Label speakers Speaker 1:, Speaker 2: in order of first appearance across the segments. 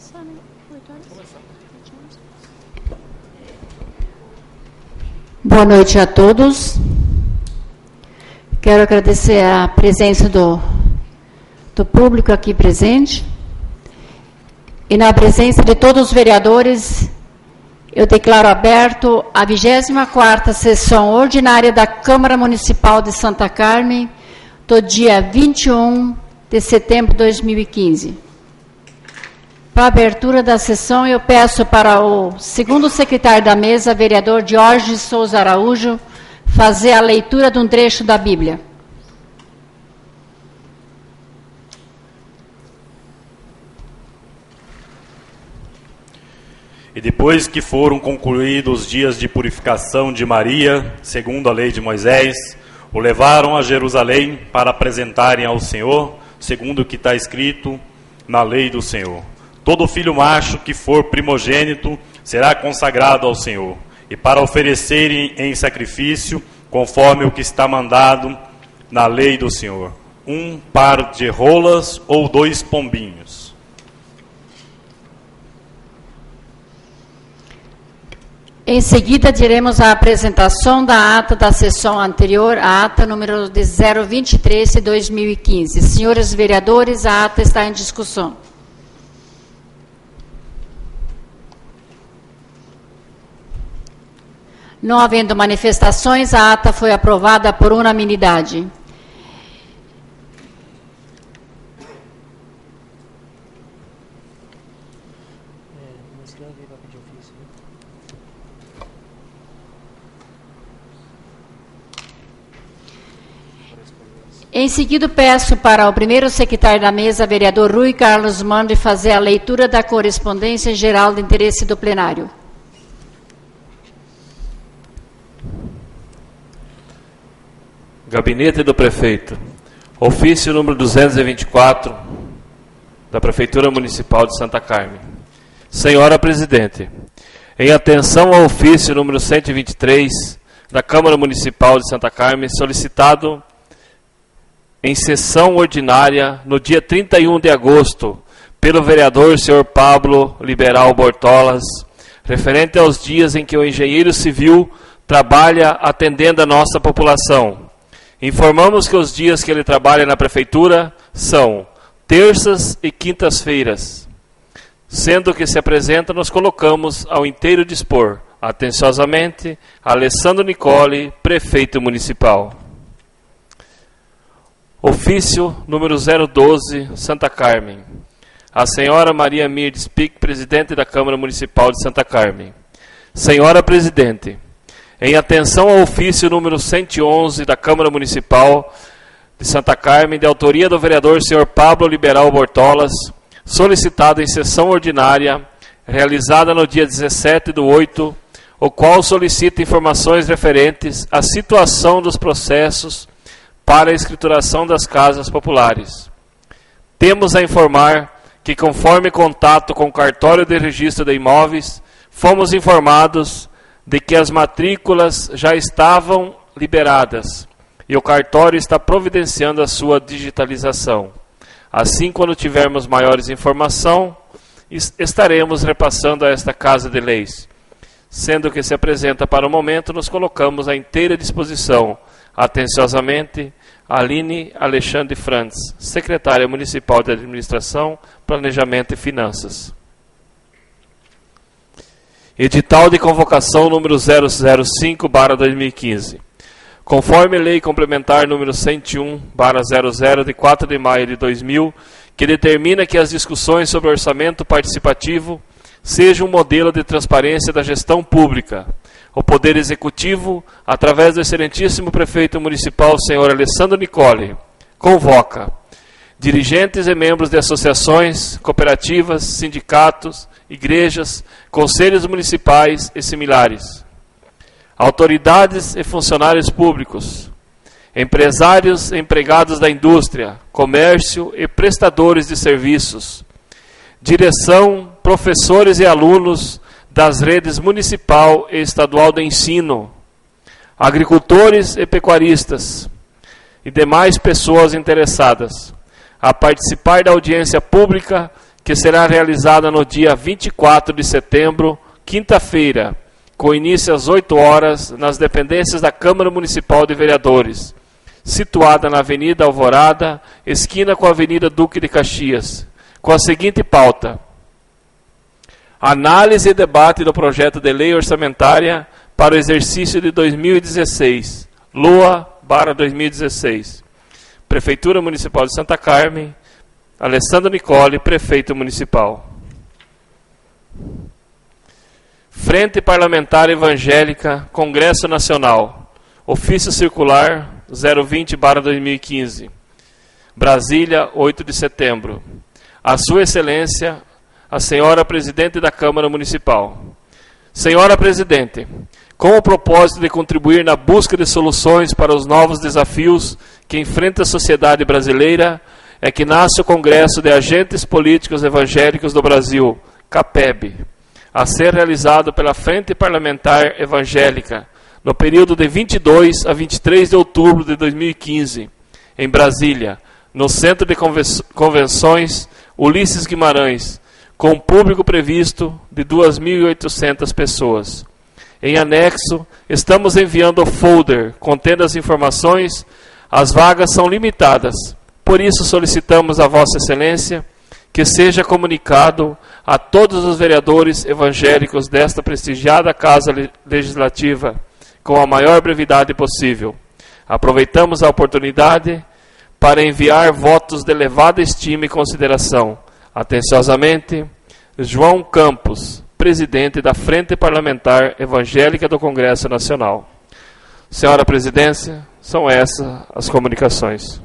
Speaker 1: Boa noite a todos. Quero agradecer a presença do público aqui presente. E na presença de todos os vereadores, eu declaro aberto a 24ª sessão ordinária da Câmara Municipal de Santa Carmem, do dia 21 de setembro de 2015. Para a abertura da sessão, eu peço para o segundo secretário da mesa, vereador Jorge Souza Araújo, fazer a leitura de um trecho da Bíblia.
Speaker 2: E depois que foram concluídos os dias de purificação de Maria, segundo a lei de Moisés, o levaram a Jerusalém para apresentarem ao Senhor, segundo o que está escrito na lei do Senhor. Todo filho macho que for primogênito será consagrado ao Senhor, e para oferecerem em sacrifício, conforme o que está mandado na lei do Senhor, 1 par de rolas ou 2 pombinhos.
Speaker 1: Em seguida, diremos a apresentação da ata da sessão anterior, a ata número de 023 de 2015. Senhores vereadores, a ata está em discussão. Não havendo manifestações, a ata foi aprovada por unanimidade. Em seguida, peço para o primeiro secretário da mesa, vereador Rui Carlos Mande, fazer a leitura da correspondência geral de interesse do plenário.
Speaker 3: Gabinete do Prefeito. Ofício número 224 da Prefeitura Municipal de Santa Carmem. Senhora Presidente, em atenção ao ofício número 123 da Câmara Municipal de Santa Carmem, solicitado em sessão ordinária no dia 31 de agosto pelo vereador senhor Pablo Liberal Bortolas, referente aos dias em que o engenheiro civil trabalha atendendo a nossa população. Informamos que os dias que ele trabalha na prefeitura são terças e quintas-feiras. Sendo que se apresenta, nos colocamos ao inteiro dispor. Atenciosamente, Alessandro Nicole, prefeito municipal. Ofício número 012, Santa Carmem. A senhora Maria Mirdes Pic, presidente da Câmara Municipal de Santa Carmem. Senhora Presidente, em atenção ao ofício número 111 da Câmara Municipal de Santa Carmem, de autoria do vereador senhor Pablo Liberal Bortolas, solicitado em sessão ordinária, realizada no dia 17/8, o qual solicita informações referentes à situação dos processos para a escrituração das casas populares. Temos a informar que, conforme contato com o cartório de registro de imóveis, fomos informados de que as matrículas já estavam liberadas e o cartório está providenciando a sua digitalização. Assim, quando tivermos maiores informações, estaremos repassando a esta Casa de Leis. Sendo que se apresenta para o momento, nos colocamos à inteira disposição. Atenciosamente, Aline Alexandre Frantz, secretária municipal de Administração, Planejamento e Finanças. Edital de convocação número 005/2015. Conforme lei complementar número 101/00 de 4 de maio de 2000, que determina que as discussões sobre orçamento participativo sejam um modelo de transparência da gestão pública. O Poder Executivo, através do excelentíssimo prefeito municipal, senhor Alessandro Nicole, convoca dirigentes e membros de associações, cooperativas, sindicatos, igrejas, conselhos municipais e similares, autoridades e funcionários públicos, empresários e empregados da indústria, comércio e prestadores de serviços, direção, professores e alunos das redes municipal e estadual de ensino, agricultores e pecuaristas e demais pessoas interessadas a participar da audiência pública que será realizada no dia 24 de setembro, quinta-feira, com início às 8 horas, nas dependências da Câmara Municipal de Vereadores, situada na Avenida Alvorada, esquina com a Avenida Duque de Caxias, com a seguinte pauta: análise e debate do projeto de lei orçamentária para o exercício de 2016, LOA/2016. Prefeitura Municipal de Santa Carmen, Alessandro Nicole, Prefeito Municipal. Frente Parlamentar Evangélica, Congresso Nacional, Ofício Circular 020/2015, Brasília, 8 de setembro. A Sua Excelência, a Senhora Presidente da Câmara Municipal. Senhora Presidente, com o propósito de contribuir na busca de soluções para os novos desafios que enfrenta a sociedade brasileira, é que nasce o Congresso de Agentes Políticos Evangélicos do Brasil, CAPEB, a ser realizado pela Frente Parlamentar Evangélica, no período de 22 a 23 de outubro de 2015, em Brasília, no Centro de Convenções Ulisses Guimarães, com público previsto de 2.800 pessoas. Em anexo, estamos enviando o folder contendo as informações. As vagas são limitadas, por isso solicitamos a Vossa Excelência que seja comunicado a todos os vereadores evangélicos desta prestigiada Casa Legislativa com a maior brevidade possível. Aproveitamos a oportunidade para enviar votos de elevada estima e consideração. Atenciosamente, João Campos, presidente da Frente Parlamentar Evangélica do Congresso Nacional. Senhora Presidência, são essas as comunicações.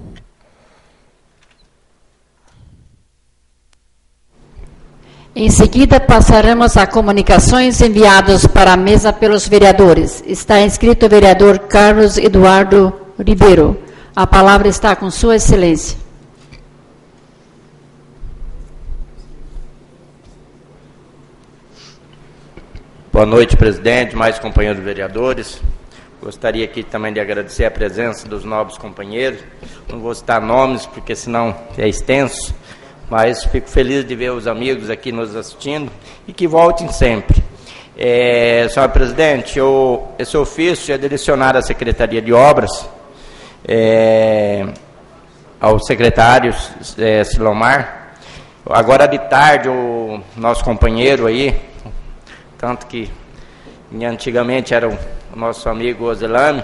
Speaker 1: Em seguida, passaremos a comunicações enviadas para a mesa pelos vereadores. Está inscrito o vereador Carlos Eduardo Ribeiro. A palavra está com Sua Excelência.
Speaker 4: Boa noite, presidente, mais companheiros vereadores. Gostaria aqui também de agradecer a presença dos nobres companheiros. Não vou citar nomes, porque senão é extenso, mas fico feliz de ver os amigos aqui nos assistindo e que voltem sempre. Senhora presidente, esse ofício é direcionado à Secretaria de Obras, ao secretário Silomar. Agora de tarde, o nosso companheiro aí, tanto que antigamente era o nosso amigo Ozelame,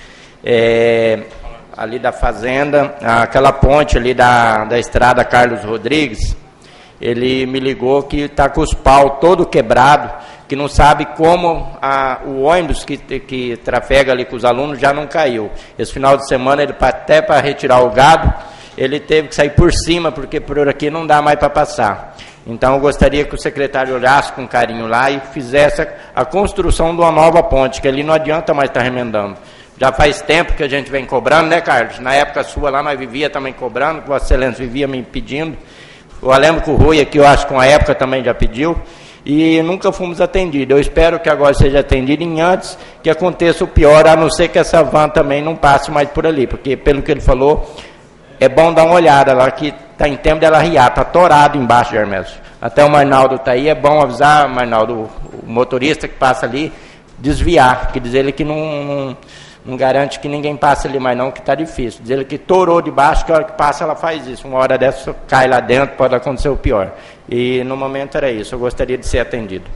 Speaker 4: ali da fazenda, aquela ponte ali da estrada Carlos Rodrigues, ele me ligou que está com os pau todo quebrado, que não sabe como o ônibus que trafega ali com os alunos já não caiu. Esse final de semana, ele até para retirar o gado, ele teve que sair por cima, porque por aqui não dá mais para passar. Então eu gostaria que o secretário olhasse com carinho lá e fizesse a construção de uma nova ponte, que ali não adianta mais estar remendando. Já faz tempo que a gente vem cobrando, né, Carlos? Na época sua lá, nós vivia também cobrando, que Vossa Excelência vivia me pedindo. Eu lembro que o Rui aqui, eu acho que uma época também já pediu, e nunca fomos atendidos. Eu espero que agora seja atendido e antes que aconteça o pior, a não ser que essa van também não passe mais por ali, porque pelo que ele falou, é bom dar uma olhada lá, que está em tempo dela riar, está torado embaixo de Hermeso. Até o Marnaldo está aí, é bom avisar, Marnaldo, o motorista que passa ali, desviar, que diz ele que não garante que ninguém passe ali mais não, que está difícil. Diz ele que torou de baixo, que a hora que passa ela faz isso. Uma hora dessa cai lá dentro, pode acontecer o pior. E no momento era isso, eu gostaria de ser atendido.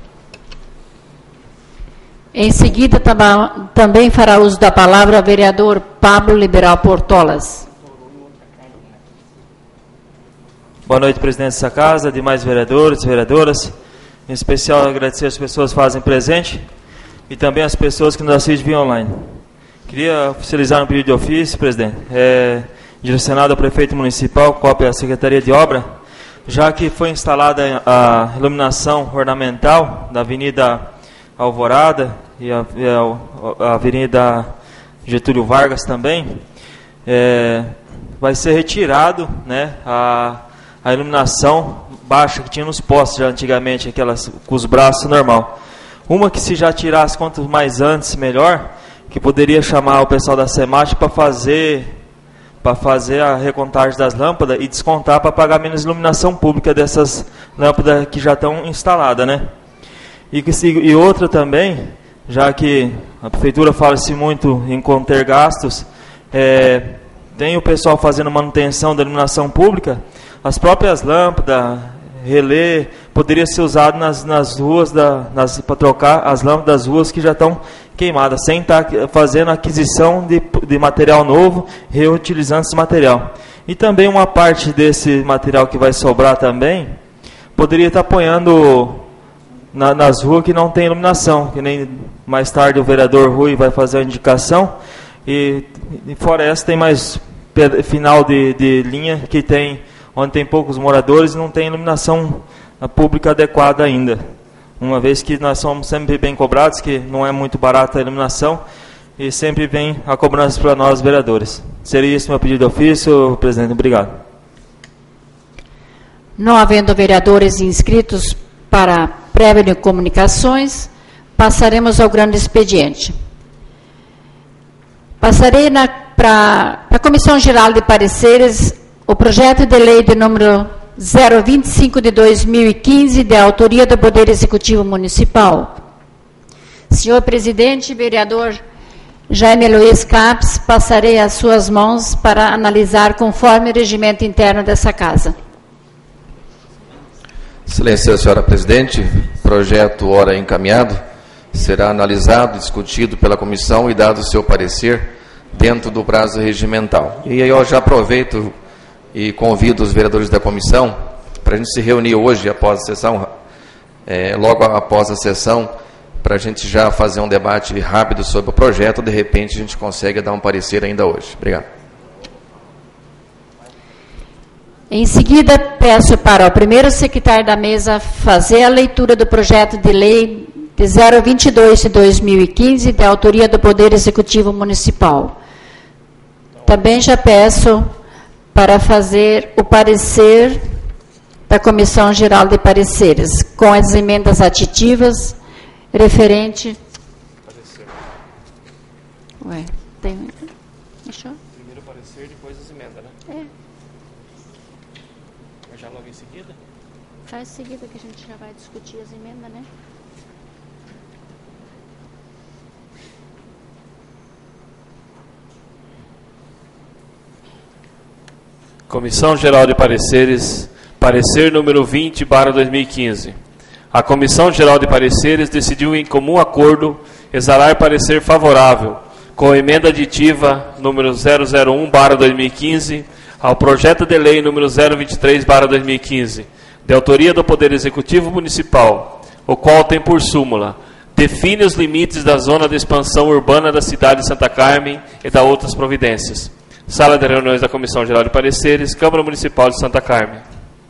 Speaker 1: Em seguida, também fará uso da palavra o vereador Pablo Liberal Portolas.
Speaker 5: Boa noite, presidente dessa casa, demais vereadores e vereadoras. Em especial, agradecer as pessoas que fazem presente e também as pessoas que nos assistem via online. Queria oficializar um pedido de ofício, presidente, direcionado ao prefeito municipal, cópia à Secretaria de Obra, já que foi instalada a iluminação ornamental da Avenida Alvorada e a Avenida Getúlio Vargas também, vai ser retirado, né, a iluminação baixa que tinha nos postes já antigamente, aquelas com os braços normal. Uma que se já tirasse quanto mais antes, melhor, que poderia chamar o pessoal da SEMAT para fazer para fazer a recontagem das lâmpadas e descontar para pagar menos iluminação pública dessas lâmpadas que já estão instaladas, né? E outra também, já que a prefeitura fala-se muito em conter gastos, tem o pessoal fazendo manutenção da iluminação pública, as próprias lâmpadas, relé, poderia ser usado nas ruas, para trocar as lâmpadas das ruas que já estão queimadas, sem estar fazendo aquisição de material novo, reutilizando esse material. E também uma parte desse material que vai sobrar também, poderia estar apoiando nas ruas que não tem iluminação, que nem mais tarde o vereador Rui vai fazer a indicação, e fora essa tem mais final de linha que tem, onde tem poucos moradores e não tem iluminação pública adequada ainda. Uma vez que nós somos sempre bem cobrados, que não é muito barata a iluminação, e sempre vem a cobrança para nós, vereadores. Seria esse meu pedido de ofício, presidente. Obrigado.
Speaker 1: Não havendo vereadores inscritos para prévia de comunicações, passaremos ao grande expediente. Passarei para a Comissão Geral de Pareceres o projeto de lei de número 025 de 2015, de autoria do Poder Executivo Municipal. Senhor presidente, vereador Jaime Luiz Capes, passarei às suas mãos para analisar conforme o regimento interno dessa casa.
Speaker 6: Excelência, senhora presidente, projeto ora encaminhado, será analisado, discutido pela comissão e dado o seu parecer dentro do prazo regimental. E aí eu já aproveito e convido os vereadores da comissão para a gente se reunir hoje após a sessão, logo após a sessão, para a gente já fazer um debate rápido sobre o projeto. De repente a gente consegue dar um parecer ainda hoje. Obrigado.
Speaker 1: Em seguida, peço para o primeiro secretário da mesa fazer a leitura do projeto de lei de 022 de 2015, de autoria do Poder Executivo Municipal. Também já peço para fazer o parecer da Comissão Geral de Pareceres, com as emendas aditivas referente... Ué, tem... Deixa eu...
Speaker 3: Primeiro o parecer, depois as emendas, né? Mas já logo em seguida?
Speaker 1: Faz em seguida que a gente já vai discutir as emendas, né?
Speaker 3: Comissão Geral de Pareceres, parecer número 20/2015. A Comissão Geral de Pareceres decidiu em comum acordo exalar parecer favorável, com emenda aditiva número 001/2015, ao projeto de lei número 023/2015, de autoria do Poder Executivo Municipal, o qual tem por súmula: define os limites da zona de expansão urbana da cidade de Santa Carmen e da outras providências. Sala de reuniões da Comissão Geral de Pareceres, Câmara Municipal de Santa Carmen.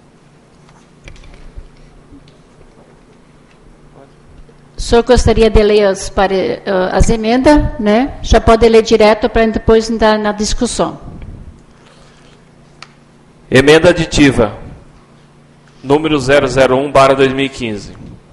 Speaker 1: O senhor gostaria de ler as emendas, né? Já pode ler direto para depois entrar na discussão.
Speaker 3: Emenda aditiva, número 001/2015.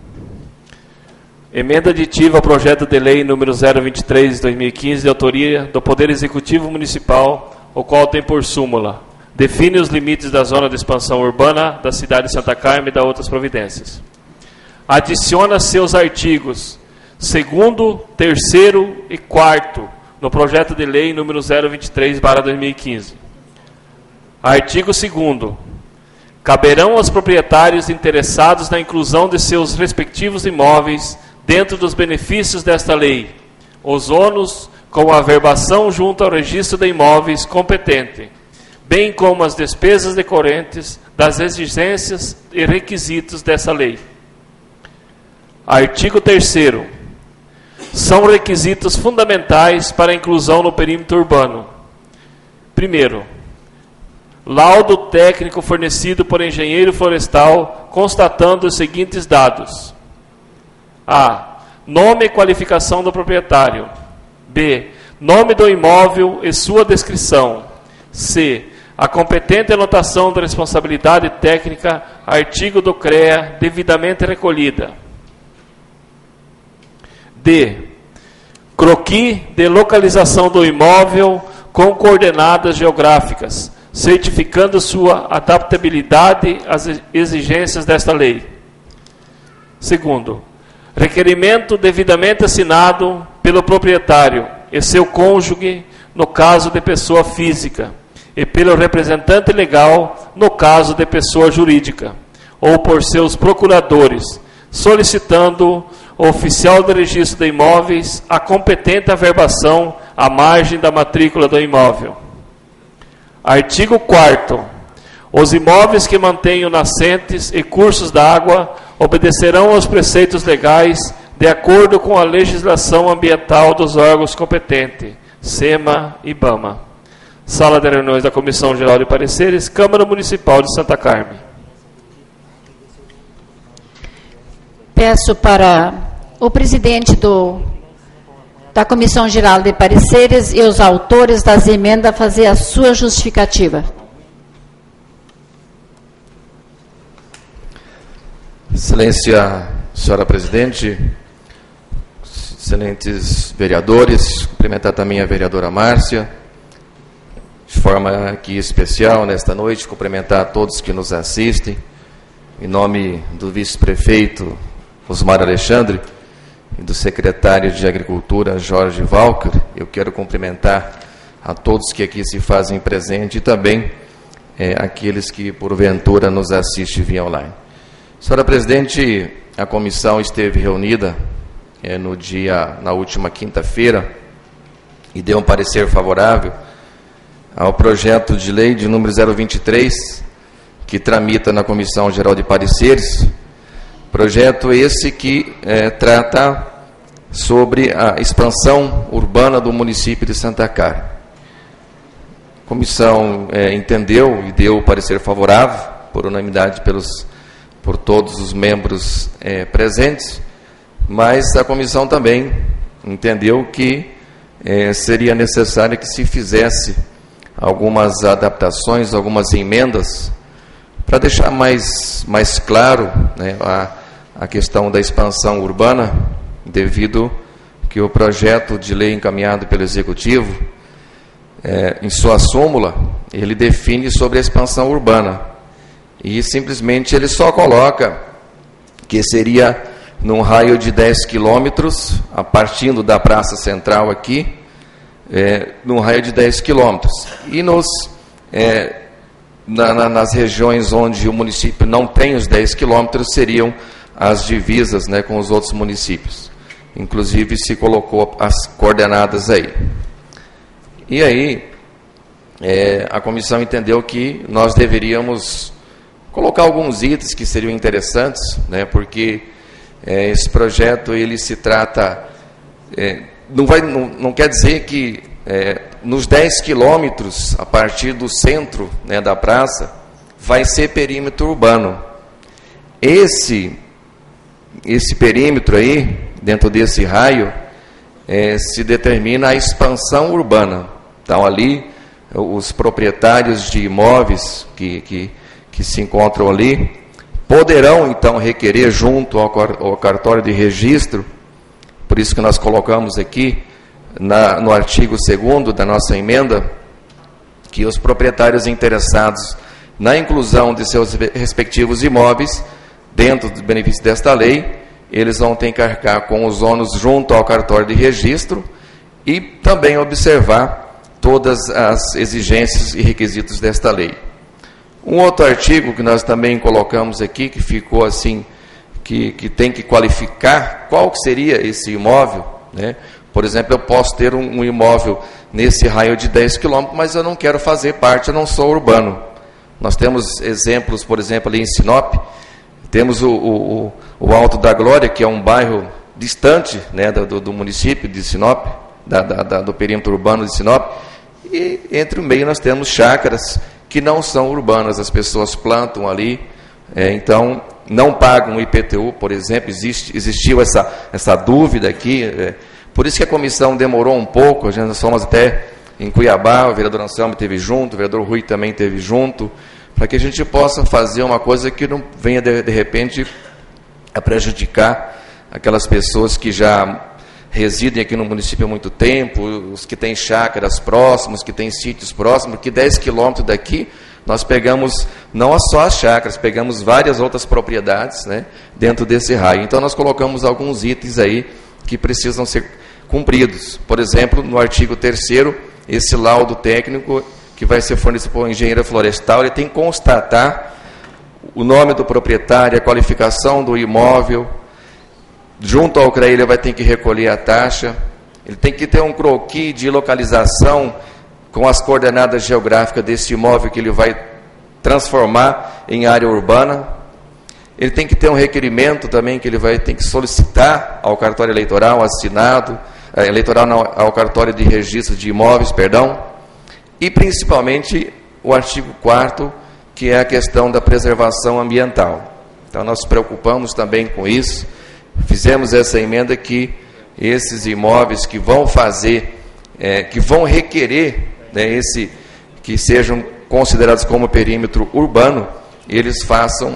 Speaker 3: Emenda aditiva ao projeto de lei número 023 de 2015, de autoria do Poder Executivo Municipal, o qual tem por súmula: define os limites da zona de expansão urbana da cidade de Santa Carmen e da outras providências. Adiciona seus artigos 2º, 3º e 4º no projeto de lei número 023/2015. Artigo 2º. Caberão aos proprietários interessados na inclusão de seus respectivos imóveis dentro dos benefícios desta lei os ônus com a averbação junto ao registro de imóveis competente, bem como as despesas decorrentes das exigências e requisitos dessa lei. Artigo 3º. São requisitos fundamentais para a inclusão no perímetro urbano. Primeiro, laudo técnico fornecido por engenheiro florestal constatando os seguintes dados: A. Nome e qualificação do proprietário. B. Nome do imóvel e sua descrição. C. A competente anotação da responsabilidade técnica, artigo do CREA, devidamente recolhida. D. Croquis de localização do imóvel com coordenadas geográficas, certificando sua adaptabilidade às exigências desta lei. Segundo, requerimento devidamente assinado pelo proprietário e seu cônjuge, no caso de pessoa física, e pelo representante legal, no caso de pessoa jurídica, ou por seus procuradores, solicitando o oficial de registro de imóveis a competente averbação à margem da matrícula do imóvel. Artigo 4º. Os imóveis que mantenham nascentes e cursos d'água obedecerão aos preceitos legais de acordo com a legislação ambiental dos órgãos competentes, SEMA e IBAMA. Sala de reuniões da Comissão Geral de Pareceres, Câmara Municipal de Santa Carmem.
Speaker 1: Peço para o presidente da Comissão Geral de Pareceres e os autores das emendas fazer a sua justificativa.
Speaker 6: Excelência, senhora presidente, excelentes vereadores, cumprimentar também a vereadora Márcia, de forma aqui especial nesta noite, cumprimentar a todos que nos assistem, em nome do vice-prefeito Osmar Alexandre e do secretário de Agricultura Jorge Walker. Eu quero cumprimentar a todos que aqui se fazem presente e também aqueles que porventura nos assistem via online. Senhora presidente, a comissão esteve reunida na última quinta-feira e deu um parecer favorável ao projeto de lei de número 023, que tramita na Comissão Geral de Pareceres. Projeto esse que trata sobre a expansão urbana do município de Santa Carmem. A comissão entendeu e deu o parecer favorável, por unanimidade por todos os membros presentes, mas a comissão também entendeu que seria necessário que se fizesse algumas adaptações, algumas emendas, para deixar mais claro, né, a questão da expansão urbana, devido que o projeto de lei encaminhado pelo Executivo, em sua súmula, ele define sobre a expansão urbana, e simplesmente ele só coloca que seria num raio de 10 quilômetros, a partindo da Praça Central aqui, num raio de 10 quilômetros. E nas regiões onde o município não tem os 10 quilômetros, seriam as divisas, né, com os outros municípios. Inclusive se colocou as coordenadas aí. E aí, a comissão entendeu que nós deveríamos colocar alguns itens que seriam interessantes, né, porque esse projeto ele se trata, não quer dizer que nos 10 quilômetros, a partir do centro, né, da praça, vai ser perímetro urbano. Esse perímetro aí, dentro desse raio, se determina a expansão urbana. Então, ali, os proprietários de imóveis que se encontram ali, poderão, então, requerer junto ao cartório de registro, por isso que nós colocamos aqui, no artigo 2º da nossa emenda, que os proprietários interessados na inclusão de seus respectivos imóveis, dentro do benefício desta lei, eles vão ter que arcar com os ônus junto ao cartório de registro e também observar todas as exigências e requisitos desta lei. Um outro artigo que nós também colocamos aqui, que ficou assim, que tem que qualificar qual que seria esse imóvel, né? Por exemplo, eu posso ter um imóvel nesse raio de 10 quilômetros, mas eu não quero fazer parte, eu não sou urbano. Nós temos exemplos, por exemplo, ali em Sinop, temos o Alto da Glória, que é um bairro distante, né, do município de Sinop, do perímetro urbano de Sinop, e entre o meio nós temos chácaras que não são urbanas, as pessoas plantam ali, então não pagam IPTU, por exemplo, existiu essa dúvida aqui, por isso que a comissão demorou um pouco, nós fomos até em Cuiabá, o vereador Anselmo esteve junto, o vereador Rui também esteve junto, para que a gente possa fazer uma coisa que não venha, de repente, a prejudicar aquelas pessoas que já residem aqui no município há muito tempo, os que têm chácaras próximos, que têm sítios próximos, porque 10 quilômetros daqui nós pegamos não só as chácaras, pegamos várias outras propriedades, né, dentro desse raio. Então nós colocamos alguns itens aí que precisam ser cumpridos. Por exemplo, no artigo 3º, esse laudo técnico que vai ser fornecido por um engenheiro florestal, ele tem que constatar o nome do proprietário, a qualificação do imóvel. Junto ao CREA ele vai ter que recolher a taxa, ele tem que ter um croquis de localização com as coordenadas geográficas desse imóvel que ele vai transformar em área urbana. Ele tem que ter um requerimento também que ele vai ter que solicitar ao cartório eleitoral assinado, ao cartório de registro de imóveis, perdão, e principalmente o artigo 4º, que é a questão da preservação ambiental. Então nós nos preocupamos também com isso. Fizemos essa emenda que esses imóveis que vão fazer, que vão requerer, né, que sejam considerados como perímetro urbano, eles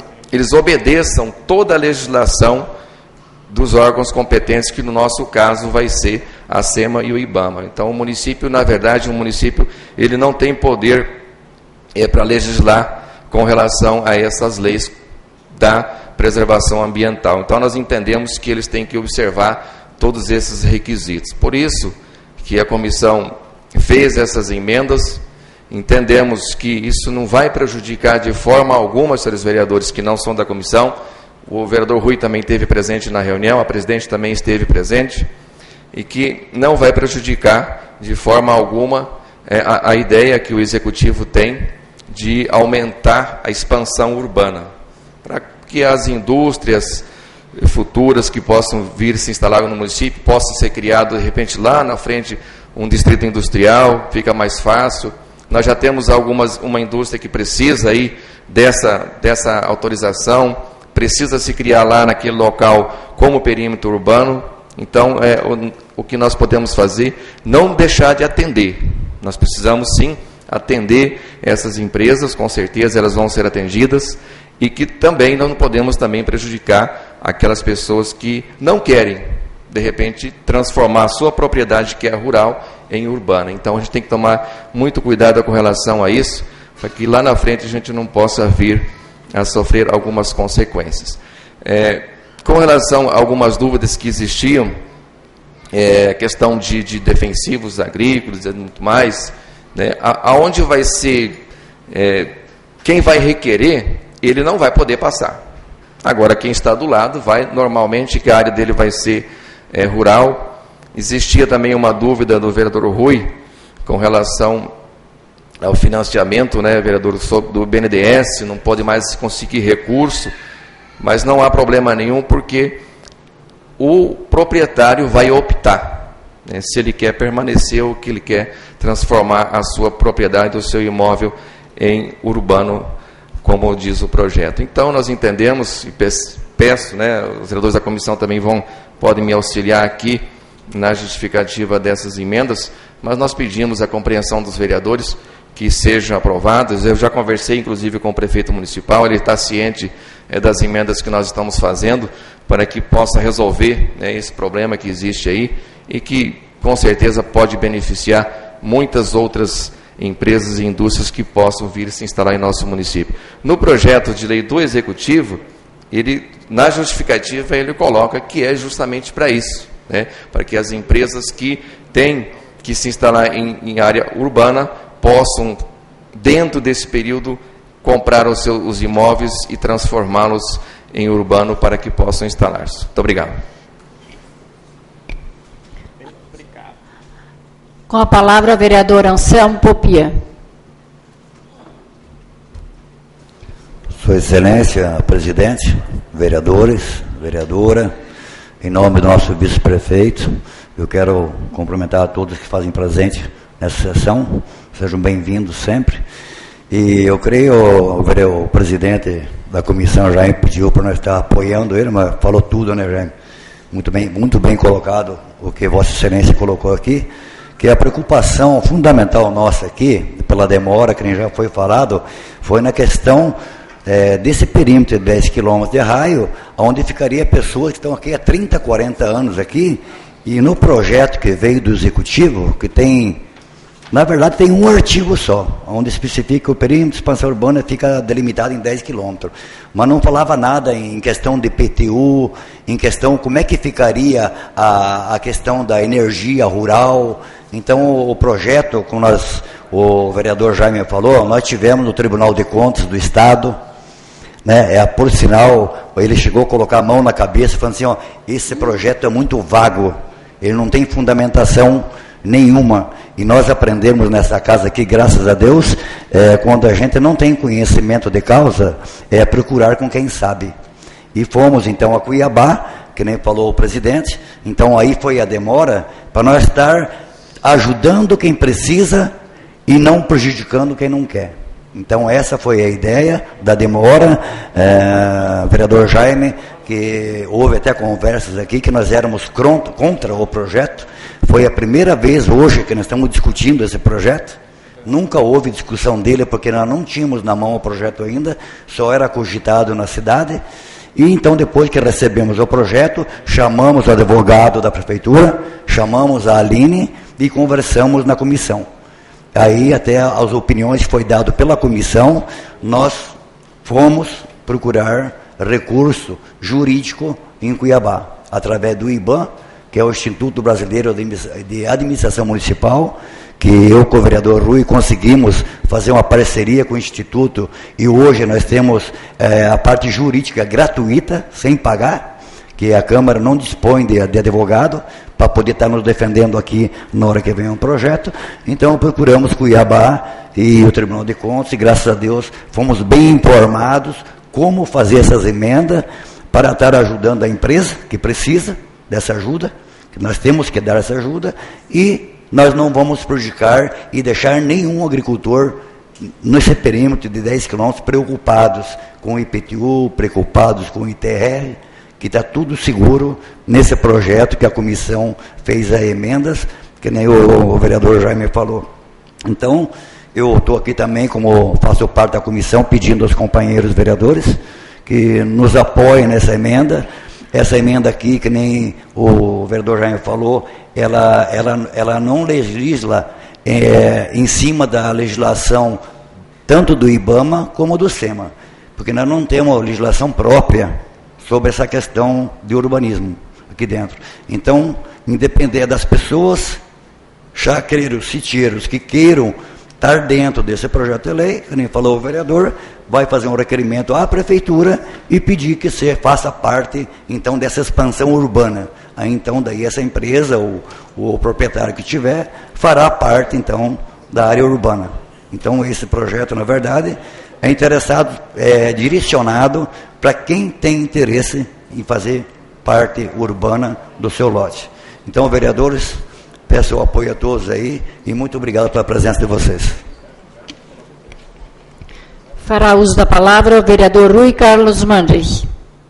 Speaker 6: obedeçam toda a legislação dos órgãos competentes, que no nosso caso vai ser a SEMA e o IBAMA. Então o município, na verdade, ele não tem poder para legislar com relação a essas leis da preservação ambiental. Então nós entendemos que eles têm que observar todos esses requisitos. Por isso que a comissão fez essas emendas. Entendemos que isso não vai prejudicar de forma alguma os senhores vereadores que não são da comissão. O vereador Rui também esteve presente na reunião, a presidente também esteve presente, e que não vai prejudicar de forma alguma a ideia que o executivo tem de aumentar a expansão urbana, para que as indústrias futuras que possam vir se instalar no município possam ser criado de repente lá na frente um distrito industrial, fica mais fácil. Nós já temos uma indústria que precisa aí dessa autorização, precisa se criar lá naquele local como perímetro urbano. Então, o que nós podemos fazer, não deixar de atender. Nós precisamos sim atender essas empresas, com certeza elas vão ser atendidas, e que também não podemos também prejudicar aquelas pessoas que não querem, de repente, transformar a sua propriedade, que é rural, em urbana. Então a gente tem que tomar muito cuidado com relação a isso, para que lá na frente a gente não possa vir a sofrer algumas consequências. Com relação a algumas dúvidas que existiam, questão de defensivos agrícolas e muito mais, né, aonde vai ser, quem vai requerer, ele não vai poder passar. Agora, quem está do lado vai, normalmente, que a área dele vai ser rural. Existia também uma dúvida do vereador Rui com relação ao financiamento, né, vereador, do BNDES, não pode mais conseguir recurso, mas não há problema nenhum, porque o proprietário vai optar, né, se ele quer permanecer ou que ele quer transformar a sua propriedade, o seu imóvel em urbano, como diz o projeto. Então nós entendemos, e peço, né, os vereadores da comissão também podem me auxiliar aqui na justificativa dessas emendas, mas nós pedimos a compreensão dos vereadores que sejam aprovadas. Eu já conversei, inclusive, com o prefeito municipal, ele está ciente das emendas que nós estamos fazendo, para que possa resolver, né, esse problema que existe aí, e que, com certeza, pode beneficiar muitas outras empresas e indústrias que possam vir se instalar em nosso município. No projeto de lei do Executivo, na justificativa, ele coloca que é justamente para isso, né, para que as empresas que têm que se instalar em área urbana possam, dentro desse período, comprar os imóveis e transformá-los em urbano para que possam instalar-se. Muito obrigado.
Speaker 1: Com a palavra, o vereador Anselmo Popia.
Speaker 7: Sua Excelência, presidente, vereadores, vereadora, em nome do nosso vice-prefeito, eu quero cumprimentar a todos que fazem presente nessa sessão. Sejam bem-vindos sempre. E eu creio, o presidente da comissão, Jaime, pediu para nós estar apoiando ele, mas falou tudo, né, Jaime? Muito bem colocado o que Vossa Excelência colocou aqui, que a preocupação fundamental nossa aqui, pela demora, que nem já foi falado, foi na questão desse perímetro de 10 quilômetros de raio, onde ficaria pessoas que estão aqui há 30, 40 anos aqui, E no projeto que veio do Executivo, que tem, na verdade, tem um artigo só, onde especifica que o perímetro de expansão urbana fica delimitado em 10 quilômetros. Mas não falava nada em questão de PTU, em questão como é que ficaria a questão da energia rural. Então, o projeto, como o vereador Jaime falou, nós tivemos no Tribunal de Contas do Estado, né, por sinal, ele chegou a colocar a mão na cabeça e falando assim, ó, esse projeto é muito vago, ele não tem fundamentação nenhuma. E nós aprendemos nessa casa aqui, graças a Deus, quando a gente não tem conhecimento de causa, procurar com quem sabe. E fomos então a Cuiabá, que nem falou o presidente, então aí foi a demora para nós estar ajudando quem precisa e não prejudicando quem não quer. Então essa foi a ideia da demora, vereador Jaime, que houve até conversas aqui que nós éramos contra o projeto. Foi a primeira vez hoje que nós estamos discutindo esse projeto. Nunca houve discussão dele porque nós não tínhamos na mão o projeto ainda, só era cogitado na cidade. E então depois que recebemos o projeto, chamamos o advogado da prefeitura, chamamos a Aline e conversamos na comissão. Aí até as opiniões que foi dado pela comissão, nós fomos procurar recurso jurídico em Cuiabá, através do IBAM, que é o Instituto Brasileiro de Administração Municipal, que eu com o vereador Rui conseguimos fazer uma parceria com o Instituto, e hoje nós temos a parte jurídica gratuita, sem pagar, que a Câmara não dispõe de advogado, para poder estar nos defendendo aqui na hora que vem um projeto. Então procuramos Cuiabá e o Tribunal de Contas, e graças a Deus fomos bem informados como fazer essas emendas para estar ajudando a empresa que precisa dessa ajuda, que nós temos que dar essa ajuda, e nós não vamos prejudicar e deixar nenhum agricultor nesse perímetro de 10 quilômetros preocupados com o IPTU, preocupados com o ITR, que está tudo seguro nesse projeto que a comissão fez as emendas, que nem o vereador Jaime falou. Então, eu estou aqui também, como faço parte da comissão, pedindo aos companheiros vereadores que nos apoiem nessa emenda. Essa emenda aqui, que nem o vereador Jaime falou, ela não legisla em cima da legislação tanto do IBAMA como do SEMA, porque nós não temos legislação própria sobre essa questão de urbanismo aqui dentro. Então, independente das pessoas, chacreiros, sitieiros, que queiram estar dentro desse projeto de lei, como falou o vereador, vai fazer um requerimento à prefeitura e pedir que você faça parte, então, dessa expansão urbana. Aí, então, daí essa empresa, o proprietário que tiver, fará parte, então, da área urbana. Então, esse projeto, na verdade, é interessado, direcionado para quem tem interesse em fazer parte urbana do seu lote. Então, vereadores, peço o apoio a todos aí e muito obrigado pela presença de vocês.
Speaker 1: Fará uso da palavra o vereador Rui Carlos Mandrich.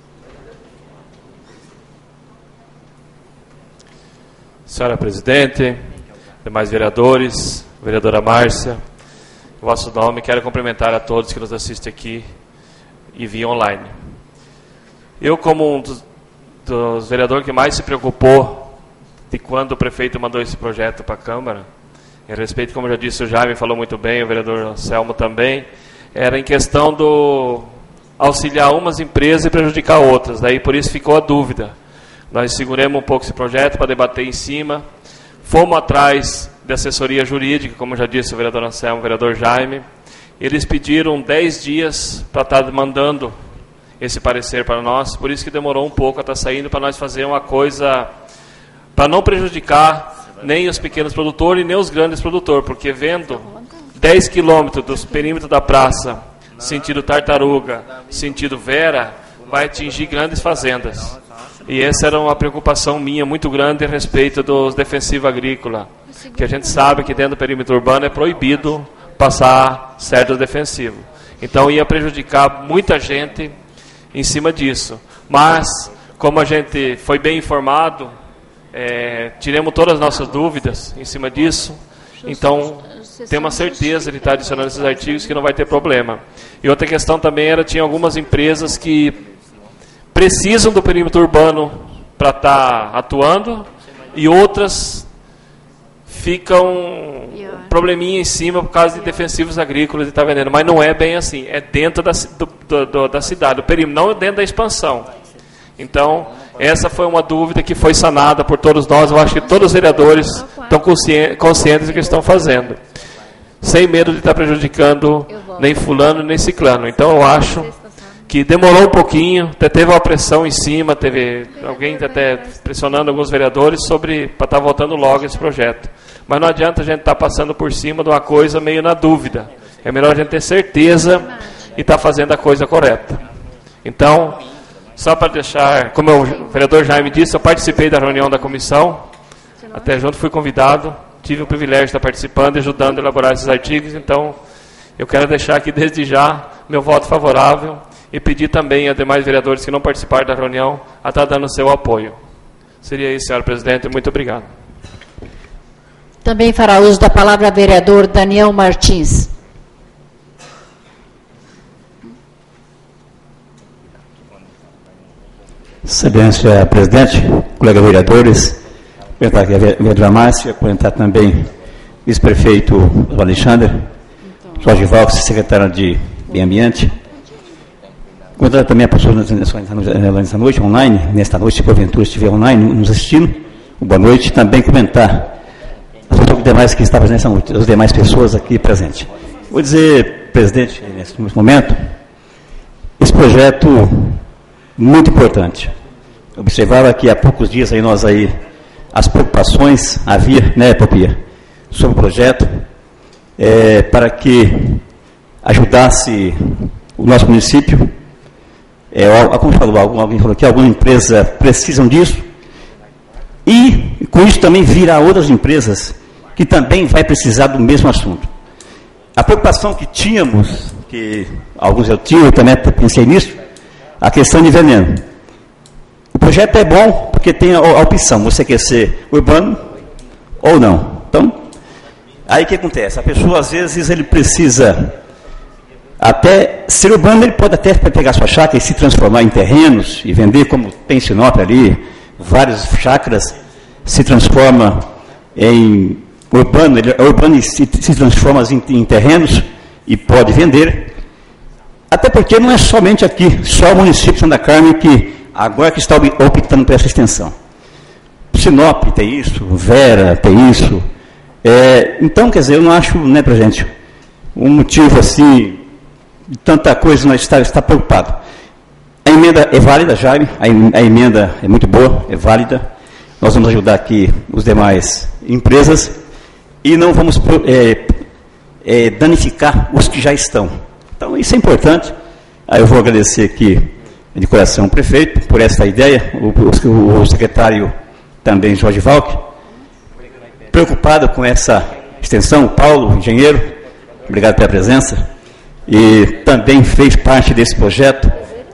Speaker 3: Senhora presidente, demais vereadores, vereadora Márcia, em vosso nome, quero cumprimentar a todos que nos assistem aqui e via online. Eu, como um dos vereadores que mais se preocupou de quando o prefeito mandou esse projeto para a Câmara, em respeito, como já disse o Jaime, falou muito bem, o vereador Anselmo também, era em questão do auxiliar umas empresas e prejudicar outras, daí por isso ficou a dúvida. Nós seguramos um pouco esse projeto para debater em cima, fomos atrás de assessoria jurídica, como já disse o vereador Anselmo, o vereador Jaime. Eles pediram 10 dias para estar mandando esse parecer para nós, por isso que demorou um pouco a estar saindo, para nós fazer uma coisa, para não prejudicar nem os pequenos produtores e nem os grandes produtores, porque vendo 10 quilômetros dos perímetros da praça, sentido Tartaruga, sentido Vera, vai atingir grandes fazendas. E essa era uma preocupação minha muito grande a respeito dos defensivos agrícolas, que a gente sabe que dentro do perímetro urbano é proibido passar certos defensivos. Então ia prejudicar muita gente em cima disso. Mas, como a gente foi bem informado, tiramos todas as nossas dúvidas em cima disso, então temos a certeza de estar adicionando esses artigos que não vai ter problema. E outra questão também tinha algumas empresas que precisam do perímetro urbano para estar atuando e outras ficam um probleminha em cima por causa de defensivos agrícolas e está vendendo. Mas não é bem assim, é dentro da cidade, do perímetro, não dentro da expansão. Então, essa foi uma dúvida que foi sanada por todos nós. Eu acho que todos os vereadores estão conscientes do que estão fazendo, sem medo de estar prejudicando nem fulano nem ciclano. Então, eu acho que demorou um pouquinho, até teve uma pressão em cima, teve alguém até pressionando alguns vereadores para estar votando logo esse projeto. Mas não adianta a gente estar passando por cima de uma coisa meio na dúvida. É melhor a gente ter certeza e estar fazendo a coisa correta. Então, só para deixar, como o vereador Jaime disse, eu participei da reunião da comissão, até junto fui convidado, tive o privilégio de estar participando e ajudando a elaborar esses artigos. Então, eu quero deixar aqui desde já meu voto favorável e pedir também a demais vereadores que não participaram da reunião a estar dando seu apoio. Seria isso, senhora presidente. Muito obrigado.
Speaker 1: Também fará uso da palavra o vereador Daniel Martins.
Speaker 8: Excelência presidente, colegas vereadores, cumprimentar aqui a vereadora Márcia, cumprimentar também o vice-prefeito Alexandre, Jorge Valques, secretário de Meio Ambiente. Cumprimentar também a pessoa nessa noite, online, nesta noite, se porventura estiver online, nos assistindo, boa noite. Também comentar os demais que estavam nessa noite, as demais pessoas aqui presentes. Vou dizer, presidente, nesse momento, esse projeto muito importante. Observava que há poucos dias aí as preocupações havia, né, Popia, sobre o projeto, para que ajudasse o nosso município. Como alguém falou aqui, alguma empresa precisam disso, e com isso também virá outras empresas que também vai precisar do mesmo assunto. A preocupação que tínhamos, que alguns eu tinha, eu também pensei nisso, a questão de veneno. O projeto é bom porque tem a opção, você quer ser urbano ou não. Então, aí o que acontece? A pessoa, às vezes, ele precisa até ser urbano, ele pode até pegar sua chácara e se transformar em terrenos e vender, como tem em Sinop ali, várias chácaras se transforma em urbano, ele é urbano e se transforma em terrenos e pode vender. Até porque não é somente aqui, só o município de Santa Carmen que agora que está optando por essa extensão. Sinop tem isso, Vera tem isso. Então, quer dizer, eu não acho, né, presidente, um motivo assim, de tanta coisa nós está preocupado. A emenda é válida, Jaime, a emenda é muito boa, é válida. Nós vamos ajudar aqui os demais empresas e não vamos danificar os que já estão. Então, isso é importante. Aí eu vou agradecer aqui, de coração, o prefeito por essa ideia, o secretário também, Jorge Valque, preocupado com essa extensão, o Paulo, engenheiro, obrigado pela presença, e também fez parte desse projeto,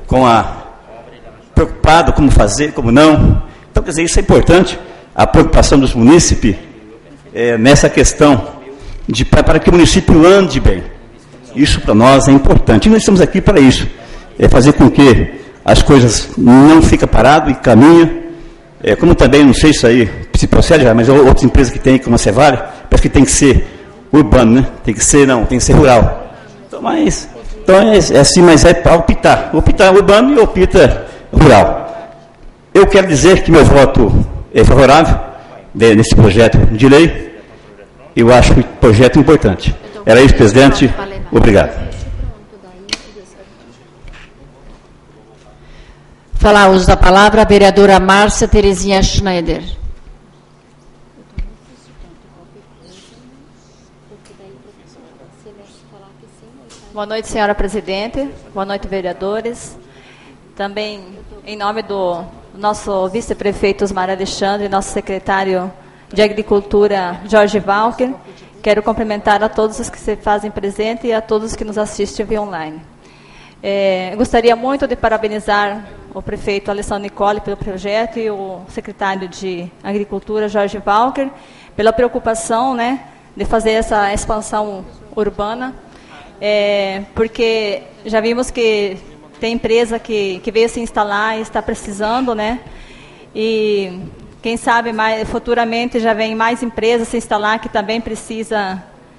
Speaker 8: preocupado como fazer, como não. Então, quer dizer, isso é importante, a preocupação dos munícipes nessa questão, para que o município ande bem. Isso para nós é importante. E nós estamos aqui para isso. Fazer com que as coisas não fiquem paradas e caminhem. Como também, não sei se isso aí se procede, mas outras empresas que tem, como a Cevale, parece que tem que ser urbano, né? Tem que ser rural. Então é assim, mas é para optar. Optar urbano e optar rural. Eu quero dizer que meu voto é favorável nesse projeto de lei. Eu acho o projeto importante. Era isso, presidente. Obrigado.
Speaker 1: Falar uso da palavra a vereadora Márcia Terezinha Schneider.
Speaker 9: Boa noite, senhora presidente. Boa noite, vereadores. Também, em nome do nosso vice-prefeito Osmar Alexandre e nosso secretário de Agricultura, Jorge Valker, quero cumprimentar a todos os que se fazem presente e a todos que nos assistem via online. Gostaria muito de parabenizar o prefeito Alessandro Nicole pelo projeto e o secretário de Agricultura, Jorge Valker, pela preocupação, né, de fazer essa expansão urbana, porque já vimos que tem empresa que veio se instalar e está precisando, né, e quem sabe futuramente já vem mais empresas se instalar que também precisa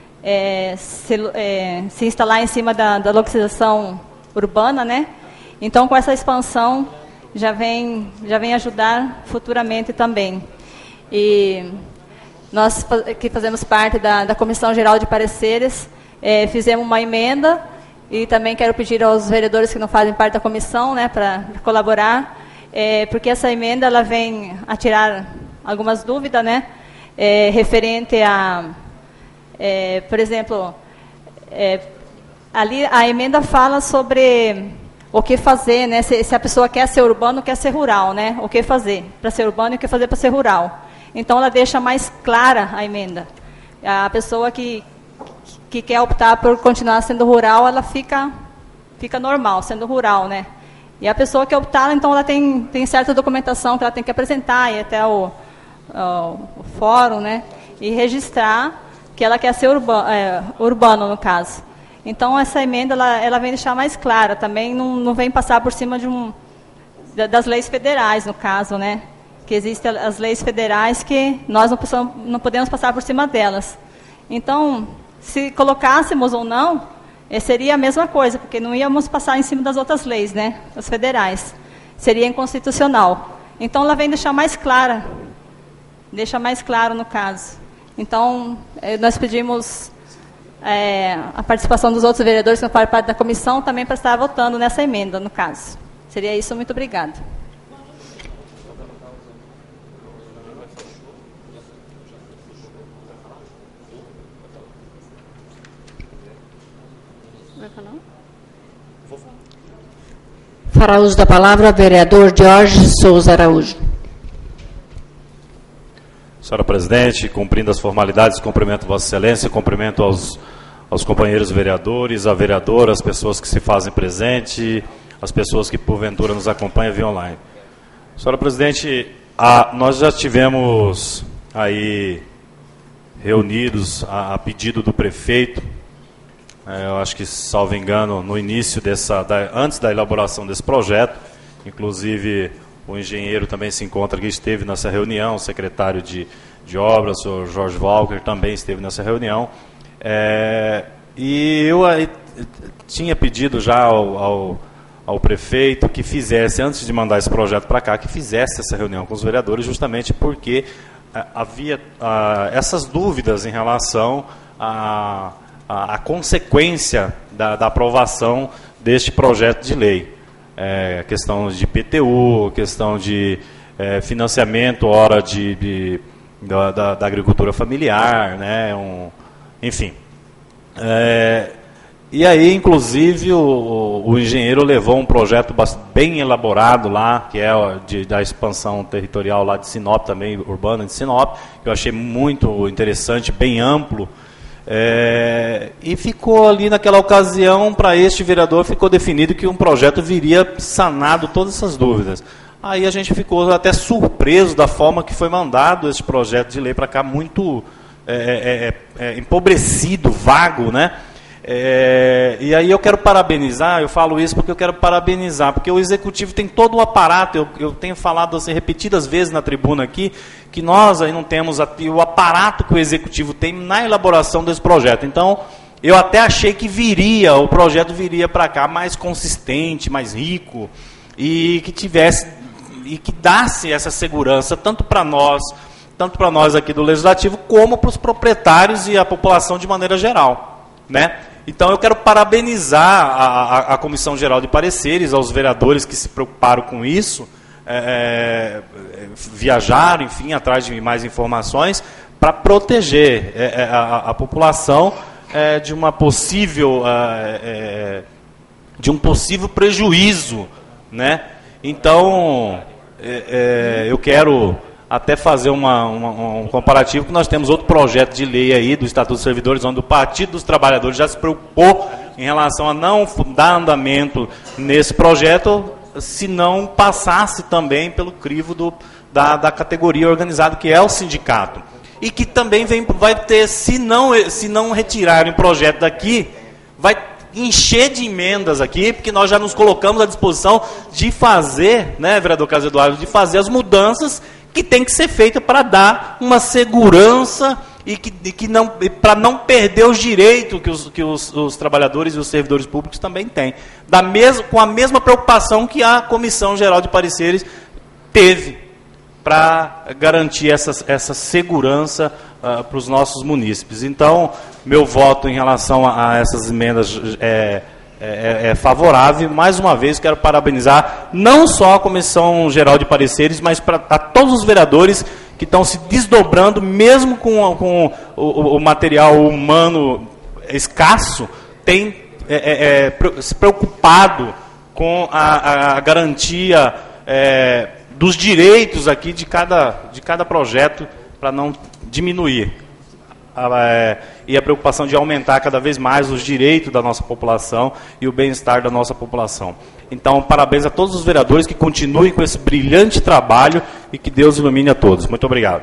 Speaker 9: se instalar em cima da localização urbana, né? Então, com essa expansão, já vem ajudar futuramente também. E nós, que fazemos parte da Comissão Geral de Pareceres, fizemos uma emenda, e também quero pedir aos vereadores que não fazem parte da comissão, né, para colaborar, porque essa emenda ela vem a tirar algumas dúvidas, né, referente a, por exemplo, ali a emenda fala sobre o que fazer, né, se a pessoa quer ser urbano ou quer ser rural, né, o que fazer para ser urbano e o que fazer para ser rural. Então, ela deixa mais clara a emenda. A pessoa que quer optar por continuar sendo rural, ela fica normal, sendo rural, né? E a pessoa que optar, então, ela tem certa documentação que ela tem que apresentar, e até o fórum, né? E registrar que ela quer ser urbano, no caso. Então, essa emenda, ela vem deixar mais clara. Também não vem passar por cima das leis federais, no caso, né? Que existem as leis federais que nós não podemos passar por cima delas. Então, se colocássemos ou não, seria a mesma coisa, porque não íamos passar em cima das outras leis, né, as federais. Seria inconstitucional. Então, ela vem deixar mais clara, deixa mais claro no caso. Então, nós pedimos a participação dos outros vereadores que não fazem parte da comissão também para estar votando nessa emenda, no caso. Seria isso, muito obrigada.
Speaker 1: Fará uso da palavra o vereador Jorge Souza Araújo.
Speaker 2: Senhora Presidente, cumprindo as formalidades, cumprimento Vossa Excelência, cumprimento aos companheiros vereadores, à vereadora, as pessoas que se fazem presente, as pessoas que porventura nos acompanham via online. Senhora Presidente, nós já tivemos aí reunidos a pedido do prefeito, eu acho que, salvo engano, no início antes da elaboração desse projeto, inclusive o engenheiro também se encontra aqui, esteve nessa reunião, o secretário de obras, o senhor Jorge Walker, também esteve nessa reunião. E eu tinha pedido já ao prefeito que fizesse, antes de mandar esse projeto para cá, que fizesse essa reunião com os vereadores, justamente porque havia essas dúvidas em relação a consequência da aprovação deste projeto de lei. Questão de PTU, questão de financiamento, da agricultura familiar, né, enfim. E aí, inclusive, o engenheiro levou um projeto bem elaborado lá, que é da expansão territorial lá de Sinop, também urbana de Sinop, que eu achei muito interessante, bem amplo. E ficou ali naquela ocasião, para este vereador, ficou definido que um projeto viria sanado todas essas dúvidas. Aí a gente ficou até surpreso da forma que foi mandado esse projeto de lei para cá, muito empobrecido, vago, né? E aí eu quero parabenizar, eu falo isso porque eu quero parabenizar, porque o Executivo tem todo o aparato, eu tenho falado assim, repetidas vezes na tribuna aqui, que nós aí não temos o aparato que o Executivo tem na elaboração desse projeto. Então, eu até achei que o projeto viria para cá mais consistente, mais rico, e que desse essa segurança, tanto para nós aqui do Legislativo, como para os proprietários e a população de maneira geral, né? Então, eu quero parabenizar a Comissão Geral de Pareceres, aos vereadores que se preocuparam com isso, viajaram, enfim, atrás de mais informações, para proteger a população de um possível prejuízo, né? Então, eu quero até fazer um comparativo, que nós temos outro projeto de lei aí do Estatuto dos Servidores, onde o Partido dos Trabalhadores já se preocupou em relação a não dar andamento nesse projeto, se não passasse também pelo crivo da categoria organizada, que é o sindicato. E que também vai ter, se não retirarem o projeto daqui, vai encher de emendas aqui, porque nós já nos colocamos à disposição de fazer, né, vereador Carlos Eduardo, de fazer as mudanças
Speaker 10: que tem que ser feita para dar uma segurança e para não perder os direitos que os trabalhadores e os servidores públicos também têm. Com a mesma preocupação que a Comissão Geral de Pareceres teve para garantir essa segurança para os nossos munícipes. Então, meu voto em relação a essas emendas é favorável. Mais uma vez, quero parabenizar não só a Comissão Geral de Pareceres, mas a todos os vereadores que estão se desdobrando, mesmo com o material humano escasso, tem se preocupado com a garantia dos direitos aqui de cada projeto, para não diminuir. E a preocupação de aumentar cada vez mais os direitos da nossa população e o bem-estar da nossa população. Então, parabéns a todos os vereadores que continuem com esse brilhante trabalho e que Deus ilumine a todos. Muito obrigado.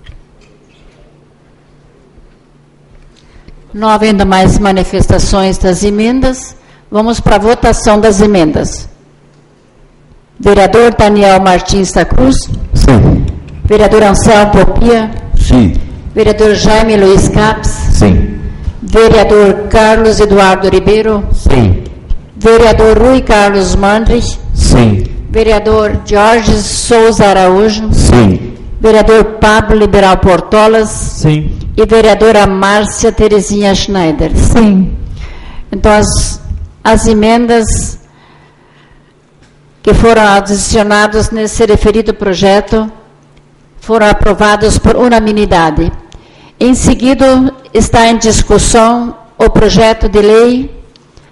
Speaker 1: Não havendo mais manifestações das emendas, vamos para a votação das emendas. Vereador Daniel Martins da Cruz?
Speaker 8: Sim.
Speaker 1: Vereador Anselmo Popia?
Speaker 8: Sim.
Speaker 1: Vereador Jaime Luiz Capes?
Speaker 8: Sim.
Speaker 1: Vereador Carlos Eduardo Ribeiro?
Speaker 8: Sim.
Speaker 1: Vereador Rui Carlos Mandrich?
Speaker 8: Sim.
Speaker 1: Vereador Jorge Souza Araújo?
Speaker 8: Sim.
Speaker 1: Vereador Pablo Liberal Portolas?
Speaker 8: Sim.
Speaker 1: E vereadora Márcia Terezinha Schneider?
Speaker 11: Sim.
Speaker 1: Então, as emendas que foram adicionadas nesse referido projeto foram aprovadas por unanimidade. Em seguida, está em discussão o projeto de lei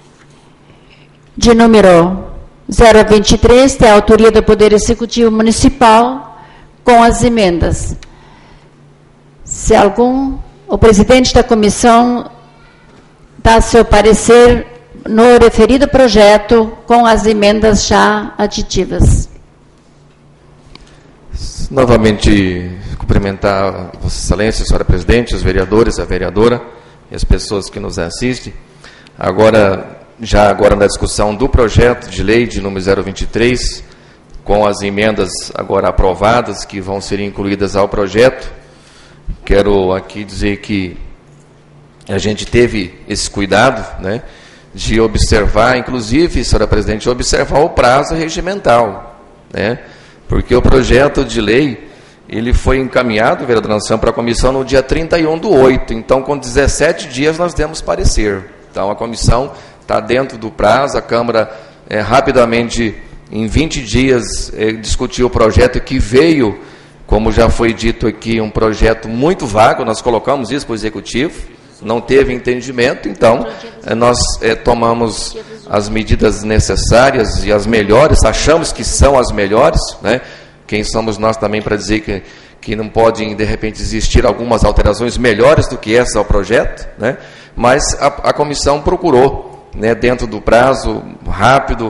Speaker 1: de número 023, da autoria do Poder Executivo Municipal, com as emendas. Se o presidente da comissão dá seu parecer no referido projeto com as emendas já aditivas.
Speaker 6: Novamente, cumprimentar Vossa Excelência, senhora presidente, os vereadores, a vereadora e as pessoas que nos assistem. Agora na discussão do projeto de lei de número 023, com as emendas agora aprovadas, que vão ser incluídas ao projeto, quero aqui dizer que a gente teve esse cuidado, né, de observar, inclusive, senhora presidente, observar o prazo regimental, né, porque o projeto de lei, ele foi encaminhado, vereador Anselmo, para a comissão no dia 31/8, então com 17 dias nós demos parecer. Então a comissão está dentro do prazo, a Câmara rapidamente, em 20 dias, discutiu o projeto que veio, como já foi dito aqui, um projeto muito vago, nós colocamos isso para o Executivo, não teve entendimento, então nós tomamos as medidas necessárias e as melhores, achamos que são as melhores, né? Quem somos nós também para dizer que não podem, de repente, existir algumas alterações melhores do que essa ao projeto, né? Mas a comissão procurou, né, dentro do prazo rápido,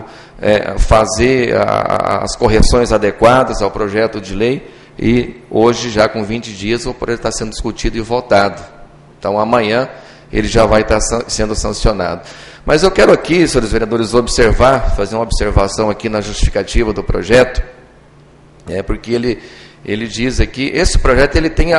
Speaker 6: fazer as correções adequadas ao projeto de lei, e hoje, já com 20 dias, o projeto está sendo discutido e votado. Então, amanhã, ele já vai estar sendo sancionado. Mas eu quero aqui, senhores vereadores, fazer uma observação aqui na justificativa do projeto, porque ele diz aqui, esse projeto ele tem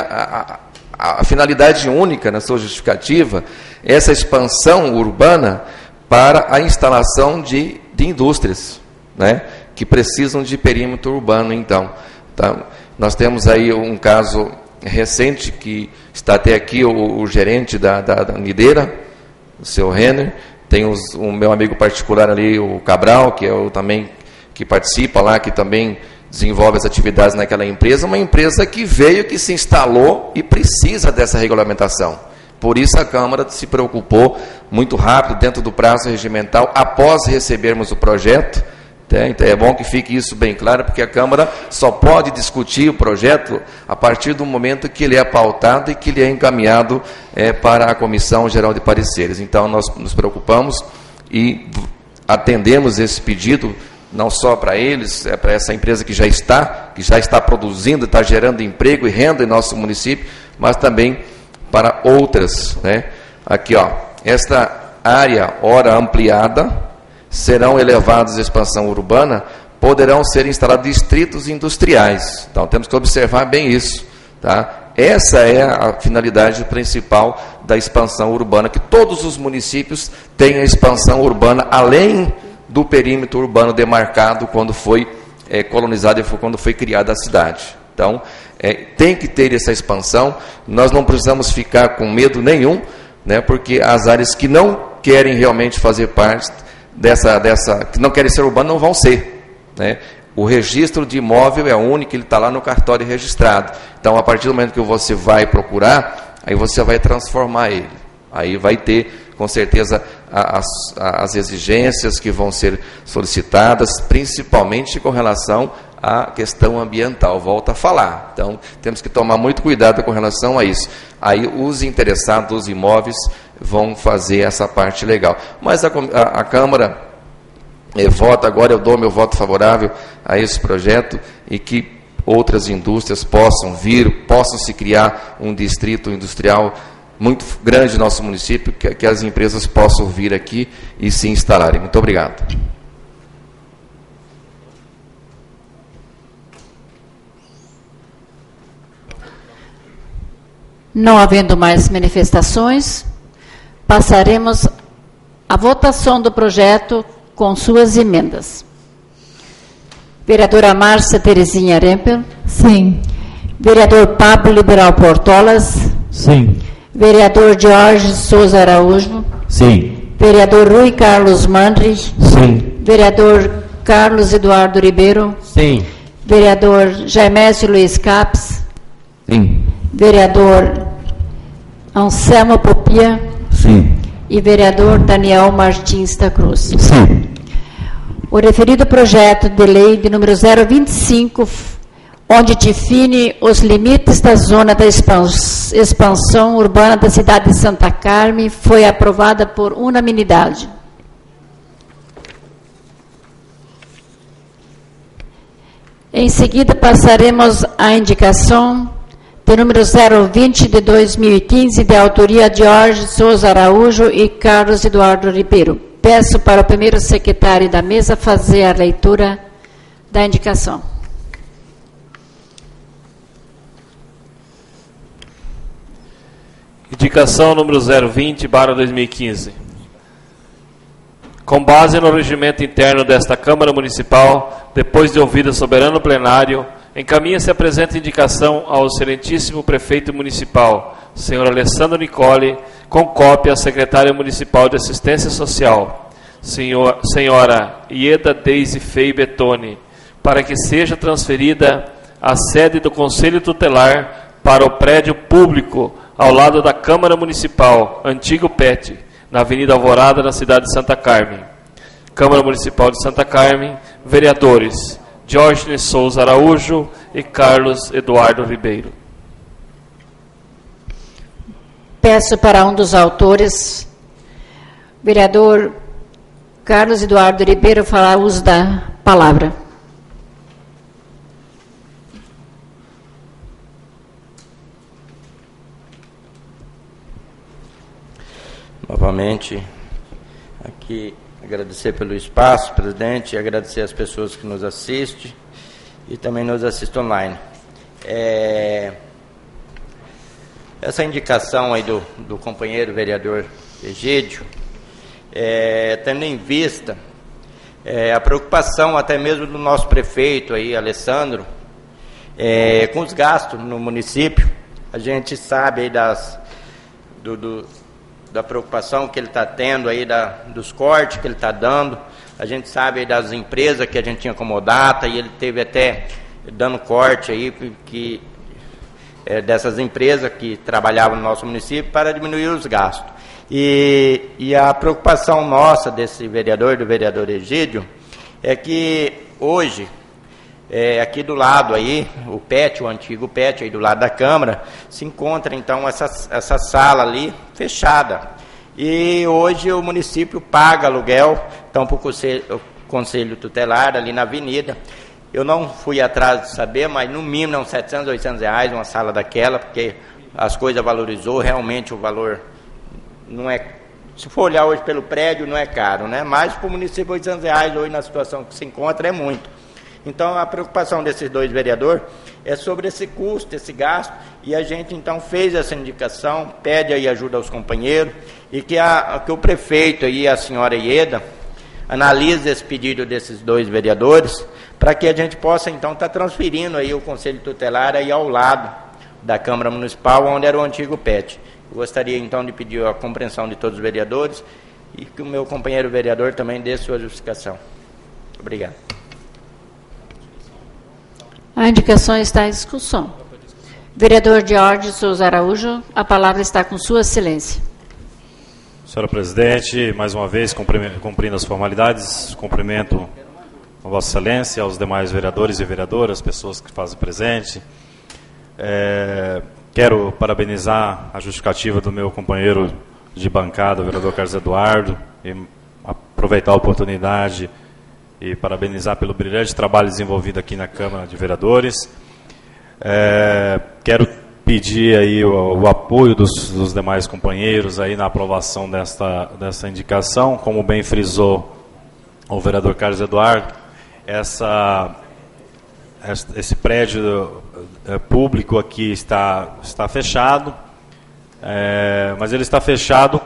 Speaker 6: a finalidade única na sua justificativa, essa expansão urbana para a instalação de indústrias, né, que precisam de perímetro urbano, então. Tá? Nós temos aí um caso recente, que está até aqui o gerente da Nideira, o seu Renner, tem o meu amigo particular ali, o Cabral, que também que participa lá, que também desenvolve as atividades naquela empresa, uma empresa que veio, que se instalou e precisa dessa regulamentação. Por isso a Câmara se preocupou muito rápido, dentro do prazo regimental, após recebermos o projeto. Então é bom que fique isso bem claro, porque a Câmara só pode discutir o projeto a partir do momento que ele é pautado e que ele é encaminhado para a Comissão Geral de Pareceres. Então nós nos preocupamos e atendemos esse pedido, não só para eles, para essa empresa que já está produzindo, está gerando emprego e renda em nosso município, mas também para outras, né? Aqui, ó, esta área, ora ampliada, serão elevados à expansão urbana poderão ser instalados distritos industriais. Então, temos que observar bem isso, tá? Essa é a finalidade principal da expansão urbana, que todos os municípios tenham expansão urbana, além do perímetro urbano demarcado quando foi colonizada e quando foi criada a cidade. Então, tem que ter essa expansão, nós não precisamos ficar com medo nenhum, né, porque as áreas que não querem realmente fazer parte que não querem ser urbanas, não vão ser, né? O registro de imóvel é único, ele está lá no cartório registrado. Então, a partir do momento que você vai procurar, aí você vai transformar ele. Aí vai ter, com certeza, as exigências que vão ser solicitadas, principalmente com relação à questão ambiental. Volto a falar. Então, temos que tomar muito cuidado com relação a isso. Aí, os interessados dos imóveis vão fazer essa parte legal. Mas a Câmara vota agora, eu dou meu voto favorável a esse projeto e que outras indústrias possam se criar um distrito industrial muito grande no nosso município, que as empresas possam vir aqui e se instalarem. Muito obrigado.
Speaker 1: Não havendo mais manifestações, passaremos à votação do projeto com suas emendas. Vereadora Márcia Terezinha Rempel.
Speaker 11: Sim.
Speaker 1: Vereador Pablo Liberal Portolas.
Speaker 8: Sim.
Speaker 1: Vereador Jorge Souza Araújo.
Speaker 8: Sim.
Speaker 1: Vereador Rui Carlos Mandri.
Speaker 8: Sim.
Speaker 1: Vereador Carlos Eduardo Ribeiro.
Speaker 8: Sim.
Speaker 1: Vereador Jaimésio Luiz Capes.
Speaker 8: Sim.
Speaker 1: Vereador Anselmo Popia.
Speaker 8: Sim.
Speaker 1: E vereador Daniel Martins da Cruz.
Speaker 8: Sim.
Speaker 1: O referido projeto de lei de número 025, onde define os limites da zona da expansão urbana da cidade de Santa Carmen, foi aprovada por unanimidade. Em seguida, passaremos à indicação de número 020 de 2015, de autoria de Jorge Souza Araújo e Carlos Eduardo Ribeiro. Peço para o primeiro secretário da mesa fazer a leitura da indicação.
Speaker 3: Indicação número 020/2015. Com base no regimento interno desta Câmara Municipal, depois de ouvido o soberano plenário, encaminha-se a presente indicação ao excelentíssimo prefeito municipal, senhor Alessandro Nicoli, com cópia à secretária municipal de assistência social, senhora Ieda Deise Fei Betoni, para que seja transferida a sede do Conselho Tutelar para o prédio público ao lado da Câmara Municipal, antigo PET, na Avenida Alvorada, na cidade de Santa Carmen. Câmara Municipal de Santa Carmen, vereadores Jorge Souza Araújo e Carlos Eduardo Ribeiro.
Speaker 1: Peço para um dos autores, vereador Carlos Eduardo Ribeiro, falar uso da palavra.
Speaker 4: Novamente, aqui agradecer pelo espaço, presidente, e agradecer as pessoas que nos assistem e também nos assistem online. Essa indicação aí do companheiro vereador Egídio, tendo em vista a preocupação até mesmo do nosso prefeito aí, Alessandro, com os gastos no município, a gente sabe aí da preocupação que ele está tendo aí, dos cortes que ele está dando, a gente sabe aí das empresas que a gente tinha como data, e ele teve até dando corte aí, dessas empresas que trabalhavam no nosso município para diminuir os gastos. E a preocupação nossa do vereador Egídio, é que hoje, aqui do lado aí, o PET, o antigo PET aí do lado da Câmara, se encontra então essa sala ali fechada. E hoje o município paga aluguel, então para o Conselho Tutelar ali na avenida. Eu não fui atrás de saber, mas no mínimo é uns 700, 800 reais uma sala daquela, porque as coisas valorizou, realmente o valor não é, se for olhar hoje pelo prédio, não é caro, né? Mas para o município 800 reais hoje na situação que se encontra é muito. Então, a preocupação desses dois vereadores é sobre esse custo, esse gasto, e a gente, então, fez essa indicação, pede aí ajuda aos companheiros, e que o prefeito e a senhora Ieda analise esse pedido desses dois vereadores, para que a gente possa, então, estar transferindo aí o Conselho Tutelar aí ao lado da Câmara Municipal, onde era o antigo PET. Eu gostaria, então, de pedir a compreensão de todos os vereadores e que o meu companheiro vereador também dê sua justificação. Obrigado.
Speaker 1: A indicação está em discussão. Vereador George Souza Araújo, a palavra está com sua excelência.
Speaker 2: Senhora Presidente, mais uma vez, cumprindo as formalidades, cumprimento a Vossa Excelência, aos demais vereadores e vereadoras, pessoas que fazem presente. Quero parabenizar a justificativa do meu companheiro de bancada, o vereador Carlos Eduardo, e aproveitar a oportunidade e parabenizar pelo brilhante trabalho desenvolvido aqui na Câmara de Vereadores. Quero pedir aí o apoio dos demais companheiros aí na aprovação dessa indicação. Como bem frisou o vereador Carlos Eduardo, esse prédio público aqui está fechado, mas ele está fechado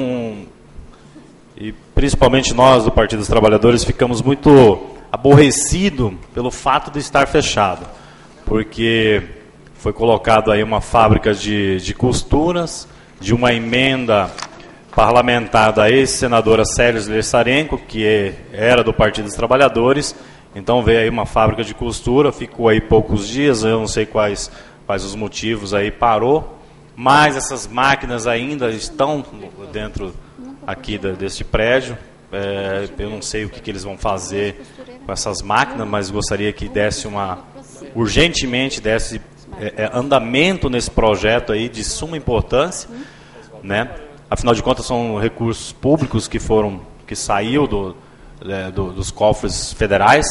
Speaker 2: e principalmente nós do Partido dos Trabalhadores ficamos muito aborrecidos pelo fato de estar fechado, porque foi colocado aí uma fábrica de costuras, de uma emenda parlamentar da ex-senadora Célia Lersarenko, que era do Partido dos Trabalhadores. Então veio aí uma fábrica de costura, ficou aí poucos dias, eu não sei quais os motivos aí, parou, mas essas máquinas ainda estão dentro aqui deste prédio. Eu não sei o que eles vão fazer com essas máquinas, mas gostaria que urgentemente desse andamento nesse projeto aí de suma importância, né? Afinal de contas são recursos públicos que saiu dos cofres federais,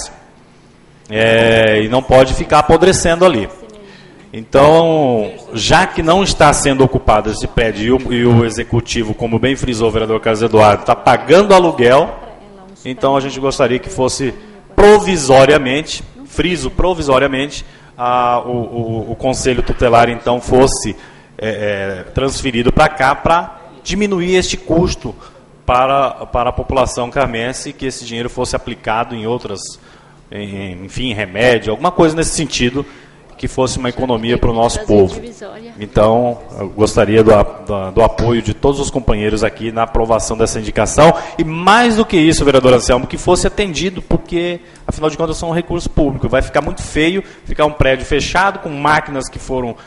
Speaker 2: e não pode ficar apodrecendo ali. Então, já que não está sendo ocupado esse prédio e o executivo, como bem frisou o vereador Carlos Eduardo, está pagando aluguel, então a gente gostaria que fosse provisoriamente, friso provisoriamente, o Conselho Tutelar então fosse transferido para cá para diminuir este custo para a população carmense, que esse dinheiro fosse aplicado em outras, enfim, remédio, alguma coisa nesse sentido, que fosse uma economia para o nosso povo. Então, eu gostaria do apoio de todos os companheiros aqui na aprovação dessa indicação, e mais do que isso, vereador Anselmo, que fosse atendido, porque, afinal de contas, são recursos públicos. Vai ficar muito feio ficar um prédio fechado, com máquinas que foram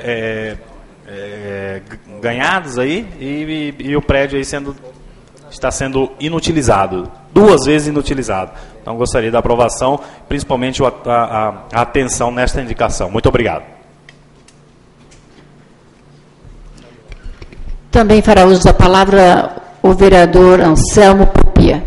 Speaker 2: ganhadas aí, e o prédio aí está sendo inutilizado, 2 vezes inutilizado. Então, gostaria da aprovação, principalmente a atenção nesta indicação. Muito obrigado.
Speaker 1: Também fará uso da palavra o vereador Anselmo Pupia.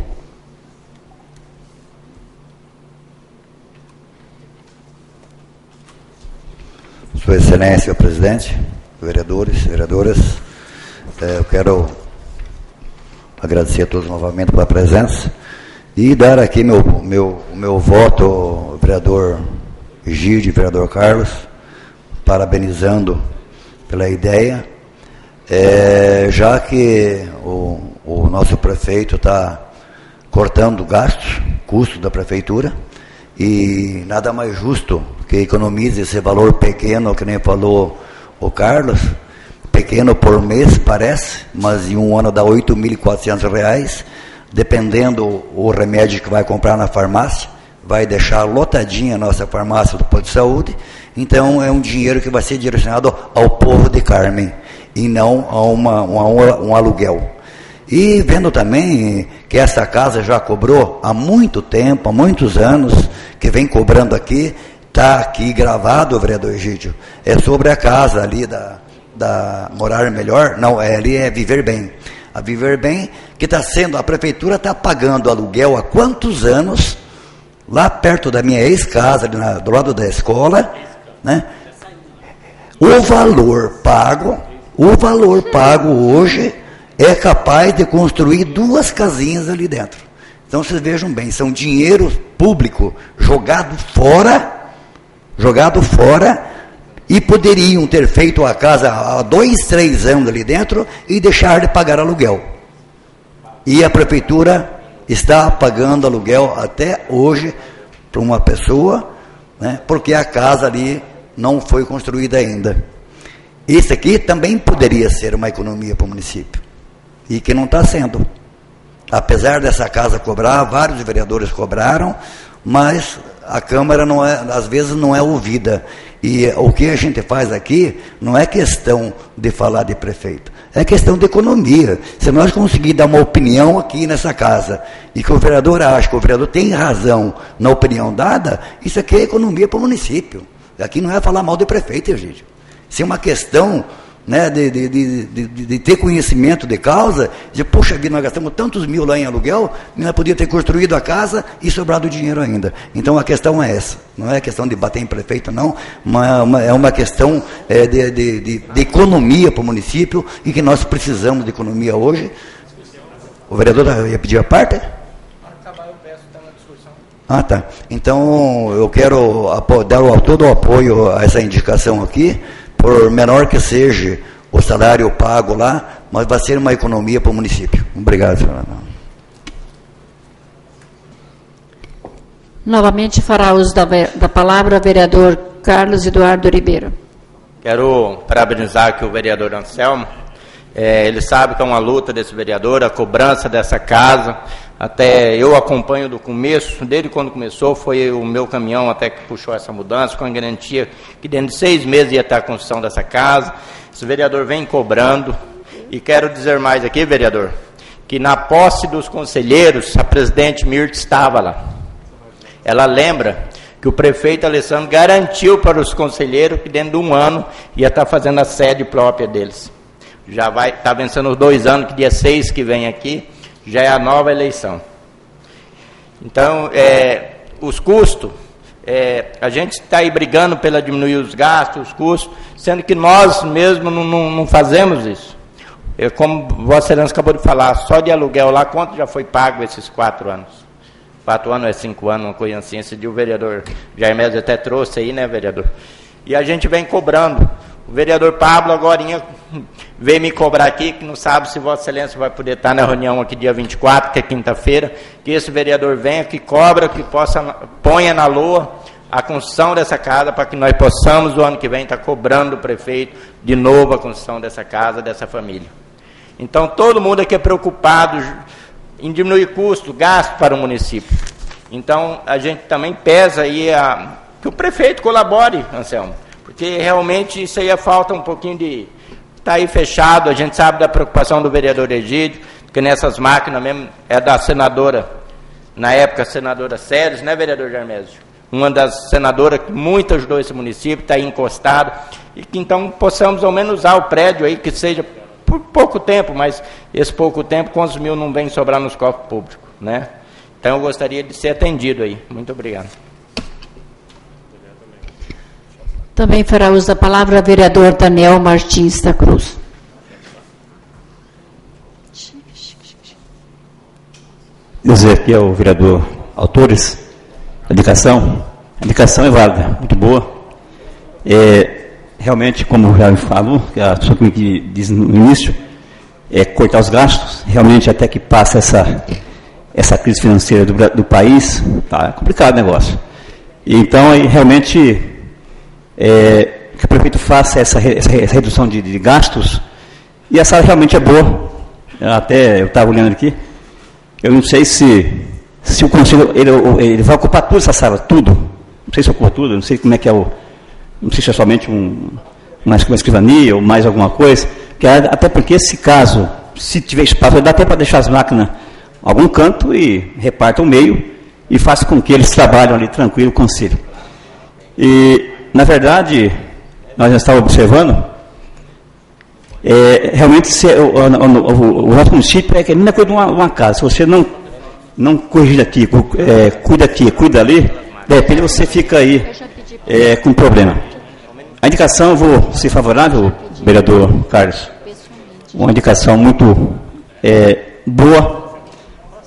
Speaker 7: Sua Excelência, presidente, vereadores, vereadoras, eu quero agradecer a todos novamente pela presença e dar aqui meu voto ao vereador Gide, vereador Carlos, parabenizando pela ideia, já que o nosso prefeito está cortando gastos, custos da prefeitura, e nada mais justo que economize esse valor pequeno, que nem falou o Carlos, pequeno por mês parece, mas em um ano dá R$ 8.400, dependendo o remédio que vai comprar na farmácia, vai deixar lotadinha a nossa farmácia do posto de saúde. Então é um dinheiro que vai ser direcionado ao povo de Carmem e não a um aluguel. E vendo também que essa casa já cobrou há muito tempo, há muitos anos, que vem cobrando aqui, está aqui gravado, vereador Egídio, é sobre a casa ali da Morar Melhor, não, ali é Viver Bem. A Viver Bem, que está sendo, a prefeitura está pagando aluguel há quantos anos, lá perto da minha ex-casa, do lado da escola, né? O valor pago hoje é capaz de construir 2 casinhas ali dentro. Então vocês vejam bem, são dinheiro público jogado fora, e poderiam ter feito a casa há 2, 3 anos ali dentro e deixar de pagar aluguel. E a prefeitura está pagando aluguel até hoje para uma pessoa, né, porque a casa ali não foi construída ainda. Isso aqui também poderia ser uma economia para o município, e que não está sendo. Apesar dessa casa cobrar, vários vereadores cobraram, mas a Câmara às vezes não é ouvida. E o que a gente faz aqui não é questão de falar de prefeito, é questão de economia. Se nós conseguirmos dar uma opinião aqui nessa casa, e que o vereador acha que o vereador tem razão na opinião dada, isso aqui é economia para o município. Aqui não é falar mal de prefeito, gente. Isso é uma questão, né, de ter conhecimento de causa, de, poxa vida, nós gastamos tantos mil lá em aluguel, nós podíamos ter construído a casa e sobrado dinheiro ainda. Então a questão é essa, não é questão de bater em prefeito, não, é uma questão de economia para o município, e que nós precisamos de economia hoje. O vereador ia pedir a parte? Ah, tá. Então eu quero dar todo o apoio a essa indicação aqui, por menor que seja o salário pago lá, mas vai ser uma economia para o município. Obrigado, senhora.
Speaker 1: Novamente fará uso da palavra o vereador Carlos Eduardo Ribeiro.
Speaker 4: Quero parabenizar aqui o vereador Anselmo. Ele sabe que é uma luta desse vereador, a cobrança dessa casa. Até eu acompanho do começo, desde quando começou, foi o meu caminhão até que puxou essa mudança, com a garantia que dentro de 6 meses ia estar a construção dessa casa. Esse vereador vem cobrando, e quero dizer mais aqui, vereador, que na posse dos conselheiros, a presidente Mirta estava lá. Ela lembra que o prefeito Alessandro garantiu para os conselheiros que dentro de 1 ano ia estar fazendo a sede própria deles. Já vai estar vencendo os 2 anos, que dia 6 que vem aqui, já é a nova eleição. Então, os custos, a gente está aí brigando pela diminuir os gastos, os custos, sendo que nós mesmos não fazemos isso. Como Vossa Excelência acabou de falar, só de aluguel lá, quanto já foi pago esses 4 anos? 4 anos é 5 anos, uma coisa assim. Esse dia o vereador Jair Médio até trouxe aí, né, vereador? E a gente vem cobrando. O vereador Pablo agorinha veio me cobrar aqui, que não sabe se Vossa Excelência vai poder estar na reunião aqui dia 24, que é quinta-feira, que esse vereador venha, que cobra, que ponha na LOA a construção dessa casa, para que nós possamos, no ano que vem, estar cobrando do prefeito de novo a construção dessa casa, dessa família. Então, todo mundo aqui é preocupado em diminuir custo, gasto para o município. Então, a gente também pesa aí que o prefeito colabore, Anselmo, porque realmente isso aí falta um pouquinho de... Está aí fechado, a gente sabe da preocupação do vereador Egídio, que nessas máquinas mesmo é da senadora, na época a senadora Séries, né, vereador Jarmésio? Uma das senadoras que muito ajudou esse município, está aí encostado, e que então possamos ao menos usar o prédio aí, que seja por pouco tempo, mas esse pouco tempo, quantos mil não vem sobrar nos cofres públicos, né? Então eu gostaria de ser atendido aí. Muito obrigado.
Speaker 1: Também fará uso da palavra o vereador Daniel Martins da Cruz.
Speaker 8: Dizer aqui ao vereador Autores, a indicação é válida, muito boa. Realmente, como já me falou, que a pessoa que diz no início, cortar os gastos, realmente até que passa essa crise financeira do país, tá complicado o negócio. E então, aí, realmente... que o prefeito faça essa redução de gastos, e a sala realmente é boa. Até eu estava olhando aqui, eu não sei se o conselho ele vai ocupar toda essa sala, tudo, não sei se ocupa tudo, não sei como é que não sei se é somente uma escrivania ou mais alguma coisa, até porque se tiver espaço, dá até para deixar as máquinas em algum canto e reparta o meio e faça com que eles trabalhem ali tranquilo, o conselho. E na verdade, nós já estávamos observando, realmente o nosso município é que a mesma coisa de uma casa. Se você não corrige aqui, cuida ali, de repente você fica aí com problema. A indicação, eu vou ser favorável, vereador Carlos, uma indicação muito boa,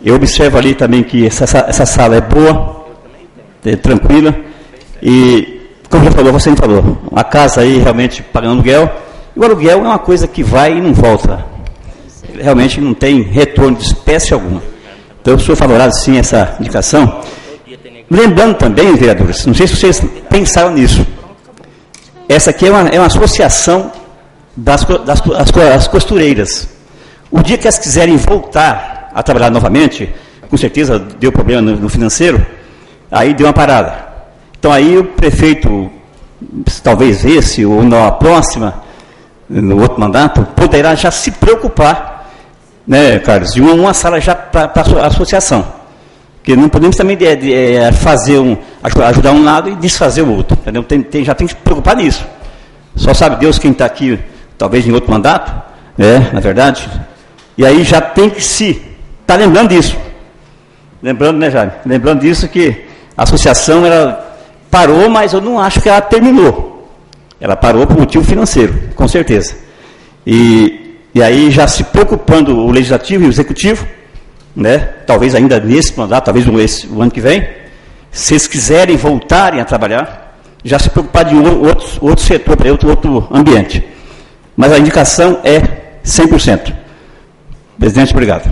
Speaker 8: Eu observo ali também que essa sala é boa, é tranquila, e, como você falou, a casa aí realmente pagando aluguel, e o aluguel é uma coisa que vai e não volta. Realmente não tem retorno de espécie alguma. Então, eu sou favorável, sim, a essa indicação. Lembrando também, vereadores, não sei se vocês pensaram nisso, essa aqui é uma associação das costureiras. O dia que elas quiserem voltar a trabalhar novamente, com certeza deu problema no financeiro, aí deu uma parada. Então aí o prefeito, talvez esse ou na próxima, no outro mandato, poderá já se preocupar, né, Carlos, de uma sala já para a associação. Porque não podemos também ajudar um lado e desfazer o outro. Entendeu? Já tem que se preocupar nisso. Só sabe Deus quem está aqui, talvez em outro mandato, na verdade. E aí já tem que estar lembrando disso. Lembrando, né, Jaime? Lembrando disso que a associação ela parou, mas eu não acho que ela terminou. Ela parou por motivo financeiro, com certeza. E aí já se preocupando o Legislativo e o Executivo, né? Talvez ainda nesse mandato, talvez o ano que vem, se eles quiserem voltarem a trabalhar, já se preocupar de outro setor, outro ambiente. Mas a indicação é 100%. Presidente, obrigado.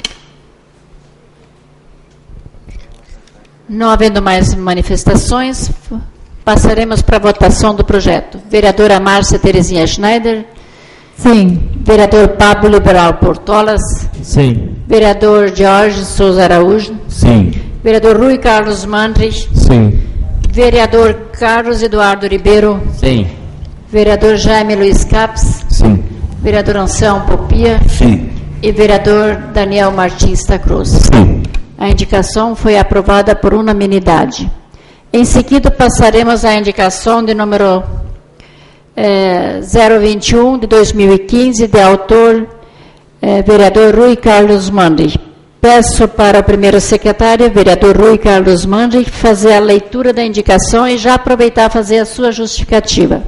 Speaker 1: Não havendo mais manifestações, passaremos para a votação do projeto. Vereadora Márcia Terezinha Schneider.
Speaker 11: Sim.
Speaker 1: Vereador Pablo Liberal Portolas.
Speaker 11: Sim.
Speaker 1: Vereador Jorge Souza Araújo.
Speaker 11: Sim.
Speaker 1: Vereador Rui Carlos Mandrich.
Speaker 11: Sim.
Speaker 1: Vereador Carlos Eduardo Ribeiro.
Speaker 11: Sim.
Speaker 1: Vereador Jaime Luiz Capes.
Speaker 11: Sim.
Speaker 1: Vereador Anselmo Popia.
Speaker 8: Sim.
Speaker 1: E vereador Daniel Martins da Cruz.
Speaker 8: Sim.
Speaker 1: A indicação foi aprovada por unanimidade. Em seguida, passaremos à indicação de número 021 de 2015, de autor vereador Rui Carlos Mandrich. Peço para o primeiro secretário, vereador Rui Carlos Mandrich, fazer a leitura da indicação e já aproveitar fazer a sua justificativa.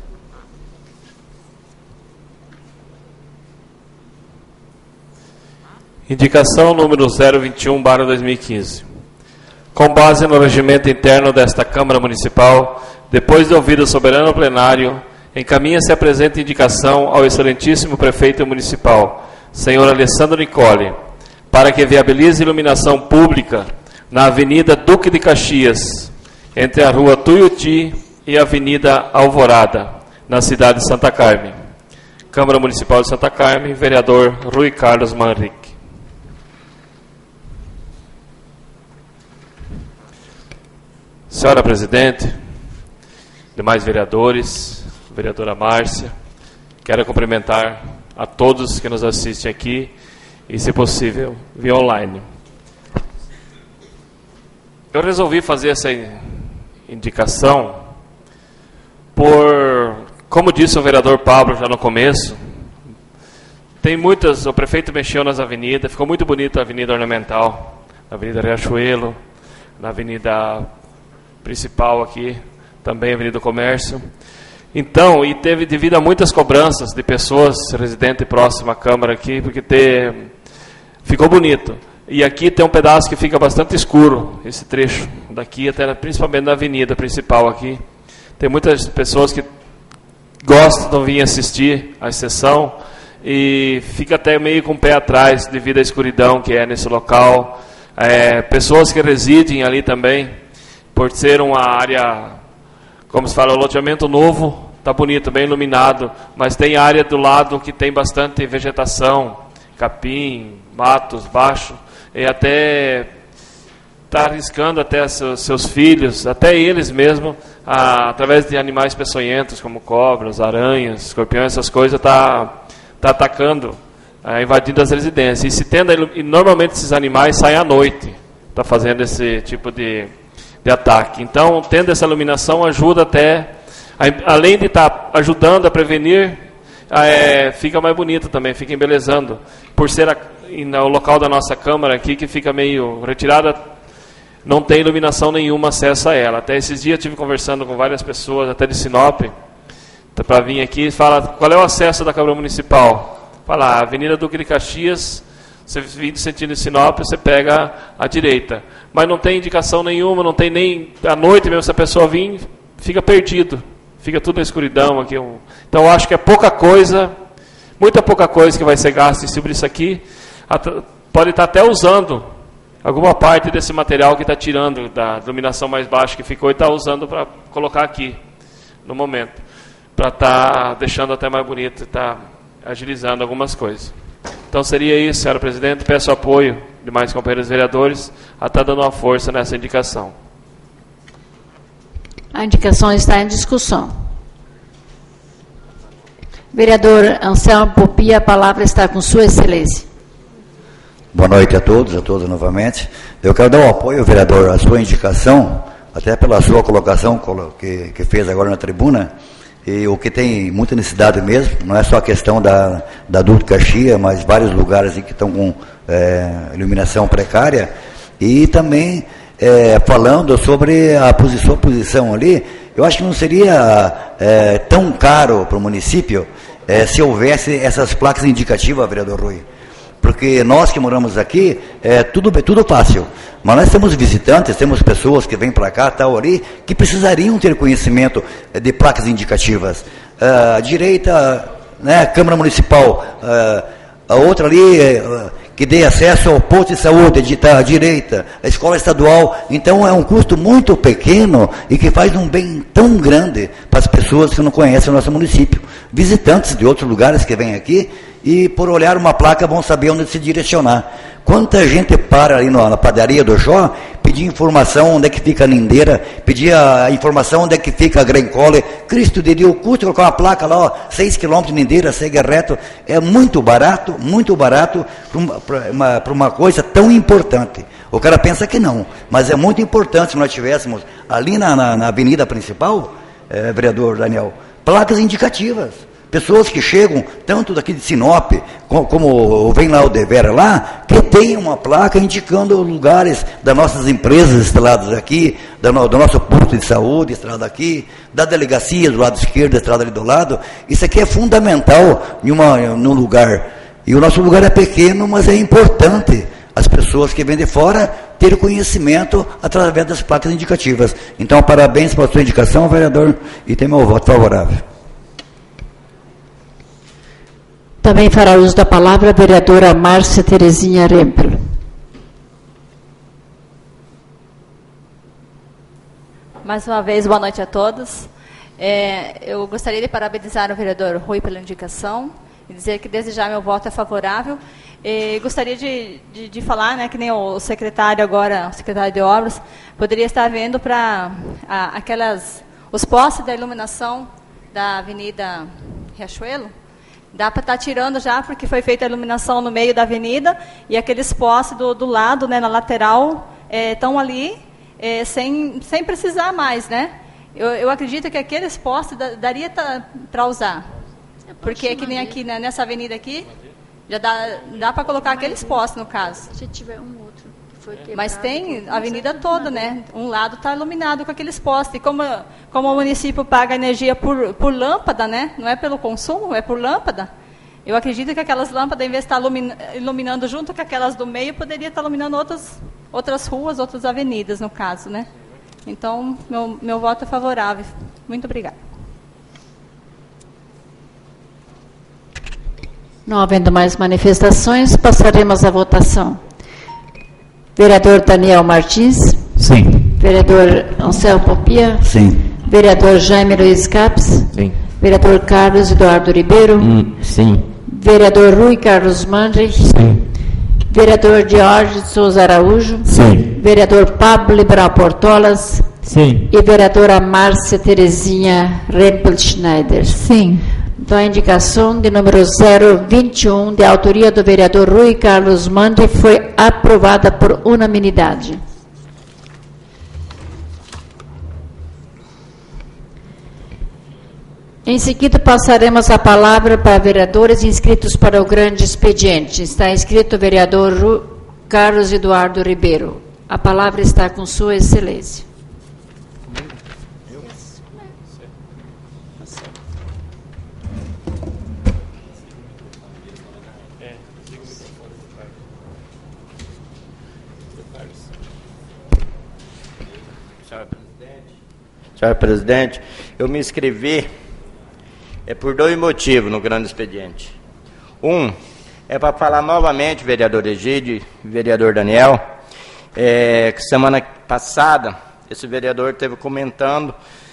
Speaker 3: Indicação número 021/2015. Com base no regimento interno desta Câmara Municipal, depois de ouvido o soberano plenário, encaminha-se a presente indicação ao excelentíssimo prefeito municipal, senhor Alessandro Nicoli, para que viabilize iluminação pública na Avenida Duque de Caxias, entre a Rua Tuiuti e a Avenida Alvorada, na cidade de Santa Carmen. Câmara Municipal de Santa Carmen, vereador Rui Carlos Mandrich. Senhora Presidente, demais vereadores, vereadora Márcia, quero cumprimentar a todos que nos assistem aqui e, se possível, via online. Eu resolvi fazer essa indicação como disse o vereador Pablo já no começo, o prefeito mexeu nas avenidas, ficou muito bonita a avenida ornamental, a Avenida Riachuelo, na avenida principal aqui, também a Avenida do Comércio. Então, e teve devido a muitas cobranças de pessoas residentes próximas à Câmara aqui, porque ficou bonito. E aqui tem um pedaço que fica bastante escuro, esse trecho daqui, até principalmente na avenida principal aqui. Tem muitas pessoas que gostam de vir assistir à sessão e fica até meio com o pé atrás devido à escuridão que é nesse local. Pessoas que residem ali também, por ser uma área, como se fala, o loteamento novo, está bonito, bem iluminado, mas tem área do lado que tem bastante vegetação, capim, matos baixo, e até está arriscando até seus filhos, até eles mesmos, através de animais peçonhentos, como cobras, aranhas, escorpiões, essas coisas, está atacando, invadindo as residências. E normalmente esses animais saem à noite, está fazendo esse tipo de ataque. Então, tendo essa iluminação, ajuda até, além de estar ajudando a prevenir, fica mais bonito também, fica embelezando. Por ser no local da nossa Câmara aqui, que fica meio retirada, não tem iluminação nenhuma, acesso a ela. Até esses dias eu estive conversando com várias pessoas, até de Sinop, para vir aqui e falar qual é o acesso da Câmara Municipal. Fala, Avenida Duque de Caxias, Você vindo sentido em Sinop, você pega a direita. Mas não tem indicação nenhuma, não tem nem... À noite mesmo, se a pessoa vir, fica perdido. Fica tudo na escuridão aqui. Então, eu acho que é pouca coisa, muita pouca coisa que vai ser gasta em cima disso aqui. Pode estar até usando alguma parte desse material que está tirando da iluminação mais baixa que ficou e está usando para colocar aqui, no momento. Para estar deixando até mais bonito, estar agilizando algumas coisas. Então seria isso, senhora presidente. Peço apoio de mais companheiros vereadores a estar dando uma força nessa indicação.
Speaker 1: A indicação está em discussão. Vereador Anselmo Popia, a palavra está com Sua Excelência.
Speaker 7: Boa noite a todas novamente. Eu quero dar um apoio, vereador, à sua indicação, até pela sua colocação que fez agora na tribuna. E o que tem muita necessidade mesmo, não é só a questão da Duque Caxias, mas vários lugares que estão com iluminação precária. E também falando sobre a sua posição ali, eu acho que não seria tão caro para o município se houvesse essas placas indicativas, vereador Rui. Porque nós que moramos aqui, tudo fácil. Mas nós temos visitantes, temos pessoas que vêm para cá, tal ali, que precisariam ter conhecimento de placas indicativas. A direita, né, Câmara Municipal, a outra ali, que dê acesso ao posto de saúde, à direita, a escola estadual. Então é um custo muito pequeno e que faz um bem tão grande para as pessoas que não conhecem o nosso município. Visitantes de outros lugares que vêm aqui e por olhar uma placa vão saber onde se direcionar. Quanta gente para ali na padaria do Jó, pedir informação onde é que fica a Nindeira, pedir a informação onde é que fica a Grencole. Cristo de Deus, custa colocar uma placa lá, ó, 6 km de Nindeira, segue reto. É muito barato para uma coisa tão importante. O cara pensa que não, mas é muito importante se nós tivéssemos ali na avenida principal, vereador Daniel, placas indicativas. Pessoas que chegam, tanto daqui de Sinop, como vem lá o Devera lá, que tem uma placa indicando lugares das nossas empresas instaladas aqui, do nosso posto de saúde instalado aqui, da delegacia do lado esquerdo, da estrada ali do lado. Isso aqui é fundamental num lugar. E o nosso lugar é pequeno, mas é importante as pessoas que vêm de fora terem conhecimento através das placas indicativas. Então, parabéns pela sua indicação, vereador, e tem meu voto favorável.
Speaker 1: Também fará uso da palavra a vereadora Márcia Terezinha Rempel.
Speaker 9: Mais uma vez, boa noite a todos. Eu gostaria de parabenizar o vereador Rui pela indicação e dizer que desde já meu voto é favorável. Gostaria de falar, né, que nem o secretário agora, o secretário de obras, poderia estar vendo para os postes da iluminação da Avenida Riachuelo. Dá para estar tirando já, porque foi feita a iluminação no meio da avenida e aqueles postes do lado, né, na lateral, estão ali sem precisar mais, né? Eu acredito que aqueles postes daria para usar. Porque que nem aqui, né, nessa avenida aqui, já dá para colocar aqueles postes, no caso.
Speaker 1: Se tiver um outro que foi quebrado,
Speaker 9: mas tem a avenida toda, né? Um lado está iluminado com aqueles postes. E como o município paga energia por lâmpada, né? Não é pelo consumo, é por lâmpada. Eu acredito que aquelas lâmpadas, em vez de estar iluminando junto com aquelas do meio, poderia estar iluminando outras ruas, outras avenidas, no caso, né? Então, meu voto é favorável. Muito obrigada.
Speaker 1: Não havendo mais manifestações, passaremos à votação. Vereador Daniel Martins?
Speaker 8: Sim.
Speaker 1: Vereador Anselmo Popia?
Speaker 7: Sim.
Speaker 1: Vereador Jaime Luiz Capes?
Speaker 6: Sim.
Speaker 1: Vereador Carlos Eduardo Ribeiro?
Speaker 6: Sim.
Speaker 1: Vereador Rui Carlos Mandri?
Speaker 8: Sim.
Speaker 1: Vereador Jorge de Souza Araújo?
Speaker 8: Sim.
Speaker 1: Vereador Pablo Liberal Portolas?
Speaker 11: Sim.
Speaker 1: E vereadora Márcia Terezinha Rempel Schneider?
Speaker 11: Sim.
Speaker 1: Então, a indicação de número 021, de autoria do vereador Rui Carlos Mandri, foi aprovada por unanimidade. Em seguida, passaremos a palavra para vereadores inscritos para o grande expediente. Está inscrito o vereador Carlos Eduardo Ribeiro. A palavra está com Sua Excelência.
Speaker 4: senhor presidente, eu me inscrevi por 2 motivos no grande expediente. Um, é para falar novamente, vereador Egídio e vereador Daniel, que semana passada esse vereador esteve comentando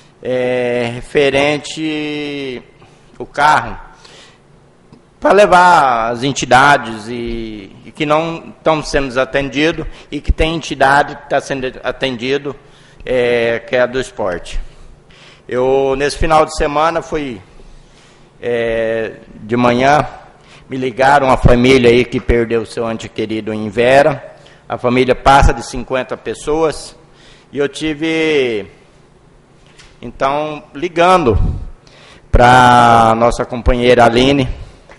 Speaker 4: referente o carro para levar as entidades e que não estão sendo atendidos e que tem entidade que está sendo atendido, que é a do esporte. Eu, nesse final de semana, fui de manhã, me ligaram a família aí que perdeu seu ente querido em Vera. A família passa de 50 pessoas. E eu tive, então, ligando para a nossa companheira Aline.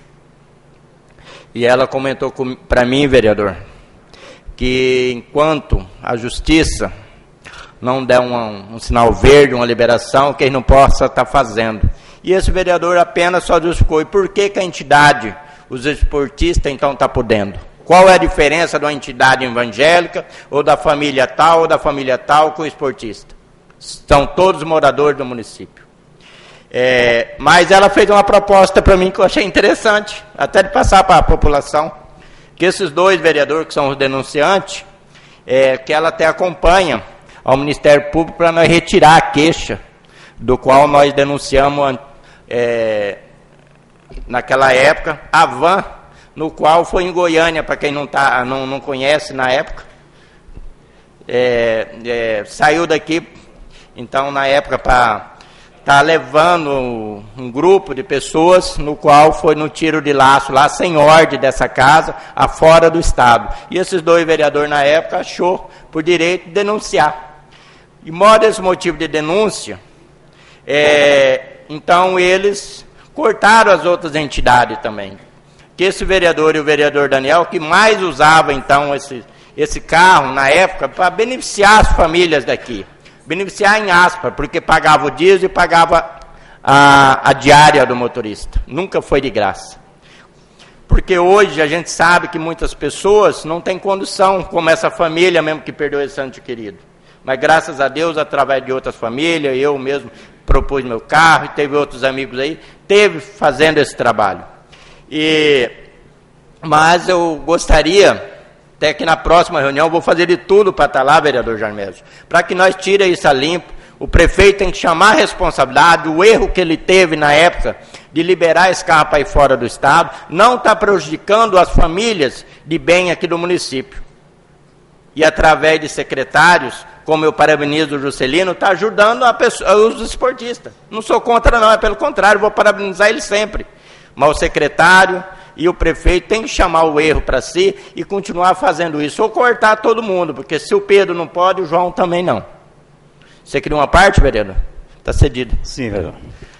Speaker 4: E ela comentou para mim, vereador, que enquanto a justiça não der um sinal verde, uma liberação, que ele não possa estar fazendo. E esse vereador apenas só justificou. E por que a entidade, os esportistas, então, está podendo? Qual é a diferença de uma entidade evangélica, ou da família tal com o esportista? São todos moradores do município. Mas ela fez uma proposta para mim que eu achei interessante, até de passar para a população, que esses 2 vereadores que são os denunciantes, que ela até acompanha ao Ministério Público para nós retirar a queixa, do qual nós denunciamos naquela época, a van, no qual foi em Goiânia, para quem não conhece na época, saiu daqui, então, na época, para estar levando um grupo de pessoas, no qual foi no tiro de laço, lá sem ordem dessa casa, afora do Estado. E esses 2 vereadores, na época, achou por direito de denunciar. E modo esse motivo de denúncia, então eles cortaram as outras entidades também. Que esse vereador e o vereador Daniel, que mais usava então esse carro na época para beneficiar as famílias daqui. Beneficiar em aspas, porque pagava o diesel e pagava a diária do motorista. Nunca foi de graça. Porque hoje a gente sabe que muitas pessoas não têm condição, como essa família mesmo que perdeu esse ente querido. Mas graças a Deus, através de outras famílias, eu mesmo propus meu carro, e teve outros amigos aí, fazendo esse trabalho. Mas eu gostaria, até que na próxima reunião, vou fazer de tudo para estar lá, vereador Jarmésio, para que nós tiremos isso a limpo. O prefeito tem que chamar a responsabilidade, o erro que ele teve na época de liberar esse carro para ir fora do Estado, não está prejudicando as famílias de bem aqui do município. E através de secretários, como eu parabenizo o Juscelino, está ajudando os esportistas. Não sou contra não, pelo contrário, vou parabenizar ele sempre. Mas o secretário e o prefeito têm que chamar o erro para si e continuar fazendo isso, ou cortar todo mundo, porque se o Pedro não pode, o João também não. Você queria uma parte, vereador? Está cedido.
Speaker 8: Sim, vereador.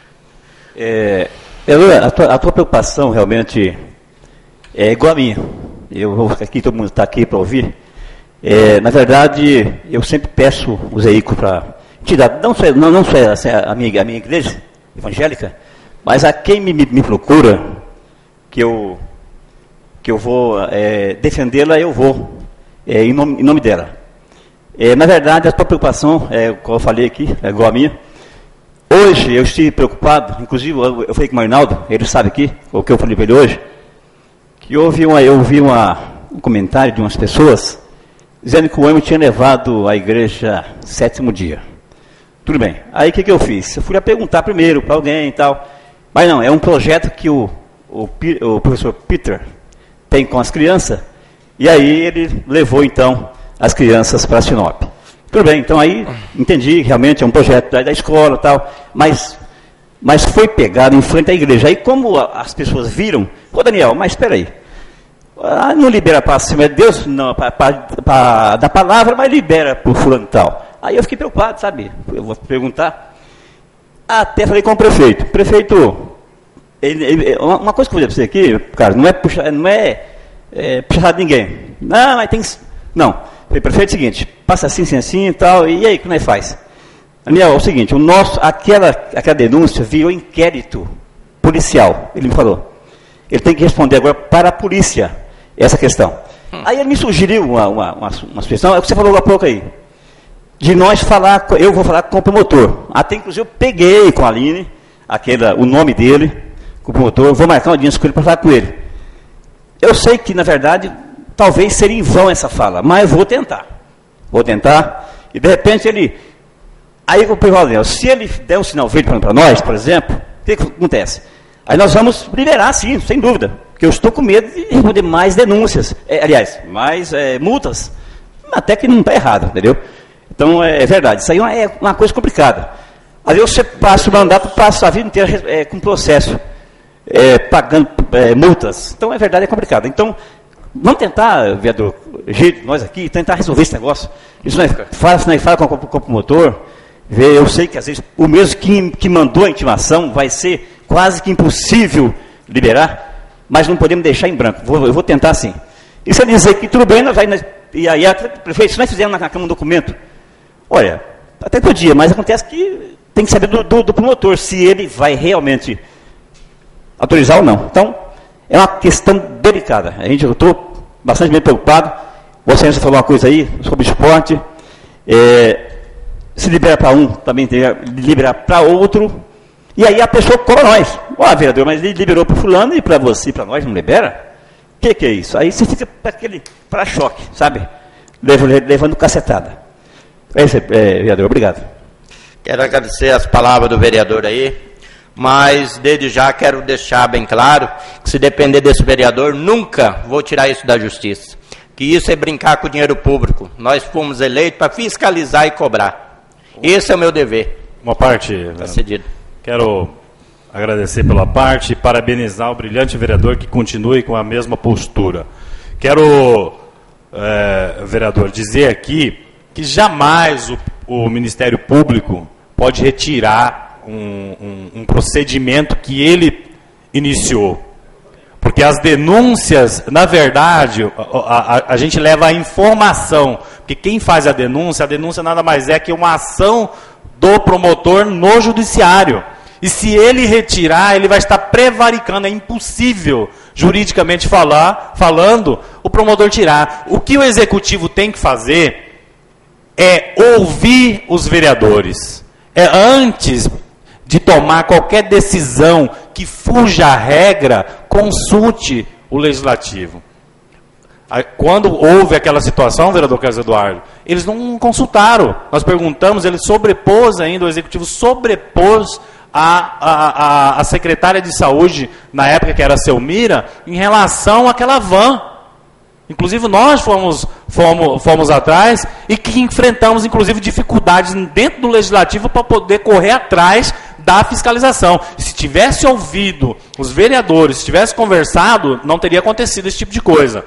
Speaker 8: A tua preocupação realmente é igual a minha. Aqui todo mundo está aqui para ouvir. Na verdade, eu sempre peço os veículos para entidade, não só a minha igreja evangélica, mas a quem me procura, que eu vou defendê-la, eu vou, em nome dela. Na verdade, a tua preocupação, como eu falei aqui, é igual a minha. Hoje eu estive preocupado, inclusive eu falei com o Arnaldo, ele sabe aqui, o que eu falei para ele hoje, que eu ouvi um comentário de umas pessoas dizendo que o homem tinha levado a igreja 7º dia. Tudo bem. Aí o que eu fiz? Eu fui a perguntar primeiro para alguém e tal. Mas não, é um projeto que o professor Peter tem com as crianças, e aí ele levou então as crianças para Sinop. Tudo bem, então aí entendi, realmente é um projeto da escola e tal, mas foi pegado em frente à igreja. Aí como as pessoas viram, Daniel, mas espera aí, não libera para cima de Deus, não, para da palavra, mas libera para o fulano e tal. Aí eu fiquei preocupado, sabe? Eu vou perguntar. Até falei com o prefeito. Prefeito, uma coisa que eu vou dizer para você aqui, cara, não é puxar de ninguém. Não, mas tem. Não. Falei, prefeito, é o seguinte, passa assim e tal, e aí, como é que faz? Daniel, é o seguinte, aquela denúncia virou inquérito policial, ele me falou. Ele tem que responder agora para a polícia essa questão. Aí ele me sugeriu uma questão, é o que você falou há pouco aí. de nós falar, eu vou falar com o promotor. Até inclusive eu peguei com a Aline, o nome dele, com o promotor, vou marcar uma audiência com ele para falar com ele. Eu sei que, na verdade, talvez seria em vão essa fala, mas vou tentar. Vou tentar, e de repente ele... Aí o Privaldo, se ele der um sinal verde para nós, por exemplo, o que acontece? Aí nós vamos liberar, sim, sem dúvida, porque eu estou com medo de responder mais denúncias, mais multas, até que não está errado, entendeu? Então, é verdade, isso aí é uma coisa complicada. Aí você passa o mandato, passa a vida inteira com processo, pagando multas. Então, é verdade, é complicado. Então, vamos tentar, vereador Gil, nós aqui, tentar resolver esse negócio. Isso não é fácil, não é fácil com o promotor. Eu sei que, às vezes, o mesmo que mandou a intimação vai ser quase que impossível liberar, mas não podemos deixar em branco. Eu vou tentar sim. E se ele dizer que tudo bem, e aí, prefeito, se nós fizermos na Câmara um documento, olha, até podia, mas acontece que tem que saber do promotor se ele vai realmente autorizar ou não. Então, é uma questão delicada. Eu estou bastante bem preocupado. Você falou uma coisa aí sobre esporte. Se libera para um, também tem que liberar para outro. E aí a pessoa cobra nós. Vereador, mas ele liberou para fulano e para você e para nós não libera? O que é isso? Aí você fica para choque, sabe? Levando cacetada. É isso, vereador, obrigado.
Speaker 4: Quero agradecer as palavras do vereador aí, mas desde já quero deixar bem claro que se depender desse vereador, nunca vou tirar isso da justiça. Que isso é brincar com o dinheiro público. Nós fomos eleitos para fiscalizar e cobrar. Esse é o meu dever.
Speaker 2: Uma parte,
Speaker 4: tá cedido.
Speaker 2: Quero agradecer pela parte e parabenizar o brilhante vereador que continue com a mesma postura. Quero, vereador, dizer aqui que jamais o Ministério Público pode retirar um procedimento que ele iniciou. Porque as denúncias, na verdade, a gente leva a informação. Porque quem faz a denúncia nada mais é que uma ação do promotor no judiciário. E se ele retirar, ele vai estar prevaricando. É impossível, juridicamente falando, o promotor tirar. O que o executivo tem que fazer é ouvir os vereadores. Antes de tomar qualquer decisão que fuja à regra, consulte o legislativo. Quando houve aquela situação, vereador Carlos Eduardo, eles não consultaram. Nós perguntamos, ele sobrepôs ainda, o executivo sobrepôs a secretária de saúde, na época que era a Selmira, em relação àquela van. Inclusive nós fomos atrás e que enfrentamos, inclusive, dificuldades dentro do legislativo para poder correr atrás da fiscalização. Se tivesse ouvido os vereadores, se tivesse conversado, não teria acontecido esse tipo de coisa.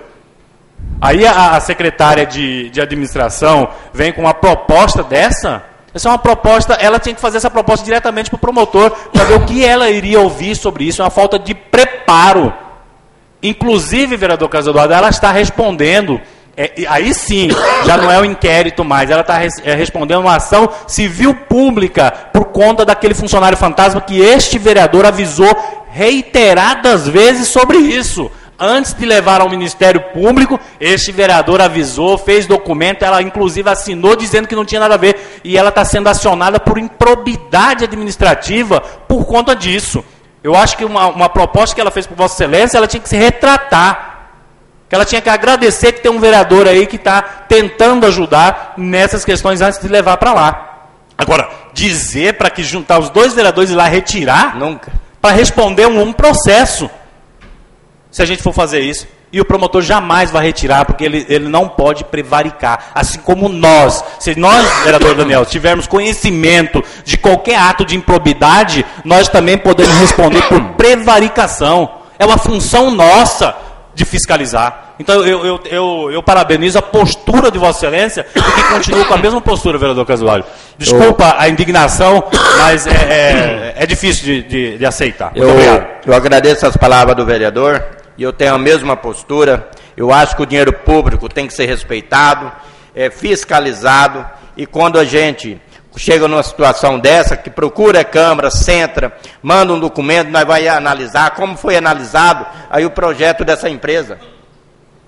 Speaker 2: Aí a secretária de administração vem com uma proposta dessa. Essa é uma proposta, ela tinha que fazer essa proposta diretamente para o promotor, para ver o que ela iria ouvir sobre isso. É uma falta de preparo. Inclusive, vereador Carlos Eduardo, ela está respondendo, aí sim, já não é um inquérito mais, ela está respondendo uma ação civil pública por conta daquele funcionário fantasma que este vereador avisou reiteradas vezes sobre isso. Antes de levar ao Ministério Público, este vereador avisou, fez documento, ela inclusive assinou dizendo que não tinha nada a ver, e ela está sendo acionada por improbidade administrativa por conta disso. Eu acho que uma proposta que ela fez por Vossa Excelência, ela tinha que se retratar. Que ela tinha que agradecer que tem um vereador aí que está tentando ajudar nessas questões antes de levar para lá. Agora, dizer para que juntar os dois vereadores e lá retirar, nunca. Para responder um processo. Se a gente for fazer isso. E o promotor jamais vai retirar, porque ele não pode prevaricar. Assim como nós, se nós, vereador Daniel, tivermos conhecimento de qualquer ato de improbidade, nós também podemos responder por prevaricação. É uma função nossa de fiscalizar. Então eu parabenizo a postura de Vossa Excelência e que continue com a mesma postura, vereador Casualho. Desculpa a indignação, mas é difícil de aceitar. Muito obrigado.
Speaker 4: Eu agradeço as palavras do vereador. E eu tenho a mesma postura. Eu acho que o dinheiro público tem que ser respeitado, fiscalizado, e quando a gente chega numa situação dessa, que procura a Câmara, senta, manda um documento, nós vamos analisar como foi analisado aí o projeto dessa empresa.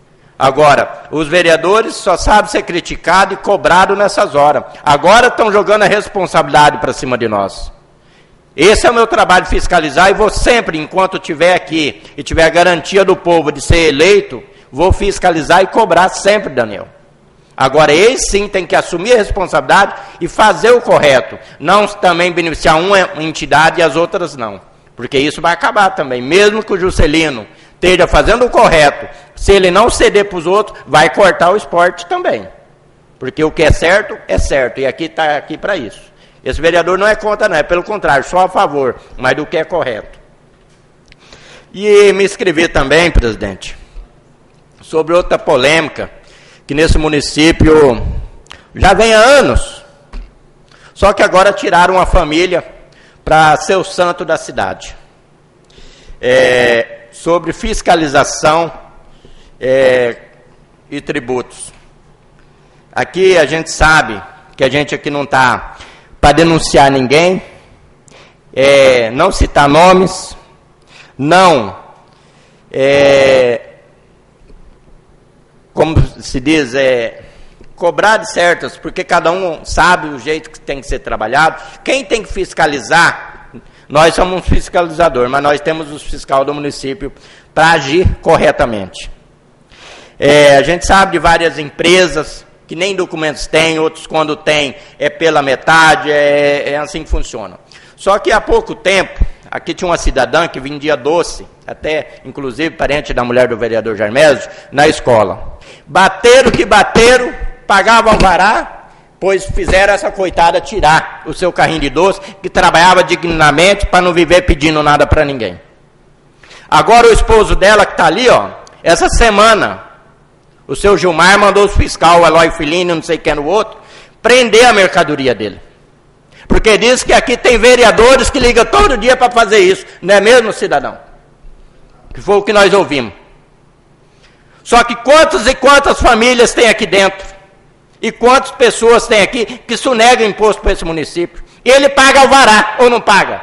Speaker 4: Agora, os vereadores só sabem ser criticados e cobrados nessas horas. Agora estão jogando a responsabilidade para cima de nós. Esse é o meu trabalho, fiscalizar, e vou sempre, enquanto estiver aqui e tiver a garantia do povo de ser eleito, vou fiscalizar e cobrar sempre, Daniel. Agora, eles sim têm que assumir a responsabilidade e fazer o correto. Não também beneficiar uma entidade e as outras não. Porque isso vai acabar também. Mesmo que o Juscelino esteja fazendo o correto, se ele não ceder para os outros, vai cortar o esporte também. Porque o que é certo, e aqui está aqui para isso. Esse vereador não é contra, não, é pelo contrário, só a favor, mas do que é correto. E me escrevi também, presidente, sobre outra polêmica, que nesse município já vem há anos, só que agora tiraram a família para ser o santo da cidade. Sobre fiscalização e tributos. Aqui a gente sabe que a gente aqui não está para denunciar ninguém, não citar nomes, não, como se diz, cobrar de certas, porque cada um sabe o jeito que tem que ser trabalhado. Quem tem que fiscalizar, nós somos um fiscalizador, mas nós temos os fiscal do município para agir corretamente. A gente sabe de várias empresas que nem documentos têm, outros quando tem é pela metade, é assim que funciona. Só que há pouco tempo, aqui tinha uma cidadã que vendia doce, até inclusive parente da mulher do vereador Jarmésio, na escola. Bateram que bateram, pagavam alvará, pois fizeram essa coitada tirar o seu carrinho de doce, que trabalhava dignamente para não viver pedindo nada para ninguém. Agora o esposo dela que está ali, essa semana, o seu Gilmar mandou os fiscal, o Eloy Filini, não sei quem era o outro, prender a mercadoria dele. Porque diz que aqui tem vereadores que ligam todo dia para fazer isso. Não é mesmo, cidadão? Que foi o que nós ouvimos. Só que quantas e quantas famílias tem aqui dentro? E quantas pessoas tem aqui que sonegam imposto para esse município? E ele paga alvará ou não paga?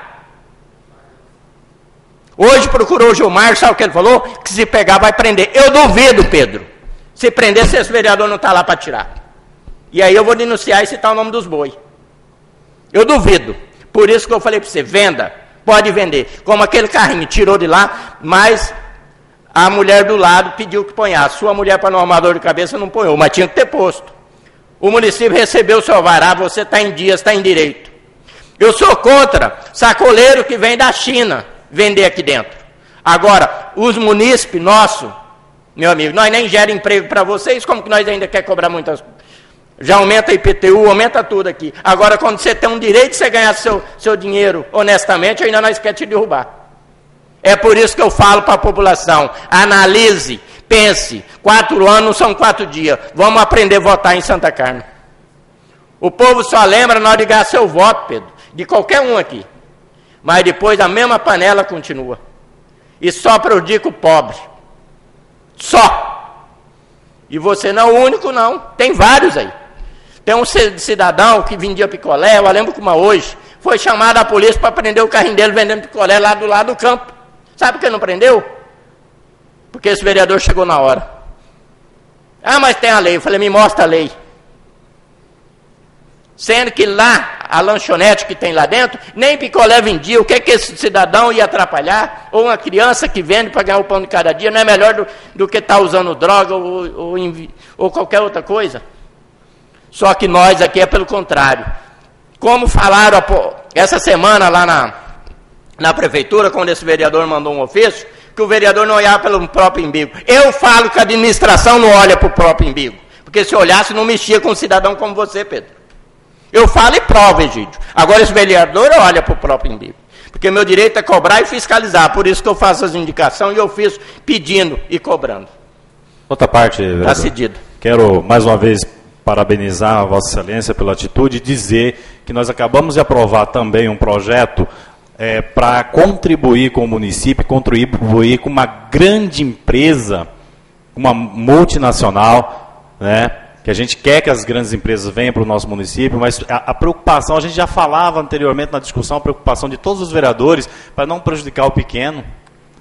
Speaker 4: Hoje procurou o Gilmar, sabe o que ele falou? Que se pegar vai prender. Eu duvido, Pedro. Se prender, se esse vereador não está lá para tirar. E aí eu vou denunciar e citar o nome dos boi. Eu duvido. Por isso que eu falei para você, venda, pode vender. Como aquele carrinho, tirou de lá, mas a mulher do lado pediu que ponhasse. Sua mulher, para não armar dor de cabeça, não ponhou, mas tinha que ter posto. O município recebeu o seu alvará, você está em dias, está em direito. Eu sou contra sacoleiro que vem da China vender aqui dentro. Agora, os munícipes nossos, meu amigo, nós nem gera emprego para vocês, como que nós ainda quer cobrar muitas coisas? Já aumenta a IPTU, aumenta tudo aqui. Agora, quando você tem um direito de você ganhar seu dinheiro honestamente, ainda nós queremos te derrubar. É por isso que eu falo para a população, analise, pense, 4 anos não são 4 dias, vamos aprender a votar em Santa Carmen. O povo só lembra na hora de ganhar seu voto, Pedro, de qualquer um aqui. Mas depois a mesma panela continua. E só prejudica o pobre. Só. E você não é o único, não. Tem vários aí. Tem um cidadão que vendia picolé, eu lembro como hoje, foi chamado a polícia para prender o carrinho dele vendendo picolé lá do lado do campo. Sabe por que não prendeu? Porque esse vereador chegou na hora. Ah, mas tem a lei. Eu falei, me mostra a lei. Sendo que lá, a lanchonete que tem lá dentro, nem picolé vendia. O que é que esse cidadão ia atrapalhar? Ou uma criança que vende para ganhar o pão de cada dia, não é melhor do que estar usando droga ou qualquer outra coisa? Só que nós aqui é pelo contrário. Como falaram essa semana lá na prefeitura, quando esse vereador mandou um ofício, que o vereador não olhava pelo próprio umbigo. Eu falo que a administração não olha para o próprio umbigo. Porque se olhasse, não mexia com um cidadão como você, Pedro. Eu falo e provo, Egídio. Agora esse vereador olha para o próprio umbigo. Porque meu direito é cobrar e fiscalizar. Por isso que eu faço as indicações e eu fiz pedindo e cobrando.
Speaker 2: Outra parte, vereador.
Speaker 4: Está cedido.
Speaker 2: Quero, mais uma vez, parabenizar a Vossa Excelência pela atitude e dizer que nós acabamos de aprovar também um projeto para contribuir com o município, contribuir com uma grande empresa, uma multinacional, né? Que a gente quer que as grandes empresas venham para o nosso município, mas a preocupação, a gente já falava anteriormente na discussão, a preocupação de todos os vereadores para não prejudicar o pequeno.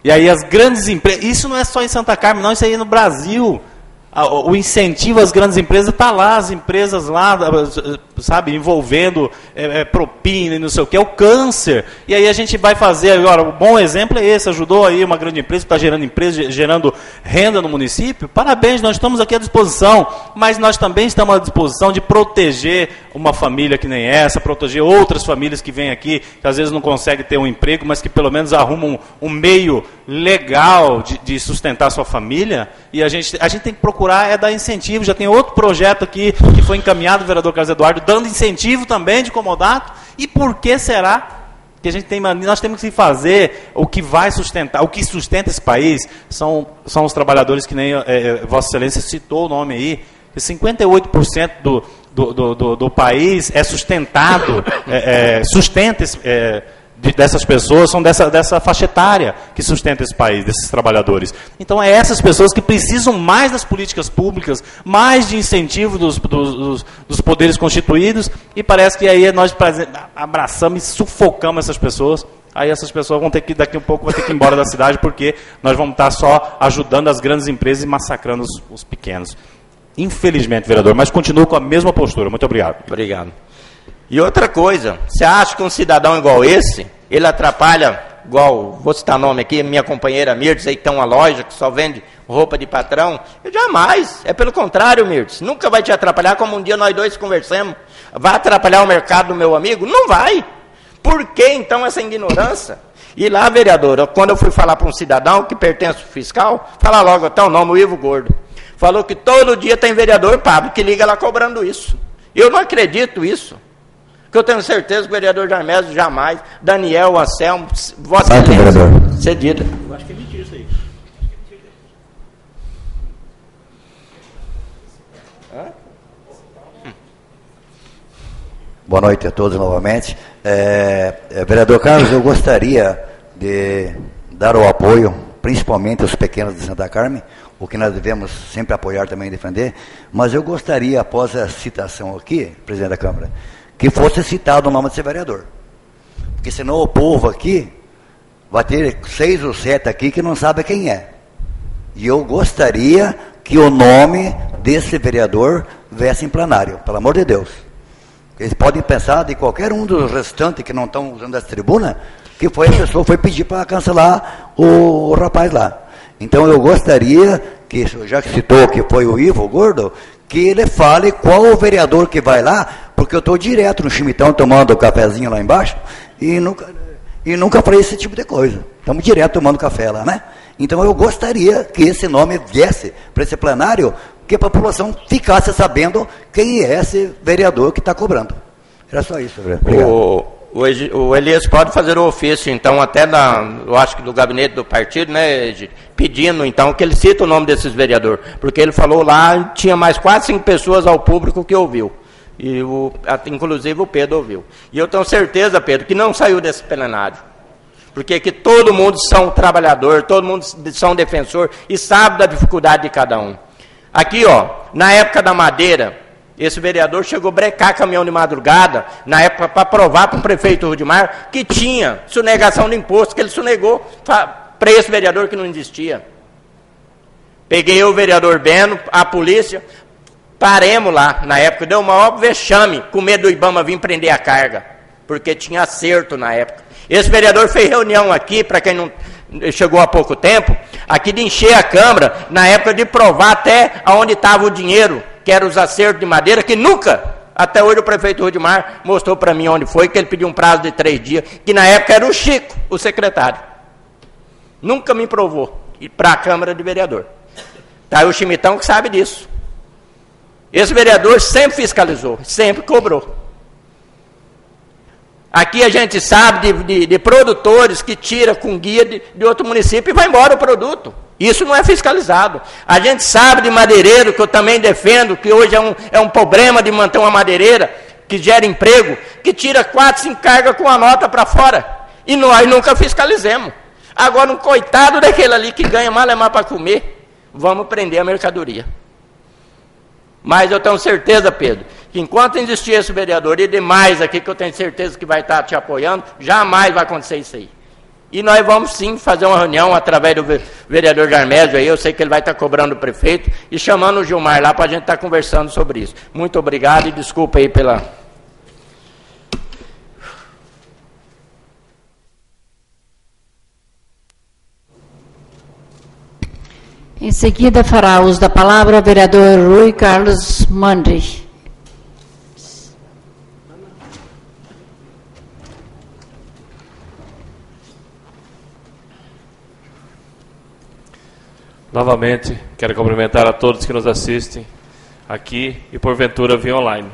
Speaker 10: E aí as grandes empresas, isso não é só em Santa Carmen, não, isso aí é no Brasil. O incentivo às grandes empresas está lá, as empresas lá, sabe, envolvendo propina e não sei o que, é o câncer. E aí a gente vai fazer, agora, o bom exemplo é esse, ajudou aí uma grande empresa, está gerando empresa, gerando renda no município. Parabéns, nós estamos aqui à disposição, mas nós também estamos à disposição de proteger uma família que nem essa, proteger outras famílias que vêm aqui, que às vezes não conseguem ter um emprego, mas que pelo menos arrumam um meio legal de sustentar a sua família. E a gente tem que procurar dar incentivo. Já tem outro projeto aqui que foi encaminhado, o vereador Carlos Eduardo, dando incentivo também de comodato. E por que será que nós temos que fazer o que vai sustentar, o que sustenta esse país são os trabalhadores que nem Vossa Excelência citou o nome aí, que 58% do país é sustentado, sustenta dessas pessoas, são dessa faixa etária que sustenta esse país, desses trabalhadores. Então, é essas pessoas que precisam mais das políticas públicas, mais de incentivo dos poderes constituídos, e parece que aí nós abraçamos e sufocamos essas pessoas. Aí essas pessoas vão ter que, daqui a um pouco, ir embora da cidade, porque nós vamos estar só ajudando as grandes empresas e massacrando os pequenos. Infelizmente, vereador, mas continuo com a mesma postura. Muito obrigado.
Speaker 4: Obrigado. E outra coisa, você acha que um cidadão igual esse, ele atrapalha, igual, vou citar nome aqui, minha companheira Mirtes, aí tem uma loja que só vende roupa de patrão? Eu jamais, é pelo contrário, Mirtes, nunca vai te atrapalhar, como um dia nós dois conversamos. Vai atrapalhar o mercado do meu amigo? Não vai. Por que então essa ignorância? E lá, vereador, quando eu fui falar para um cidadão que pertence ao fiscal, fala logo até o nome, o Ivo Gordo, falou que todo dia tem vereador, Pablo, que liga lá cobrando isso. Eu não acredito isso. Que eu tenho certeza que o vereador Jarmésio jamais, Daniel, Anselmo, Vossa Excelência, cedida. Eu acho que é mentira isso aí.
Speaker 7: Boa noite a todos novamente. Vereador Carlos, eu gostaria de dar o apoio, principalmente aos pequenos de Santa Carmen, o que nós devemos sempre apoiar também e defender, mas eu gostaria, após a citação aqui, presidente da Câmara, que fosse citado o nome desse vereador. Porque senão o povo aqui vai ter 6 ou 7 aqui que não sabe quem é. E eu gostaria que o nome desse vereador viesse em plenário, pelo amor de Deus. Eles podem pensar de qualquer um dos restantes que não estão usando essa tribuna, que a pessoa foi pedir para cancelar o rapaz lá. Então eu gostaria que, já que citou que foi o Ivo Gordo, que ele fale qual o vereador que vai lá, porque eu estou direto no Chimitão tomando o cafezinho lá embaixo e nunca falei esse tipo de coisa. Estamos direto tomando café lá, né? Então eu gostaria que esse nome viesse para esse plenário, que a população ficasse sabendo quem é esse vereador que está cobrando. Era só isso, obrigado.
Speaker 4: O Elias pode fazer o ofício, então, até eu acho que do gabinete do partido, né, pedindo, então, que ele cite o nome desses vereadores, porque ele falou lá, tinha mais 4, 5 pessoas ao público que ouviu, e inclusive o Pedro ouviu. E eu tenho certeza, Pedro, que não saiu desse plenário, porque aqui todo mundo são trabalhador, todo mundo são defensor, e sabe da dificuldade de cada um. Aqui, ó, na época da madeira, esse vereador chegou a brecar caminhão de madrugada, na época, para provar para o prefeito Rudimar que tinha sonegação de imposto, que ele sonegou para esse vereador que não existia. Peguei o vereador Beno, a polícia, paremos lá, na época, deu o maior vexame, com medo do Ibama vir prender a carga, porque tinha acerto na época. Esse vereador fez reunião aqui, para quem não chegou há pouco tempo, aqui de encher a Câmara, na época de provar até onde estava o dinheiro, que eram os acertos de madeira, que nunca, até hoje o prefeito Rudimar mostrou para mim onde foi, que ele pediu um prazo de 3 dias, que na época era o Chico, o secretário. Nunca me provou, e para a Câmara de Vereador. Tá aí o Chimitão que sabe disso. Esse vereador sempre fiscalizou, sempre cobrou. Aqui a gente sabe de produtores que tira com guia de outro município e vai embora o produto. Isso não é fiscalizado. A gente sabe de madeireiro, que eu também defendo, que hoje é um problema de manter uma madeireira que gera emprego, que tira 4, 5 cargas com a nota para fora. E nós nunca fiscalizemos. Agora um coitado daquele ali que ganha malemar para comer, vamos prender a mercadoria. Mas eu tenho certeza, Pedro, que enquanto existir esse vereador e demais aqui, que eu tenho certeza que vai estar te apoiando, jamais vai acontecer isso aí. E nós vamos sim fazer uma reunião através do vereador Jarmésio aí, eu sei que ele vai estar cobrando o prefeito e chamando o Gilmar lá para a gente estar conversando sobre isso. Muito obrigado e desculpa aí pela...
Speaker 1: Em seguida, fará uso da palavra o vereador Rui Carlos Mandri.
Speaker 3: Novamente, quero cumprimentar a todos que nos assistem aqui e porventura via online.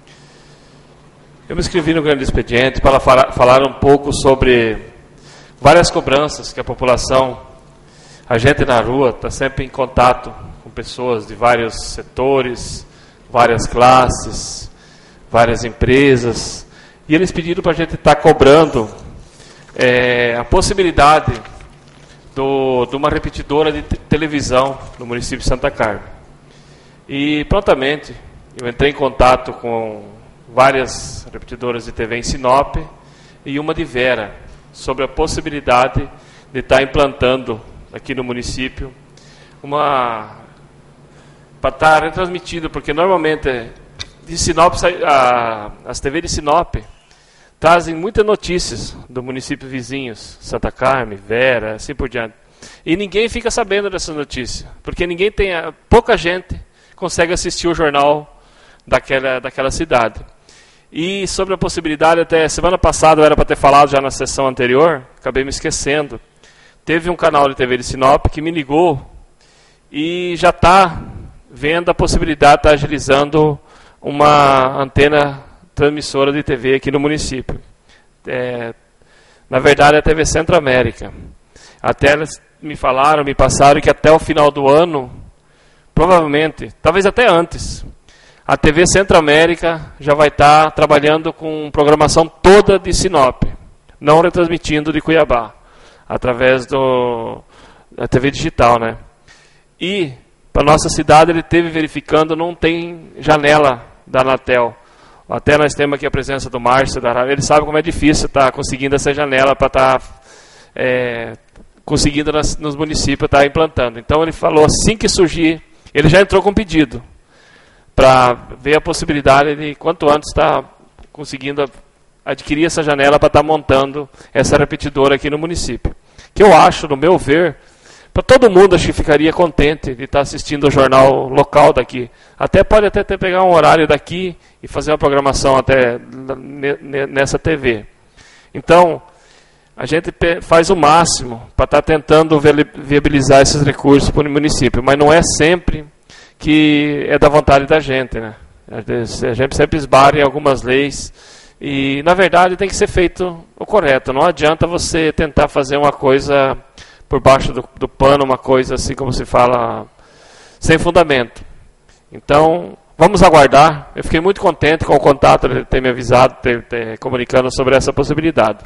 Speaker 3: Eu me inscrevi no Grande Expediente para falar um pouco sobre várias cobranças que a população, a gente na rua, está sempre em contato com pessoas de vários setores, várias classes, várias empresas, e eles pediram para a gente estar cobrando a possibilidade de uma repetidora de televisão no município de Santa Carmen. E prontamente eu entrei em contato com várias repetidoras de TV em Sinop e uma de Vera, sobre a possibilidade de estar implantando aqui no município para estar retransmitido, porque normalmente de Sinop, as TV de Sinop trazem muitas notícias do município vizinhos, Santa Carmen, Vera, assim por diante. E ninguém fica sabendo dessas notícias, porque pouca gente consegue assistir o jornal daquela cidade. E sobre a possibilidade, até semana passada eu era para ter falado já na sessão anterior, acabei me esquecendo. Teve um canal de TV de Sinop que me ligou e já está vendo a possibilidade de estar agilizando uma antena transmissora de TV aqui no município. Na verdade é a TV Centro-América. Até eles me passaram que até o final do ano, provavelmente, talvez até antes, a TV Centro-América já vai estar trabalhando com programação toda de Sinop, não retransmitindo de Cuiabá, através da TV digital, né? E, para nossa cidade, ele esteve verificando, não tem janela da Anatel. Até nós temos aqui a presença do Márcio, ele sabe como é difícil estar conseguindo essa janela para estar conseguindo nos municípios estar implantando. Então ele falou, assim que surgir, ele já entrou com pedido para ver a possibilidade de, quanto antes, estar conseguindo adquirir essa janela para estar montando essa repetidora aqui no município. Que eu acho, no meu ver, para todo mundo, acho que ficaria contente de estar assistindo o jornal local daqui. Pode até pegar um horário daqui e fazer uma programação até nessa TV. Então, a gente faz o máximo para estar tentando viabilizar esses recursos para o município, mas não é sempre que é da vontade da gente, né? A gente sempre esbarra em algumas leis e, na verdade, tem que ser feito o correto. Não adianta você tentar fazer uma coisa por baixo do pano, uma coisa assim, como se fala, sem fundamento. Então, vamos aguardar. Eu fiquei muito contente com o contato, ele ter me avisado, comunicando sobre essa possibilidade.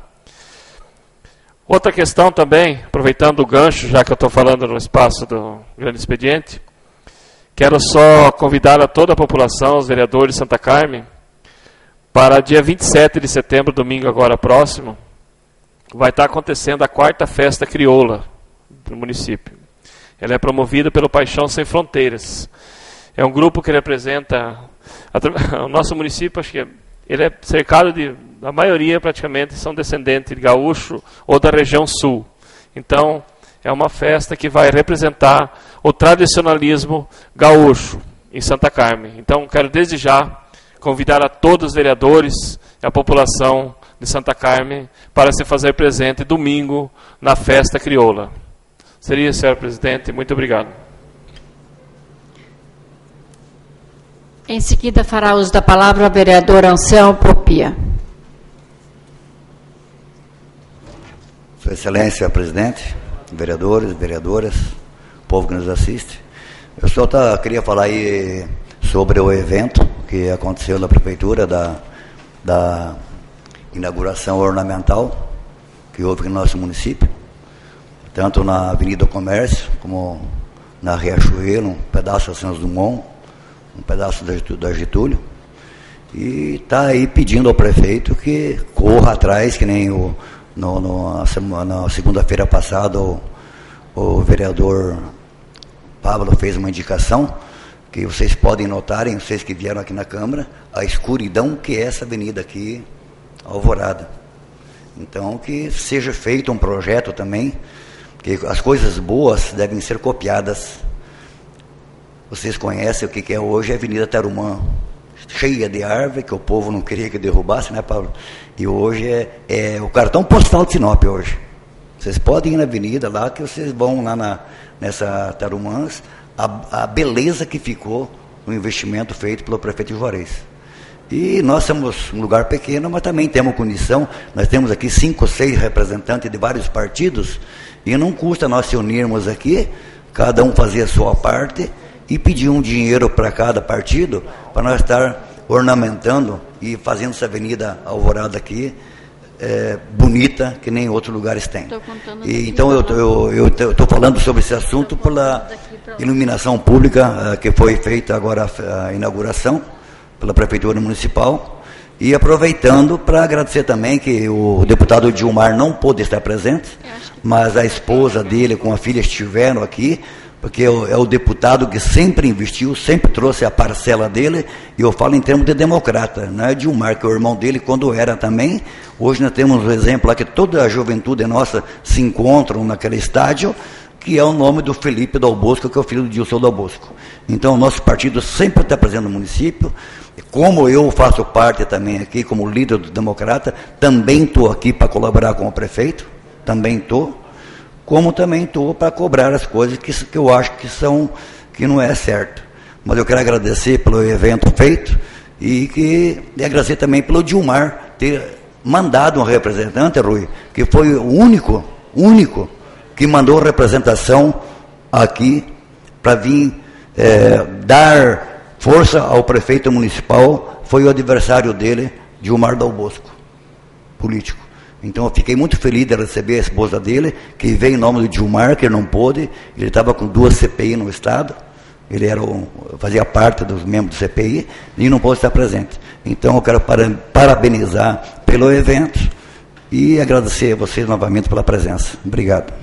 Speaker 3: Outra questão também, aproveitando o gancho, já que eu estou falando no espaço do Grande Expediente, quero só convidar a toda a população, os vereadores de Santa Carmen, para dia 27 de setembro, domingo agora próximo, vai estar acontecendo a 4ª Festa Crioula do município. Ela é promovida pelo Paixão Sem Fronteiras. É um grupo que representa o nosso município, acho que ele é cercado a maioria praticamente são descendentes de gaúcho ou da região sul. Então, é uma festa que vai representar o tradicionalismo gaúcho em Santa Carmen. Então, quero desde já convidar a todos os vereadores e a população de Santa Carmen para se fazer presente domingo na festa crioula. Seria, senhor presidente, muito obrigado.
Speaker 1: Em seguida, fará uso da palavra o vereador Anselmo Propia.
Speaker 7: Sua Excelência, presidente, vereadores, vereadoras, povo que nos assiste. Eu só queria falar aí sobre o evento que aconteceu na prefeitura da inauguração ornamental que houve no nosso município, tanto na Avenida do Comércio como na Riachuelo, um pedaço da Santos Dumont, um pedaço da Getúlio, e está aí pedindo ao prefeito que corra atrás, que nem o Na segunda-feira passada, o vereador Pablo fez uma indicação que vocês podem notarem, vocês que vieram aqui na Câmara, a escuridão que é essa avenida aqui, Alvorada. Então, que seja feito um projeto também, que as coisas boas devem ser copiadas. Vocês conhecem o que é hoje a Avenida Tarumã, cheia de árvore, que o povo não queria que derrubasse, né, Paulo? E hoje é o cartão postal de Sinop hoje. Vocês podem ir na avenida lá, que vocês vão lá nessa Tarumãs, a beleza que ficou no investimento feito pelo prefeito Juarez. E nós somos um lugar pequeno, mas também temos condição. Nós temos aqui 5 ou 6 representantes de vários partidos, e não custa nós se unirmos aqui, cada um fazer a sua parte, e pedir um dinheiro para cada partido, para nós estar ornamentando e fazendo essa avenida Alvorada aqui, bonita, que nem outros lugares têm. Então eu estou falando sobre esse assunto pela iluminação pública que foi feita agora a inauguração pela Prefeitura Municipal, e aproveitando para agradecer também que o deputado Dilmar não pôde estar presente, mas a esposa dele com a filha estiveram aqui, porque é o deputado que sempre investiu, sempre trouxe a parcela dele, e eu falo em termos de democrata, não é Dilmar, que é o irmão dele, quando era também. Hoje nós temos um exemplo lá que toda a juventude nossa se encontram naquele estádio, que é o nome do Felipe Dal Bosco, que é o filho do Dilson Dal Bosco. Então o nosso partido sempre está presente no município. Como eu faço parte também aqui, como líder do democrata, também estou aqui para colaborar com o prefeito, também estou, como também estou para cobrar as coisas que eu acho que não é certo. Mas eu quero agradecer pelo evento feito e agradecer também pelo Dilmar ter mandado um representante, Rui, que foi o único que mandou representação aqui para vir dar força ao prefeito municipal. Foi o adversário dele, Dilmar Dal Bosco, político. Então eu fiquei muito feliz de receber a esposa dele, que veio em nome do Dilmar, que ele não pôde. Ele estava com 2 CPI no estado, ele fazia parte dos membros do CPI e não pôde estar presente. Então eu quero parabenizar pelo evento e agradecer a vocês novamente pela presença. Obrigado.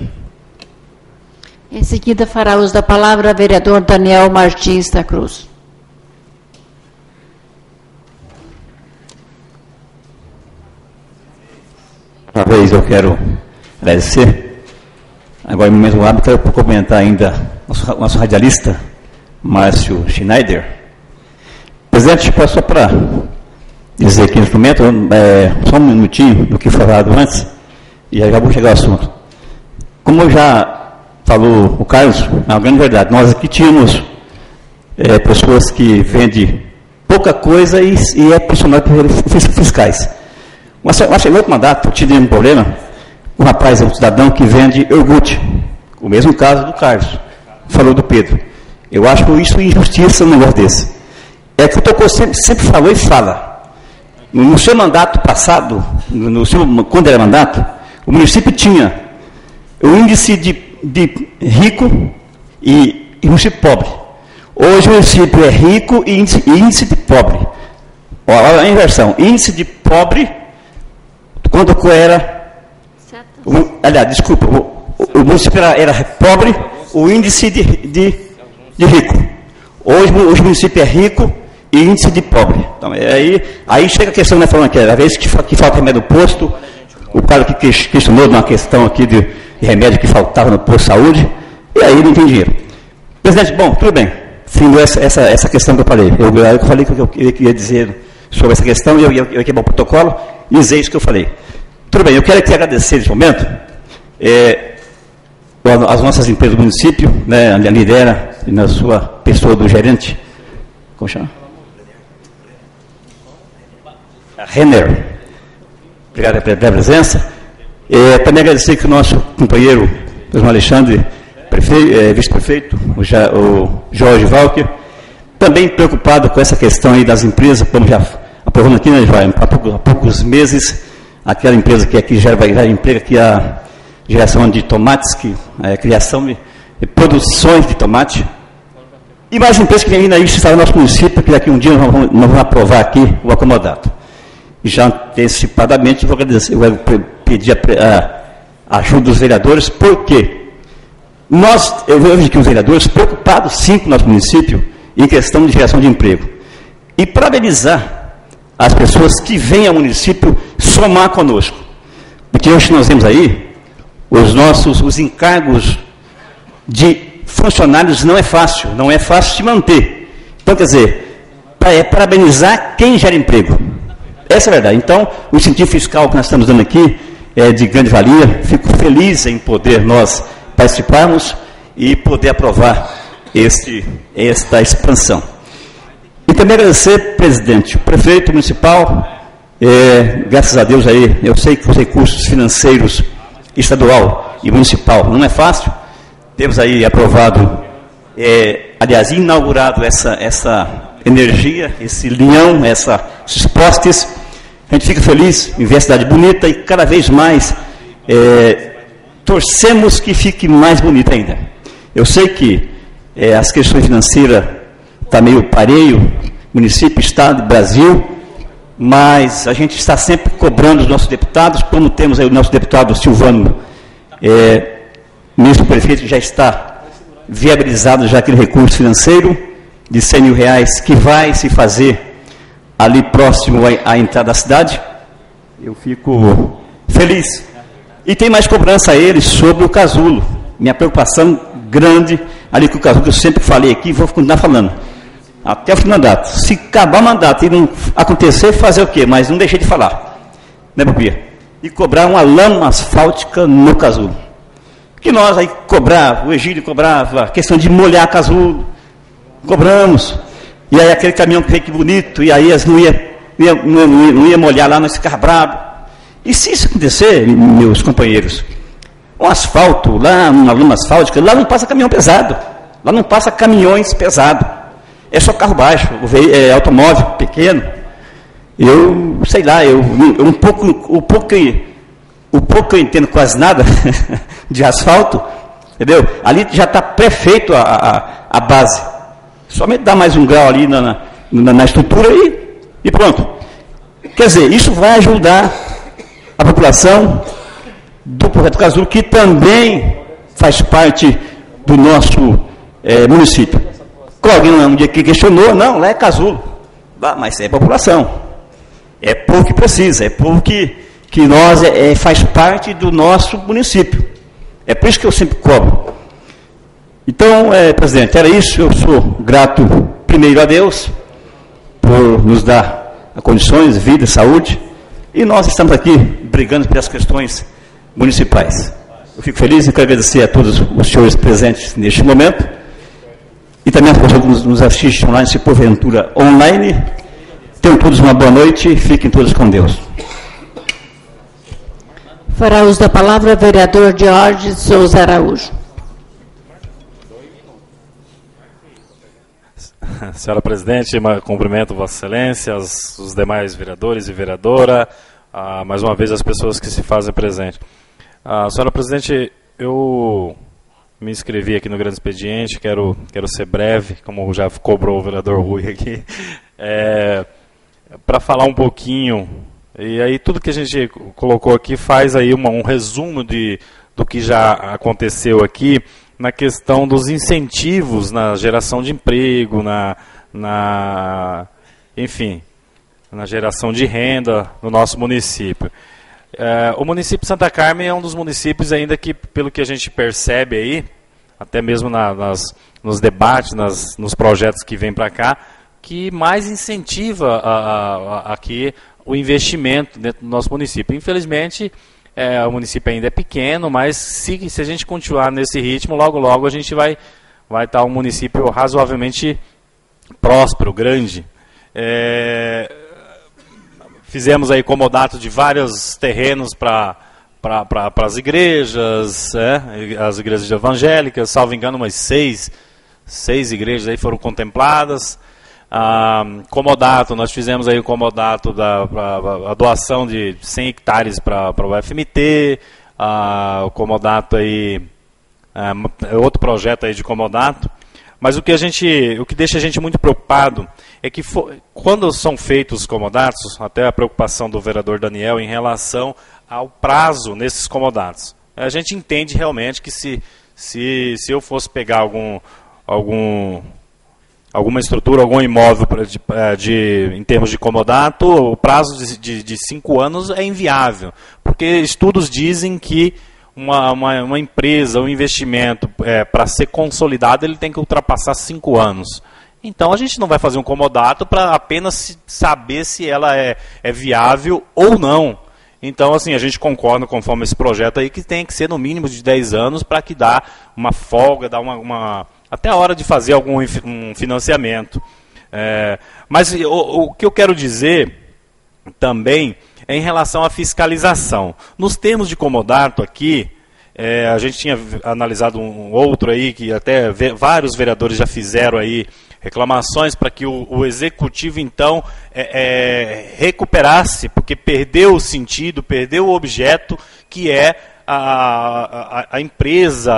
Speaker 1: Em seguida fará uso da palavra o vereador Daniel Martins da Cruz.
Speaker 8: Uma vez eu quero agradecer. Agora, no mesmo lado, quero comentar ainda nosso radialista, Márcio Schneider. Presidente, só para dizer aqui no instrumento, só um minutinho do que foi falado antes, e aí já vou chegar ao assunto. Como já falou o Carlos, é uma grande verdade, nós aqui tínhamos pessoas que vendem pouca coisa e é pressionado por fiscais. Mas em outro mandato, eu tive um problema, um rapaz, um cidadão que vende iogurte, o mesmo caso do Carlos, falou do Pedro. Eu acho isso injustiça um negócio desse. É que o Tocô sempre falou e fala. No seu mandato passado, quando era mandato, o município tinha o índice de rico e município pobre. Hoje o município é rico e índice de pobre. Olha a inversão. Índice de pobre, quando era... aliás, desculpa, o município era pobre, o índice de rico. Hoje o município é rico e índice de pobre. Então, aí chega a questão, né, falando que a vez que falta remédio no posto, o cara que questionou de uma questão aqui de remédio que faltava no posto de saúde, e aí não tem dinheiro. Presidente, bom, tudo bem. Findo essa questão que eu falei. Eu falei que eu queria dizer sobre essa questão, e eu quebrei o protocolo, e dizer isso que eu falei. Tudo bem, eu quero aqui agradecer nesse momento as nossas empresas do município, né, a Lidera, e na sua pessoa do gerente, como chama? A Renner. Obrigado pela presença. Também agradecer que o nosso companheiro, o Alexandre, vice-prefeito, o Jorge Valker, também preocupado com essa questão aí das empresas, como já aprovando aqui, né, há poucos meses, aquela empresa que aqui gera emprego, aqui a geração de tomates, a criação de produções de tomate, e mais empresas que vêm ainda aí instalar no nosso município, que daqui um dia nós vamos aprovar aqui o acomodado. já antecipadamente vou agradecer, eu vou pedir a ajuda dos vereadores, porque eu vejo aqui os vereadores preocupados, sim, com o nosso município, em questão de geração de emprego. E parabenizar as pessoas que vêm ao município somar conosco. Porque hoje nós vemos aí, os encargos de funcionários não é fácil de manter. Então, quer dizer, é parabenizar quem gera emprego. Essa é a verdade. Então, o incentivo fiscal que nós estamos dando aqui é de grande valia. Fico feliz em poder nós participarmos e poder aprovar esta expansão. E também agradecer, presidente, o prefeito municipal, graças a Deus aí, eu sei que os recursos financeiros estadual e municipal não é fácil, temos aí aprovado, aliás, inaugurado essa energia, esse linhão, esses postes. A gente fica feliz em ver a cidade bonita e cada vez mais torcemos que fique mais bonita ainda. Eu sei que as questões financeiras está meio pareio, município, estado, Brasil, mas a gente está sempre cobrando os nossos deputados, como temos aí o nosso deputado Silvano, ministro prefeito, já está viabilizado já aquele recurso financeiro de R$100 mil que vai se fazer ali próximo à entrada da cidade. Eu fico feliz. E tem mais cobrança a eles sobre o casulo. Minha preocupação grande ali com o casulo, que eu sempre falei aqui, vou continuar falando. Até o fim do mandato. Se acabar o mandato e não acontecer, fazer o quê? Mas não deixei de falar. Né, Bobia? E cobrar uma lama asfáltica no casulo. Que nós aí o Egídio cobrava, a questão de molhar casulo. Cobramos. E aí aquele caminhão que veio que bonito, e aí eles não ia molhar lá, nós ficava bravo. E se isso acontecer, meus companheiros, um asfalto, lá, uma lama asfáltica, lá não passa caminhão pesado. Lá não passa caminhões pesados. É só carro baixo, automóvel pequeno. Eu, sei lá, um pouco que eu entendo quase nada de asfalto, entendeu? Ali já está pré-feito a base. Somente dá mais um grau ali na estrutura e pronto. Quer dizer, isso vai ajudar a população do Projeto Casulo, que também faz parte do nosso município. Alguém um dia que questionou, não, lá é casulo. Mas é população. É povo que precisa, é povo que nós faz parte do nosso município. É por isso que eu sempre cobro. Então, presidente, era isso. Eu sou grato primeiro a Deus por nos dar condições, vida, saúde. E nós estamos aqui brigando pelas questões municipais. Eu fico feliz e quero agradecer a todos os senhores presentes neste momento. E também as pessoas que nos assistem online, se porventura online. Tenham todos uma boa noite e fiquem todos com Deus.
Speaker 1: Fará uso da palavra o vereador Jorge Souza Araújo.
Speaker 2: Senhora presidente, cumprimento Vossa Excelência, os demais vereadores e vereadora, mais uma vez as pessoas que se fazem presente. Senhora presidente, eu me inscrevi aqui no Grande Expediente, quero ser breve, como já cobrou o vereador Rui aqui, para falar um pouquinho, e aí tudo que a gente colocou aqui faz aí um resumo do que já aconteceu aqui, na questão dos incentivos na geração de emprego, enfim, na geração de renda no nosso município. O município de Santa Carmen é um dos municípios ainda que, pelo que a gente percebe aí, até mesmo nos debates, nos projetos que vêm para cá, que mais incentiva aqui o investimento dentro do nosso município. Infelizmente, o município ainda é pequeno, mas se a gente continuar nesse ritmo, logo logo a gente vai estar um município razoavelmente próspero, grande. Fizemos aí comodato de vários terrenos para as igrejas, as igrejas evangélicas, salvo engano, umas seis igrejas aí foram contempladas. Comodato, nós fizemos aí o comodato a doação de 100 hectares para o FMT, o comodato aí, outro projeto aí de comodato. Mas o que deixa a gente muito preocupado é que quando são feitos os comodatos, até a preocupação do vereador Daniel em relação ao prazo nesses comodatos. A gente entende realmente que se eu fosse pegar alguma estrutura, algum imóvel em termos de comodato, o prazo de 5 anos é inviável, porque estudos dizem que uma empresa, um investimento, para ser consolidado, ele tem que ultrapassar 5 anos. Então, a gente não vai fazer um comodato para apenas saber se ela é viável ou não. Então, assim, a gente concorda, conforme esse projeto aí, que tem que ser no mínimo de 10 anos para que dá uma folga, dá até a hora de fazer algum financiamento. Mas o que eu quero dizer também é em relação à fiscalização. Nos termos de comodato aqui, a gente tinha analisado um outro aí, que até vários vereadores já fizeram aí reclamações para que o executivo, então, recuperasse, porque perdeu o sentido, perdeu o objeto, que é a empresa,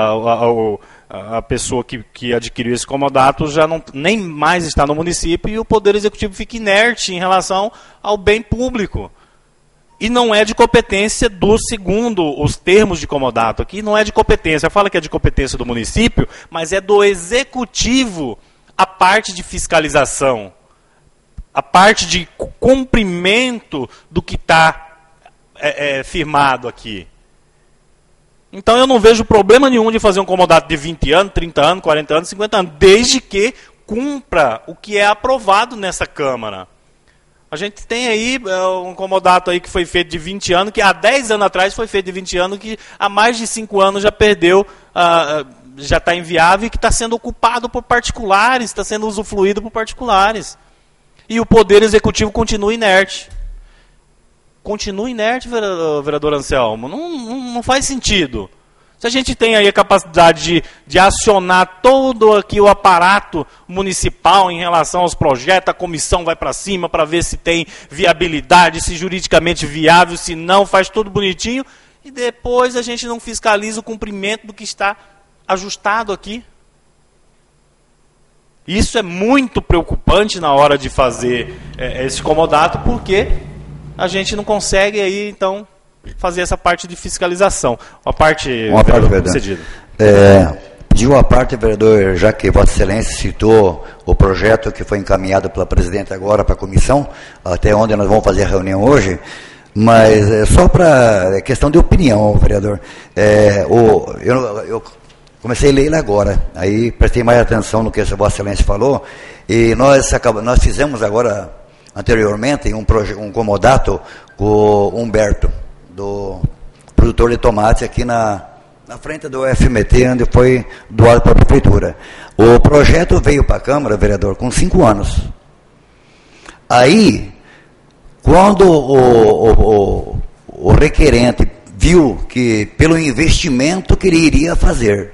Speaker 2: a pessoa que adquiriu esse comodato já nem mais está no município e o Poder Executivo fica inerte em relação ao bem público. E não é de competência segundo os termos de comodato aqui, não é de competência. Fala que é de competência do município, mas é do Executivo a parte de fiscalização, a parte de cumprimento do que está firmado aqui. Então eu não vejo problema nenhum de fazer um comodato de 20 anos, 30 anos, 40 anos, 50 anos, desde que cumpra o que é aprovado nessa Câmara. A gente tem aí um comodato aí que foi feito de 20 anos, que há 10 anos atrás foi feito de 20 anos, que há mais de 5 anos já perdeu, já está inviável e que está sendo ocupado por particulares, está sendo usufruído por particulares. E o Poder Executivo continua inerte. Continua inerte, vereador Anselmo. Não faz sentido. Se a gente tem aí a capacidade de acionar todo aqui o aparato municipal em relação aos projetos, a comissão vai para cima para ver se tem viabilidade, se juridicamente viável, se não, faz tudo bonitinho, e depois a gente não fiscaliza o cumprimento do que está ajustado aqui. Isso é muito preocupante na hora de fazer esse comodato, porque a gente não consegue aí, então, fazer essa parte de fiscalização. Uma parte concedida.
Speaker 7: Pediu a parte, vereador, já que Vossa Excelência citou o projeto que foi encaminhado pela presidente agora para a comissão, até onde nós vamos fazer a reunião hoje, mas só para questão de opinião, vereador. Eu comecei a ler ele agora, aí prestei mais atenção no que Vossa Excelência falou, e nós fizemos agora, anteriormente, um comodato com o Humberto, do produtor de tomate aqui na frente do FMT, onde foi doado para a prefeitura. O projeto veio para a Câmara, vereador, com 5 anos. Aí, quando o requerente viu que pelo investimento que ele iria fazer,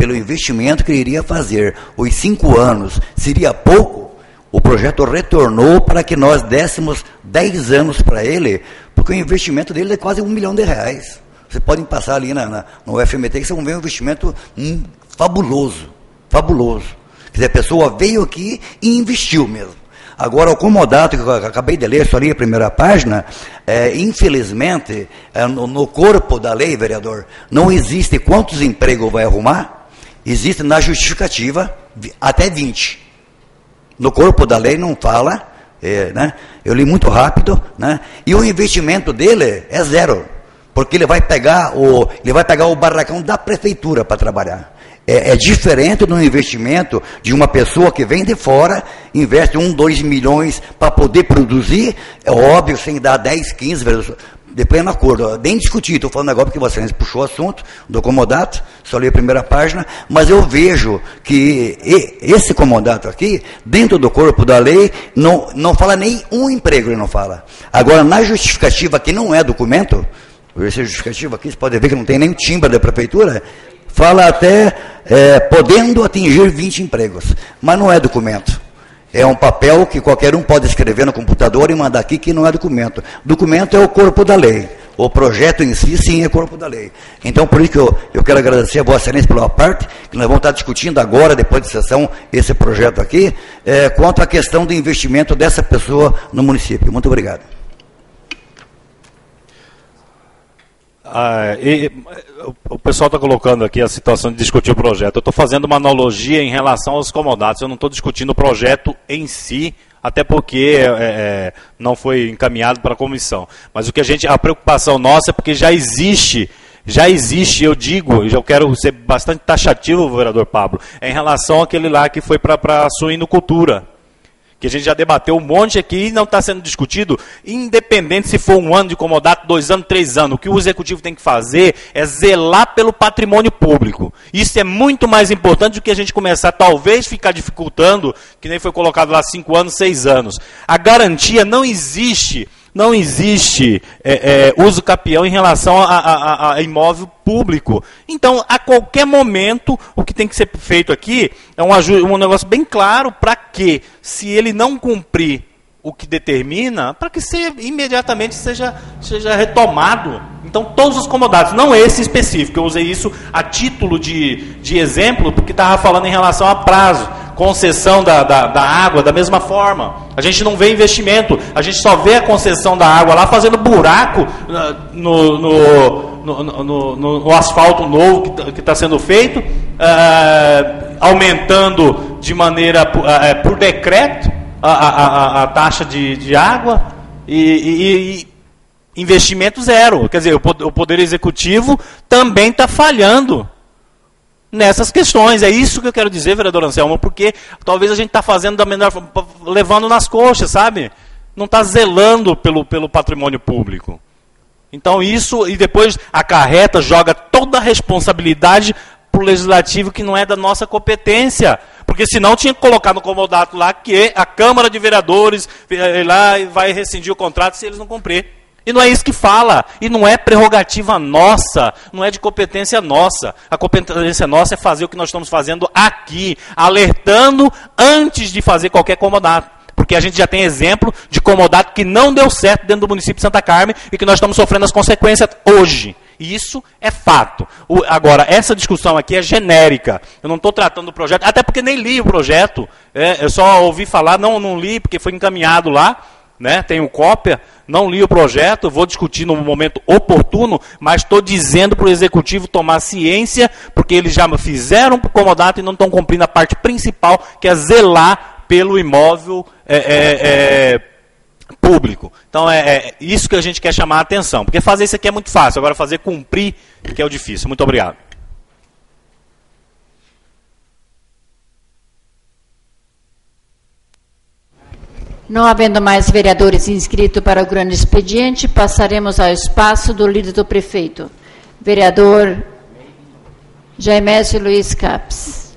Speaker 7: os 5 anos seria pouco, o projeto retornou para que nós dessemos 10 anos para ele, porque o investimento dele é quase R$1 milhão. Vocês podem passar ali no FMT, que vocês vão ver um investimento fabuloso. Quer dizer, a pessoa veio aqui e investiu mesmo. Agora, o comodato, que eu acabei de ler, só li a primeira página, infelizmente, no corpo da lei, vereador, não existe quantos empregos vai arrumar, existe na justificativa até 20. No corpo da lei não fala, né? Eu li muito rápido, né? E o investimento dele é zero, porque ele vai pegar o barracão da prefeitura para trabalhar. É diferente do investimento de uma pessoa que vem de fora, investe 1, 2 milhões para poder produzir, é óbvio, sem dar 10, 15, depois no acordo, bem discutido, estou falando agora porque você puxou o assunto do comodato, só li a primeira página, mas eu vejo que esse comodato aqui, dentro do corpo da lei, não fala nem um emprego, ele não fala. Agora, na justificativa, que não é documento, essa justificativa aqui, você pode ver que não tem nem timbre da prefeitura, fala até podendo atingir 20 empregos, mas não é documento. É um papel que qualquer um pode escrever no computador e mandar aqui, que não é documento. Documento é o corpo da lei. O projeto em si, sim, é corpo da lei. Então, por isso que eu quero agradecer a Vossa Excelência pela parte, que nós vamos estar discutindo agora, depois de sessão, esse projeto aqui, quanto à questão do investimento dessa pessoa no município. Muito obrigado.
Speaker 2: O pessoal está colocando aqui a situação de discutir o projeto. Eu estou fazendo uma analogia em relação aos comodatos. Eu não estou discutindo o projeto em si, até porque não foi encaminhado para a comissão. Mas a preocupação nossa é porque já existe, eu digo, e eu quero ser bastante taxativo, vereador Pablo, em relação àquele lá que foi para a suinocultura, que a gente já debateu um monte aqui e não está sendo discutido, independente se for 1 ano de comodato, 2 anos, 3 anos. O que o executivo tem que fazer é zelar pelo patrimônio público. Isso é muito mais importante do que a gente começar, talvez, ficar dificultando, que nem foi colocado lá 5 anos, 6 anos. A garantia não existe uso capião em relação a imóvel público. Então, a qualquer momento, o que tem que ser feito aqui é um negócio bem claro para que, se ele não cumprir o que determina, para que imediatamente seja retomado. Então, todos os comodatos, não esse específico, eu usei isso a título de exemplo, porque estava falando em relação a prazo, concessão da água, da mesma forma. A gente não vê investimento, a gente só vê a concessão da água lá fazendo buraco no asfalto novo que está sendo feito, aumentando de maneira por decreto a taxa de água e investimento zero. Quer dizer, o Poder Executivo também está falhando nessas questões. É isso que eu quero dizer, vereador Anselmo, porque talvez a gente está fazendo da menor forma, levando nas coxas, sabe? Não está zelando pelo patrimônio público. Então isso, e depois acarreta, joga toda a responsabilidade para o Legislativo, que não é da nossa competência. Porque senão tinha que colocar no comodato lá que a Câmara de Vereadores lá vai rescindir o contrato se eles não cumprirem. E não é isso que fala. E não é prerrogativa nossa, não é de competência nossa. A competência nossa é fazer o que nós estamos fazendo aqui, alertando antes de fazer qualquer comodato. Porque a gente já tem exemplo de comodato que não deu certo dentro do município de Santa Carmen e que nós estamos sofrendo as consequências hoje. E isso é fato. Agora, essa discussão aqui é genérica. Eu não estou tratando do projeto, até porque nem li o projeto. Eu só ouvi falar, não li, porque foi encaminhado lá, né? Tenho cópia, não li o projeto, vou discutir no momento oportuno, mas estou dizendo para o Executivo tomar ciência, porque eles já fizeram o comodato e não estão cumprindo a parte principal, que é zelar pelo imóvel público. Então, é isso que a gente quer chamar a atenção. Porque fazer isso aqui é muito fácil, agora fazer cumprir que é o difícil. Muito obrigado.
Speaker 1: Não havendo mais vereadores inscritos para o grande expediente, passaremos ao espaço do líder do prefeito, vereador Jaimésio Luiz Capes.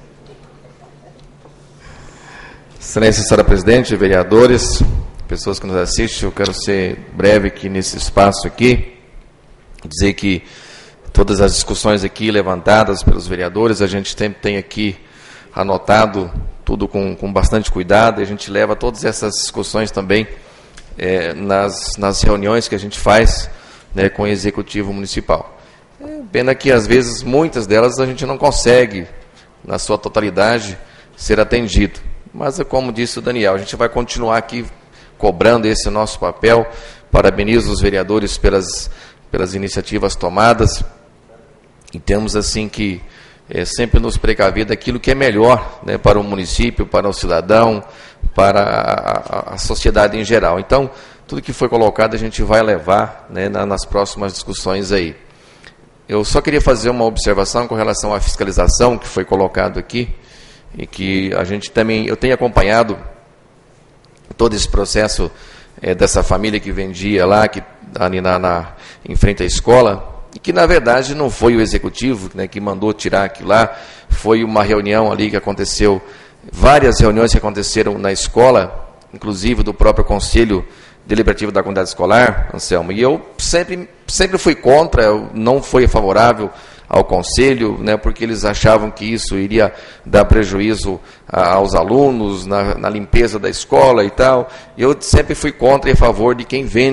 Speaker 6: Excelência, senhora presidente, vereadores, pessoas que nos assistem, eu quero ser breve aqui nesse espaço aqui, dizer que todas as discussões aqui levantadas pelos vereadores, a gente sempre tem aqui anotado tudo com bastante cuidado, e a gente leva todas essas discussões também nas reuniões que a gente faz, né, com o Executivo Municipal. Pena que, às vezes, muitas delas a gente não consegue, na sua totalidade, ser atendido. Mas, como disse o Daniel, a gente vai continuar aqui cobrando esse nosso papel. Parabenizo os vereadores pelas iniciativas tomadas, e temos assim que sempre nos precaver daquilo que é melhor, né, para o município, para o cidadão, para a sociedade em geral. Então, tudo que foi colocado a gente vai levar, né, nas próximas discussões aí. Eu só queria fazer uma observação com relação à fiscalização que foi colocado aqui, e que a gente também, eu tenho acompanhado todo esse processo dessa família que vendia lá, que ali em frente à escola, e que, na verdade, não foi o Executivo, né, que mandou tirar aquilo lá, foi uma reunião ali que aconteceu, várias reuniões que aconteceram na escola, inclusive do próprio Conselho Deliberativo da Comunidade Escolar, Anselmo, e eu sempre fui contra, eu não fui favorável ao Conselho, né, porque eles achavam que isso iria dar prejuízo aos alunos, na limpeza da escola e tal. Eu sempre fui contra e a favor de quem vende,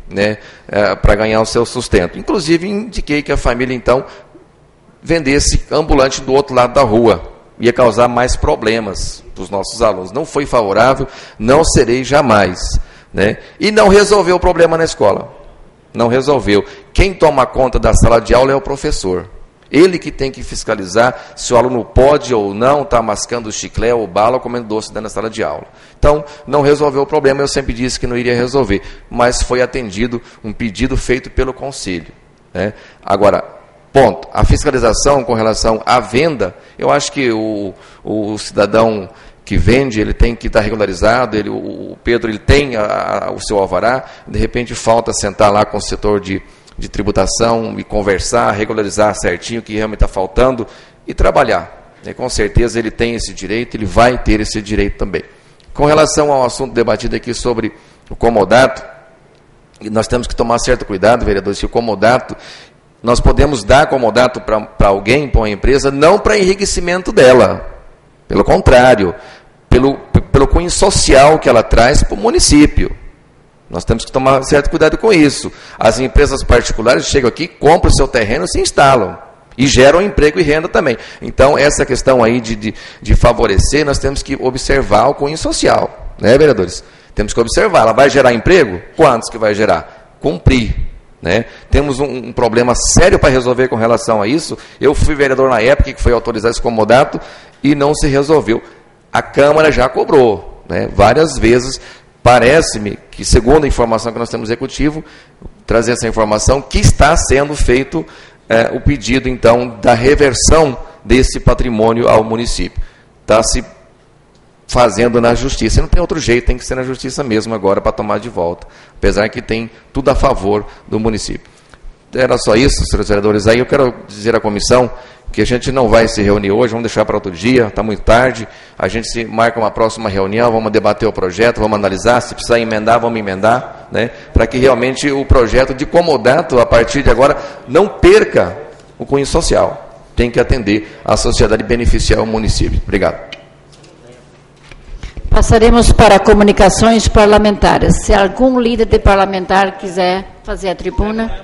Speaker 6: né, para ganhar o seu sustento. Inclusive, indiquei que a família, então, vendesse ambulante do outro lado da rua. Ia causar mais problemas para os nossos alunos. Não foi favorável, não serei jamais. Né? E não resolveu o problema na escola. Não resolveu. Quem toma conta da sala de aula é o professor. Ele que tem que fiscalizar se o aluno pode ou não estar mascando chiclete ou bala ou comendo doce dentro da sala de aula. Então, não resolveu o problema, eu sempre disse que não iria resolver. Mas foi atendido um pedido feito pelo conselho. Né? Agora, ponto. A fiscalização com relação à venda, eu acho que o cidadão que vende, ele tem que estar regularizado, o Pedro ele tem o seu alvará, de repente falta sentar lá com o setor de tributação e conversar, regularizar certinho o que realmente está faltando e trabalhar. Com certeza ele tem esse direito, ele vai ter esse direito também. Com relação ao assunto debatido aqui sobre o comodato, nós temos que tomar certo cuidado, vereadores, que o comodato, nós podemos dar comodato para alguém, para uma empresa, não para enriquecimento dela. Pelo contrário, pelo cunho social que ela traz para o município. Nós temos que tomar certo cuidado com isso. As empresas particulares chegam aqui, compram o seu terreno e se instalam. E geram emprego e renda também. Então, essa questão aí de favorecer, nós temos que observar o cunho social. Né, vereadores? Temos que observar. Ela vai gerar emprego? Quantos que vai gerar? Cumprir. Né? Temos um problema sério para resolver com relação a isso. Eu fui vereador na época que foi autorizar esse comodato e não se resolveu. A Câmara já cobrou, né, várias vezes. Parece-me que, segundo a informação que nós temos no Executivo, trazer essa informação, que está sendo feito o pedido, então, da reversão desse patrimônio ao município. Está se fazendo na Justiça. Não tem outro jeito, tem que ser na Justiça mesmo agora para tomar de volta. Apesar que tem tudo a favor do município. Era só isso, senhores vereadores. Aí eu quero dizer à comissão que a gente não vai se reunir hoje, vamos deixar para outro dia, está muito tarde, a gente se marca uma próxima reunião, vamos debater o projeto, vamos analisar, se precisar emendar, vamos emendar, né, para que realmente o projeto de comodato, a partir de agora, não perca o cunho social. Tem que atender a sociedade e beneficiar o município. Obrigado.
Speaker 1: Passaremos para comunicações parlamentares. Se algum líder de parlamentar quiser fazer a tribuna.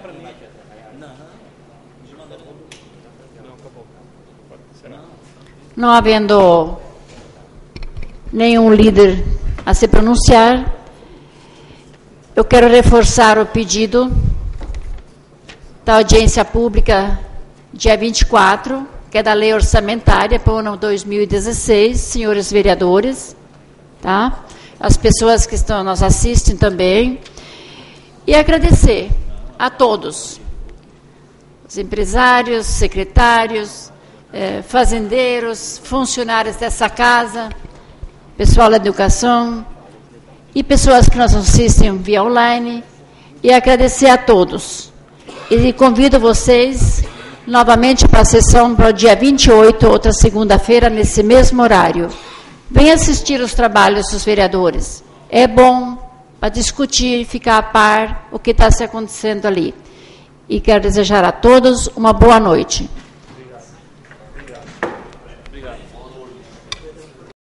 Speaker 1: Não havendo nenhum líder a se pronunciar, eu quero reforçar o pedido da audiência pública dia 24, que é da lei orçamentária para o ano 2016, senhores vereadores, tá? As pessoas que nos assistem também, e agradecer a todos, os empresários, secretários, fazendeiros, funcionários dessa casa, pessoal da educação e pessoas que nos assistem via online, e agradecer a todos. E convido vocês novamente para a sessão para o dia 28, outra segunda-feira, nesse mesmo horário. Venha assistir os trabalhos dos vereadores. É bom para discutir, ficar a par o que está se acontecendo ali. E quero desejar a todos uma boa noite.